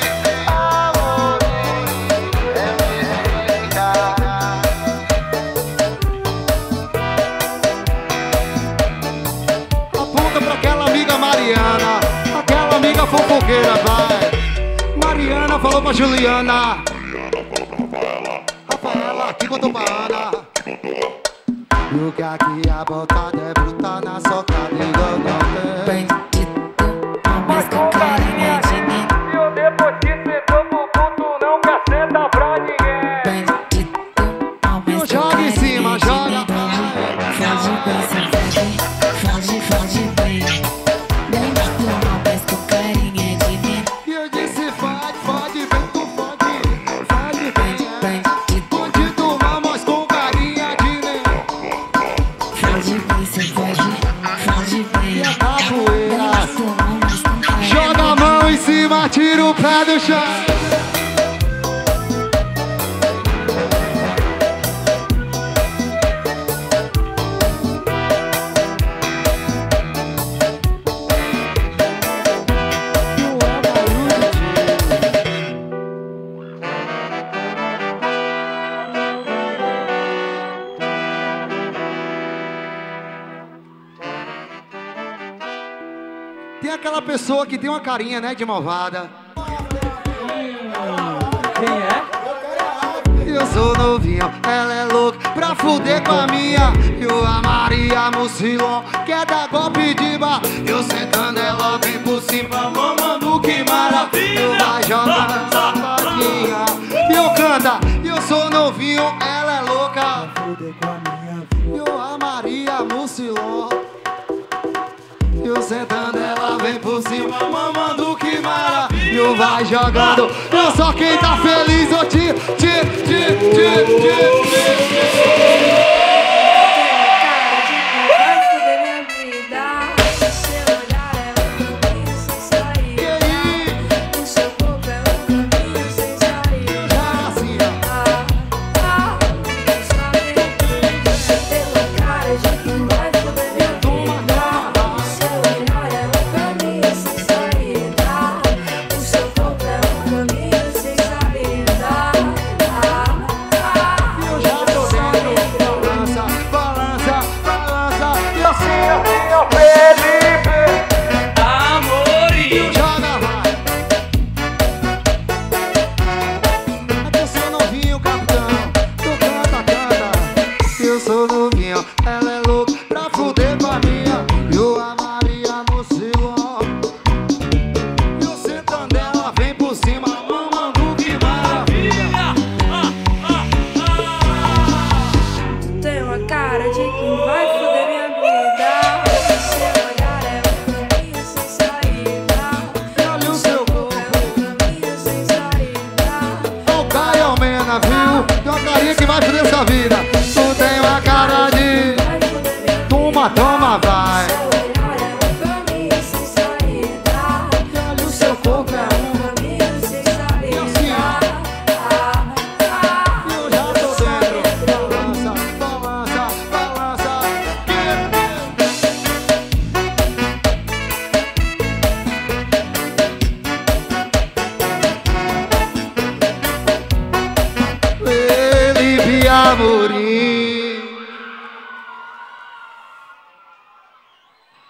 Aponta pra aquela amiga Mariana, aquela amiga fofoqueira, vai. Mariana falou pra Juliana, Rafaela que contou pra Ana. E o que aqui a botada é bruta na socada igual não tem. Mas com carinha de neno. E eu depois que sentou pro puto não quer sentar pra ninguém. Bandido, joga em cima, joga. Foge bem, foge, foge bem. Bandido, mas com carinha de neno. E eu disse fode, fode bem, tu fode, fode bem. Bandido, mas com carinha de neno. Foge bem, cê foge, foge bem. E a capoeira. Joga a mão em cima, tira o pé do chão. Tem aquela pessoa que tem uma carinha, né, de malvada. Quem é? Eu sou novinho, ela é louca pra fuder com a minha. Eu a Maria Mucilon, quer dar golpe de bar. Eu sentando ela vem por cima, mamando que maravilha. Eu vai jogar safadinha. E eu canta, eu sou novinho, ela é louca pra fuder com a minha. Eu a Maria Mucilon. Eu sentando, ela vem por cima, mamando que maravilha. Vai jogando, eu só quem tá feliz, eu te, te, te, te, te, te.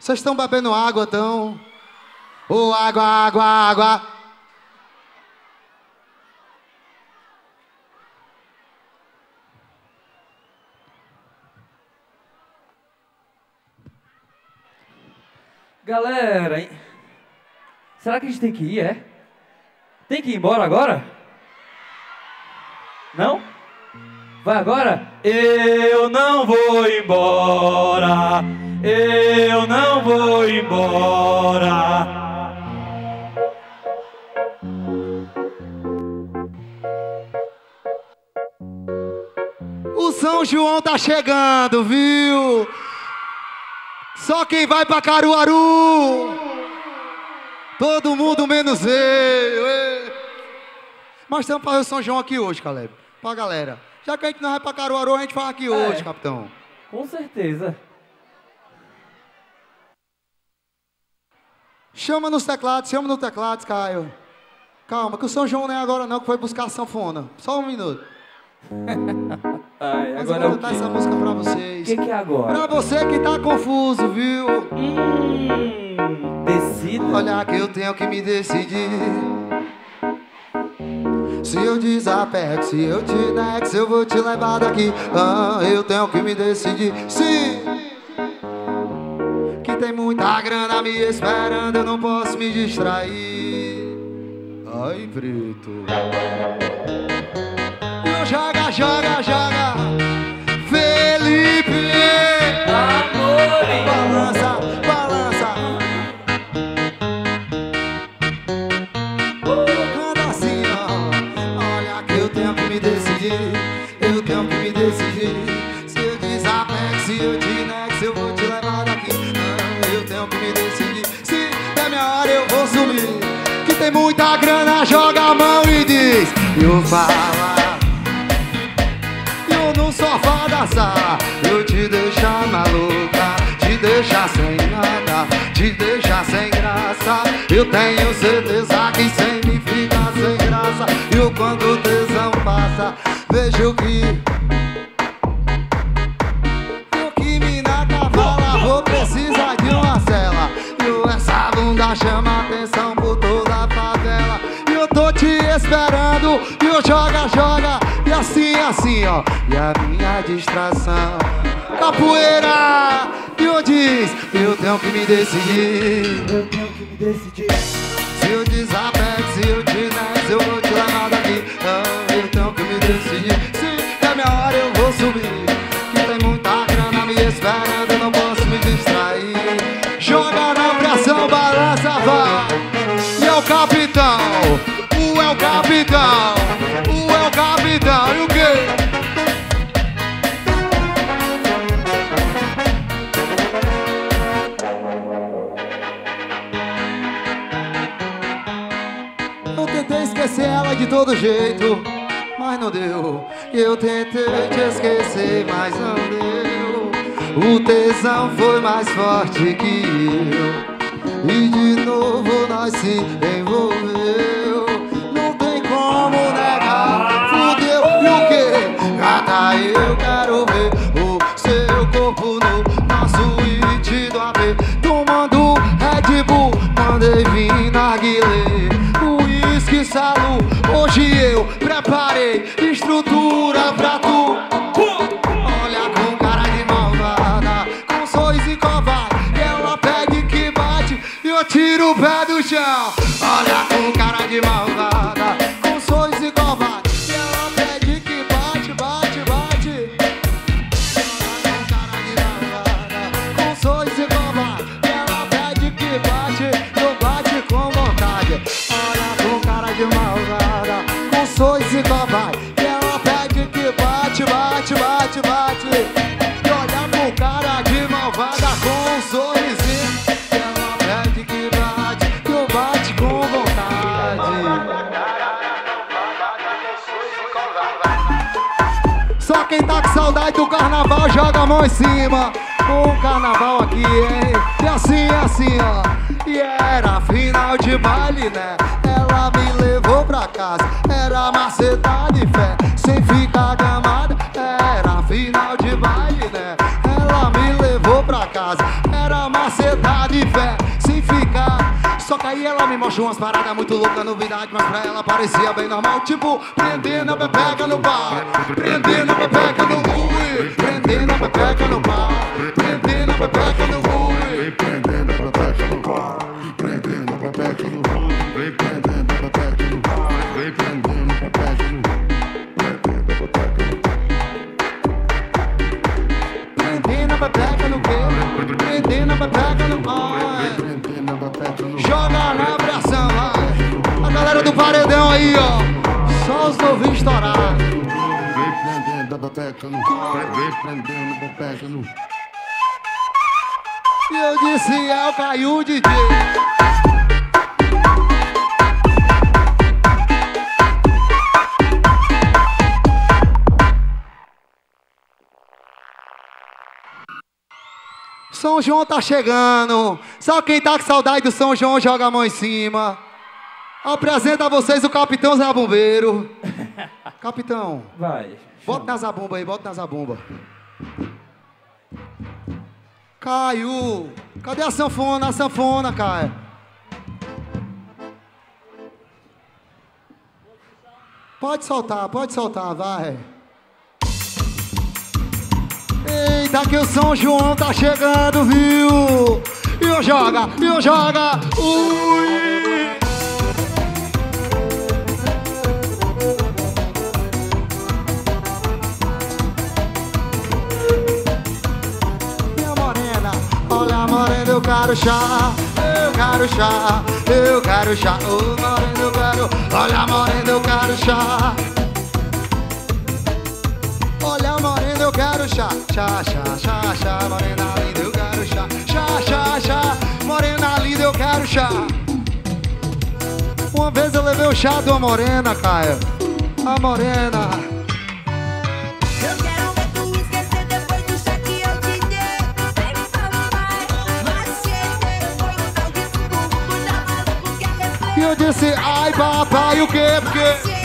Vocês estão bebendo água, então? Ô, água, água, água. Galera, hein? Será que a gente tem que ir, é? Tem que ir embora agora? Não? Vai agora? Eu não vou embora. Eu não vou embora. O São João tá chegando, viu? Só quem vai pra Caruaru. Todo mundo menos eu. Mas estamos para o São João aqui hoje, Caleb. Pra galera. Já que a gente não vai pra Caruaru, a gente faz aqui hoje, É. capitão. Com certeza. Chama nos teclados, chama nos teclados, Caio. Calma, que o São João não é agora não, que foi buscar a sanfona. Só um minuto. Ai, Mas agora eu é vou o cantar quê? essa música pra vocês. O que, que é agora? Pra você que tá confuso, viu? Hum, decida. Olha que eu tenho que me decidir. Se eu desapego, se eu te nego, se eu vou te levar daqui. Ah, eu tenho que me decidir. Sim, que tem muita grana me esperando, eu não posso me distrair. Ai, preto. Eu joga, joga, joga. Felipe. Amor. Balança, balança. Eu canto assim, ó. Olha que eu tenho que me decidir. Eu tenho que me decidir. Se eu desapego, se eu te nego, se eu vou te levar daqui. Ah, eu tenho que me decidir. Se der minha hora eu vou sumir. Que tem muita grana, joga a mão e diz. Eu falo. Eu no sofá dançar, eu te deixar maluca, te deixar sem nada, te deixar sem graça. Eu tenho certeza que sem mim fica sem graça. Eu quando o tesão passa, vejo que eu que mina cavala, vou precisar de uma cela. Eu essa bunda chama atenção por toda a favela. Eu tô te esperando, e eu joga, joga. E assim, assim, ó, e a minha distração. Capoeira, e eu diz, eu tenho que me decidir. Eu tenho que me decidir. Se eu desapego, se eu te nego, se eu vou te levar daqui. Não, eu tenho que me decidir. Se é minha hora eu vou subir. Que tem muita grana me esperando, eu não posso me distrair. Joga na pressão, balança, vai. E é o capitão, o é o capitão. O é o capitão, e o quê? Eu tentei esquecer ela de todo jeito, mas não deu. Eu tentei te esquecer, mas não deu. O tesão foi mais forte que eu. E de novo nós se envolveu. Não tem como negar, fudeu, e o quê? Gata, eu quero ver o seu corpo no nosso suíte do A B. Tomando Red Bull, mandei vir na Guilherme. Uísque, salu, hoje eu preparei estrutura pra tu. Olha com cara de malvada, com sorriso e covarde. Ela pede que bate e eu tiro o pé do chão. Olha com cara de malvada, com sorriso e covarde. Ela pede que bate, bate, bate. Olha com cara de malvada, com sorriso e covarde. Ela pede que bate, eu bate com vontade. Olha com cara de malvada, com sorriso e covarde. Ela pede que bate, bate, bate, bate. E olha com cara de malvada, com um sorrisinho. Ela pede que bate, que eu bate com vontade. Só quem tá com saudade do carnaval joga a mão em cima. O carnaval aqui, hein? E assim, assim, ó. E era final de baile, né? Ela me levou pra casa. Era macetada de fé, sem ficar gamada. Era final de baile, né? Ela me levou pra casa. Era macetada Só que aí ela me mostrou umas paradas muito loucas, novidade, mas pra ela parecia bem normal. Tipo, prendendo a pepeca no pau, prendendo a pepeca no ui, prendendo a pepeca no pau, prendendo a pepeca no ui, prendendo a pepeca no pau, prendendo a pepeca no ui, prendendo a pepeca no pau, prendendo a pepeca no prendendo a pepeca no quê? Prendendo a pepeca no pau. Joga na pressão, vai. A galera do paredão aí, ó. Só os novinhos estourados. Vem prendendo a pepeca no vem prendendo a pepeca no. E eu disse, é o Caiu D J. São João tá chegando. Só quem tá com saudade do São João joga a mão em cima. Apresenta a vocês o Capitão Zé Bombeiro. Capitão. Vai. Bota na zabumba aí, bota na zabumba. Caiu. Cadê a sanfona? A sanfona, Caio. Pode soltar, pode soltar, vai. Eita, que o São João tá chegando, viu? E eu joga, e eu joga, ui! Minha morena, olha morena, eu quero chá, eu quero chá, eu quero chá, ô oh, morena, eu quero, olha morena, eu quero chá. Olha morena, eu quero chá, chá, chá, chá, chá, morena linda, eu quero chá, chá, chá, chá, morena linda, eu quero chá. Uma vez eu levei o chá de uma morena, Caio, a morena. Eu quero ver tu esquecer depois do chá que eu te dei. Vem papai, macete, foi um tal de suco, cuida maluco que é reflexo. E eu disse, ai papai, o quê, porque...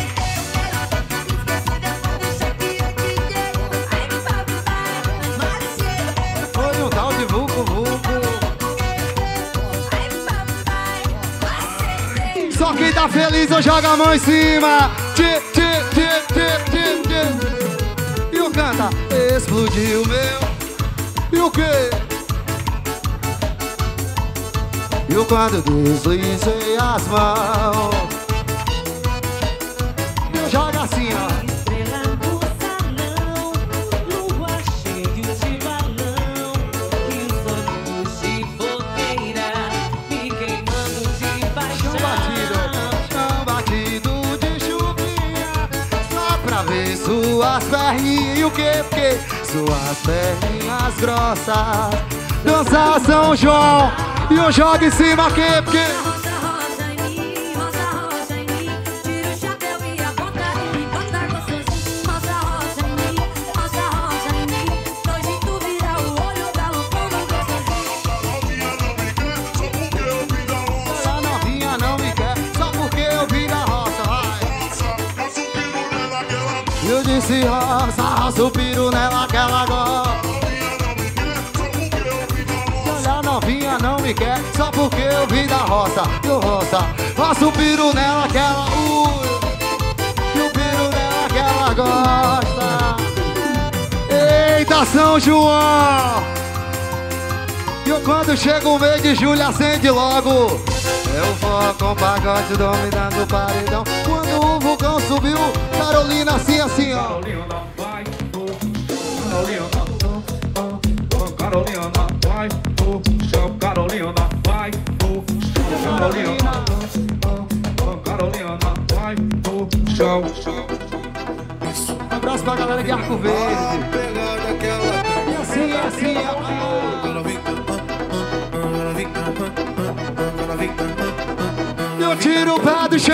Só quem tá feliz eu jogo a mão em cima. Tchê, tchê, tchê, tchê, tchê, tchê. E o canta, explodiu meu. E o quê? E o quando deslizei as mãos. Eu jogo assim, ó. Suas perninhas, e o que, porque suas perninhas grossas dança São João, e eu jogo em cima, que, porque Rosa, rosa em mim, rosa, rosa em mim, tira o chapéu e a bota em mim, bota gostosinho. Rosa, rosa em mim, rosa, rosa em mim, hoje tu vira o olho da loucura gostosinho. ela novinha não me quer, só porque eu vim da roça, vai. Eu disse roça, roça o piru nela que ela gosta. Olha, novinha não me quer, só porque eu vim da roça. Eu roça, roça o piru nela que ela ui. E o piru nela que ela gosta. Eita, São João! E eu, quando chega o mês de julho, acende logo. Eu vou com o pagode dominando o paredão. Quando o vulcão subiu, Carolina assim, assim, ó. Carolina vai, Carolina, Carolina vai, chão, Carolina vai, chão, Carolina, Carolina vai, chão, chão. Um abraço pra galera de Arco Verde. E assim, assim, ó. Eu tiro o pé do chão.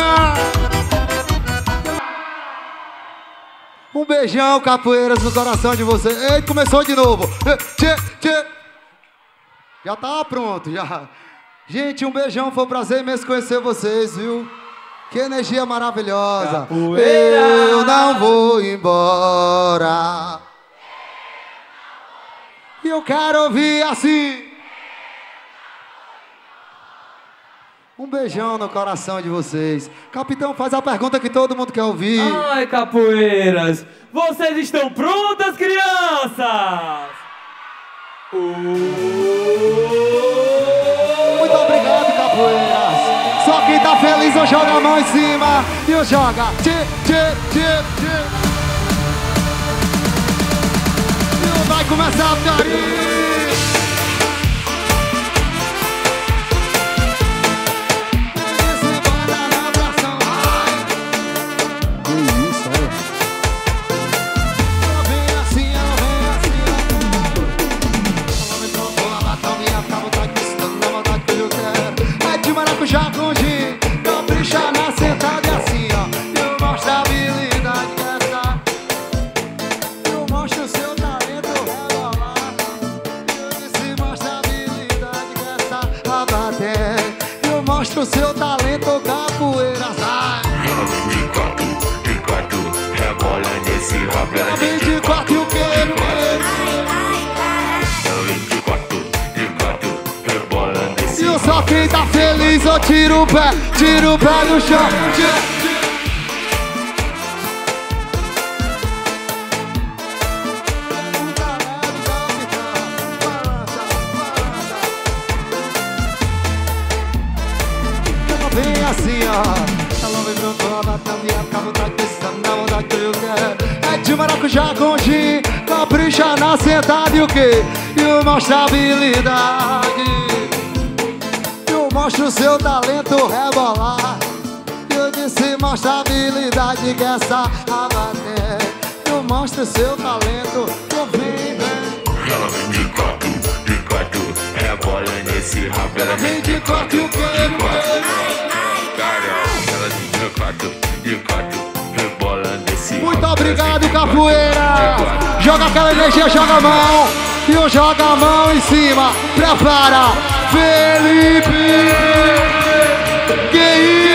Um beijão, capoeiras, no coração de você. Ei, começou de novo. Tchê, tchê. Já tá pronto, já. Gente, um beijão, foi um prazer imenso conhecer vocês, viu? Que energia maravilhosa. Capoeira. Eu não vou embora. E eu quero ouvir assim. Um beijão no coração de vocês. Capitão, faz a pergunta que todo mundo quer ouvir. Ai, capoeiras, vocês estão prontas, crianças? Muito obrigado, capoeiras. Só quem tá feliz ou joga a mão em cima e o joga. Tchê, tchê, tchê, tchê. E vai começar a carinho. Já com gin, capricha na sentada e assim, ó. Eu mostro a habilidade dessa. Eu mostro o seu talento, rebolar. Eu disse, mostra a habilidade dessa. Abater. Eu mostro o seu talento, capoeira, sai. vinte e quatro, vinte e quatro, rebola nesse rabo. vinte e quatro e o que? Só quem tá feliz, eu tiro o pé, tiro o pé do chão. Vem assim, ó. Ela vem pro cola, tá viado, com a vontade pensando na vontade que eu quero. É de maracujá com gin, capricha na sentada e o quê? E eu mostro a habilidade. Mostra o seu talento, rebolar. Eu disse, mostra a habilidade que essa abater. Eu mostro o seu talento, eu vem, vem. Ela vinte e quatro, vinte e quatro, rebola nesse rabo. Ela vinte e quatro e o que? Ela vinte e quatro, vinte e quatro, rebola nesse rabo. Muito obrigado, capoeira. Joga aquela energia, joga a mão. E eu jogo a mão em cima. Prepara, Felipe. Que isso?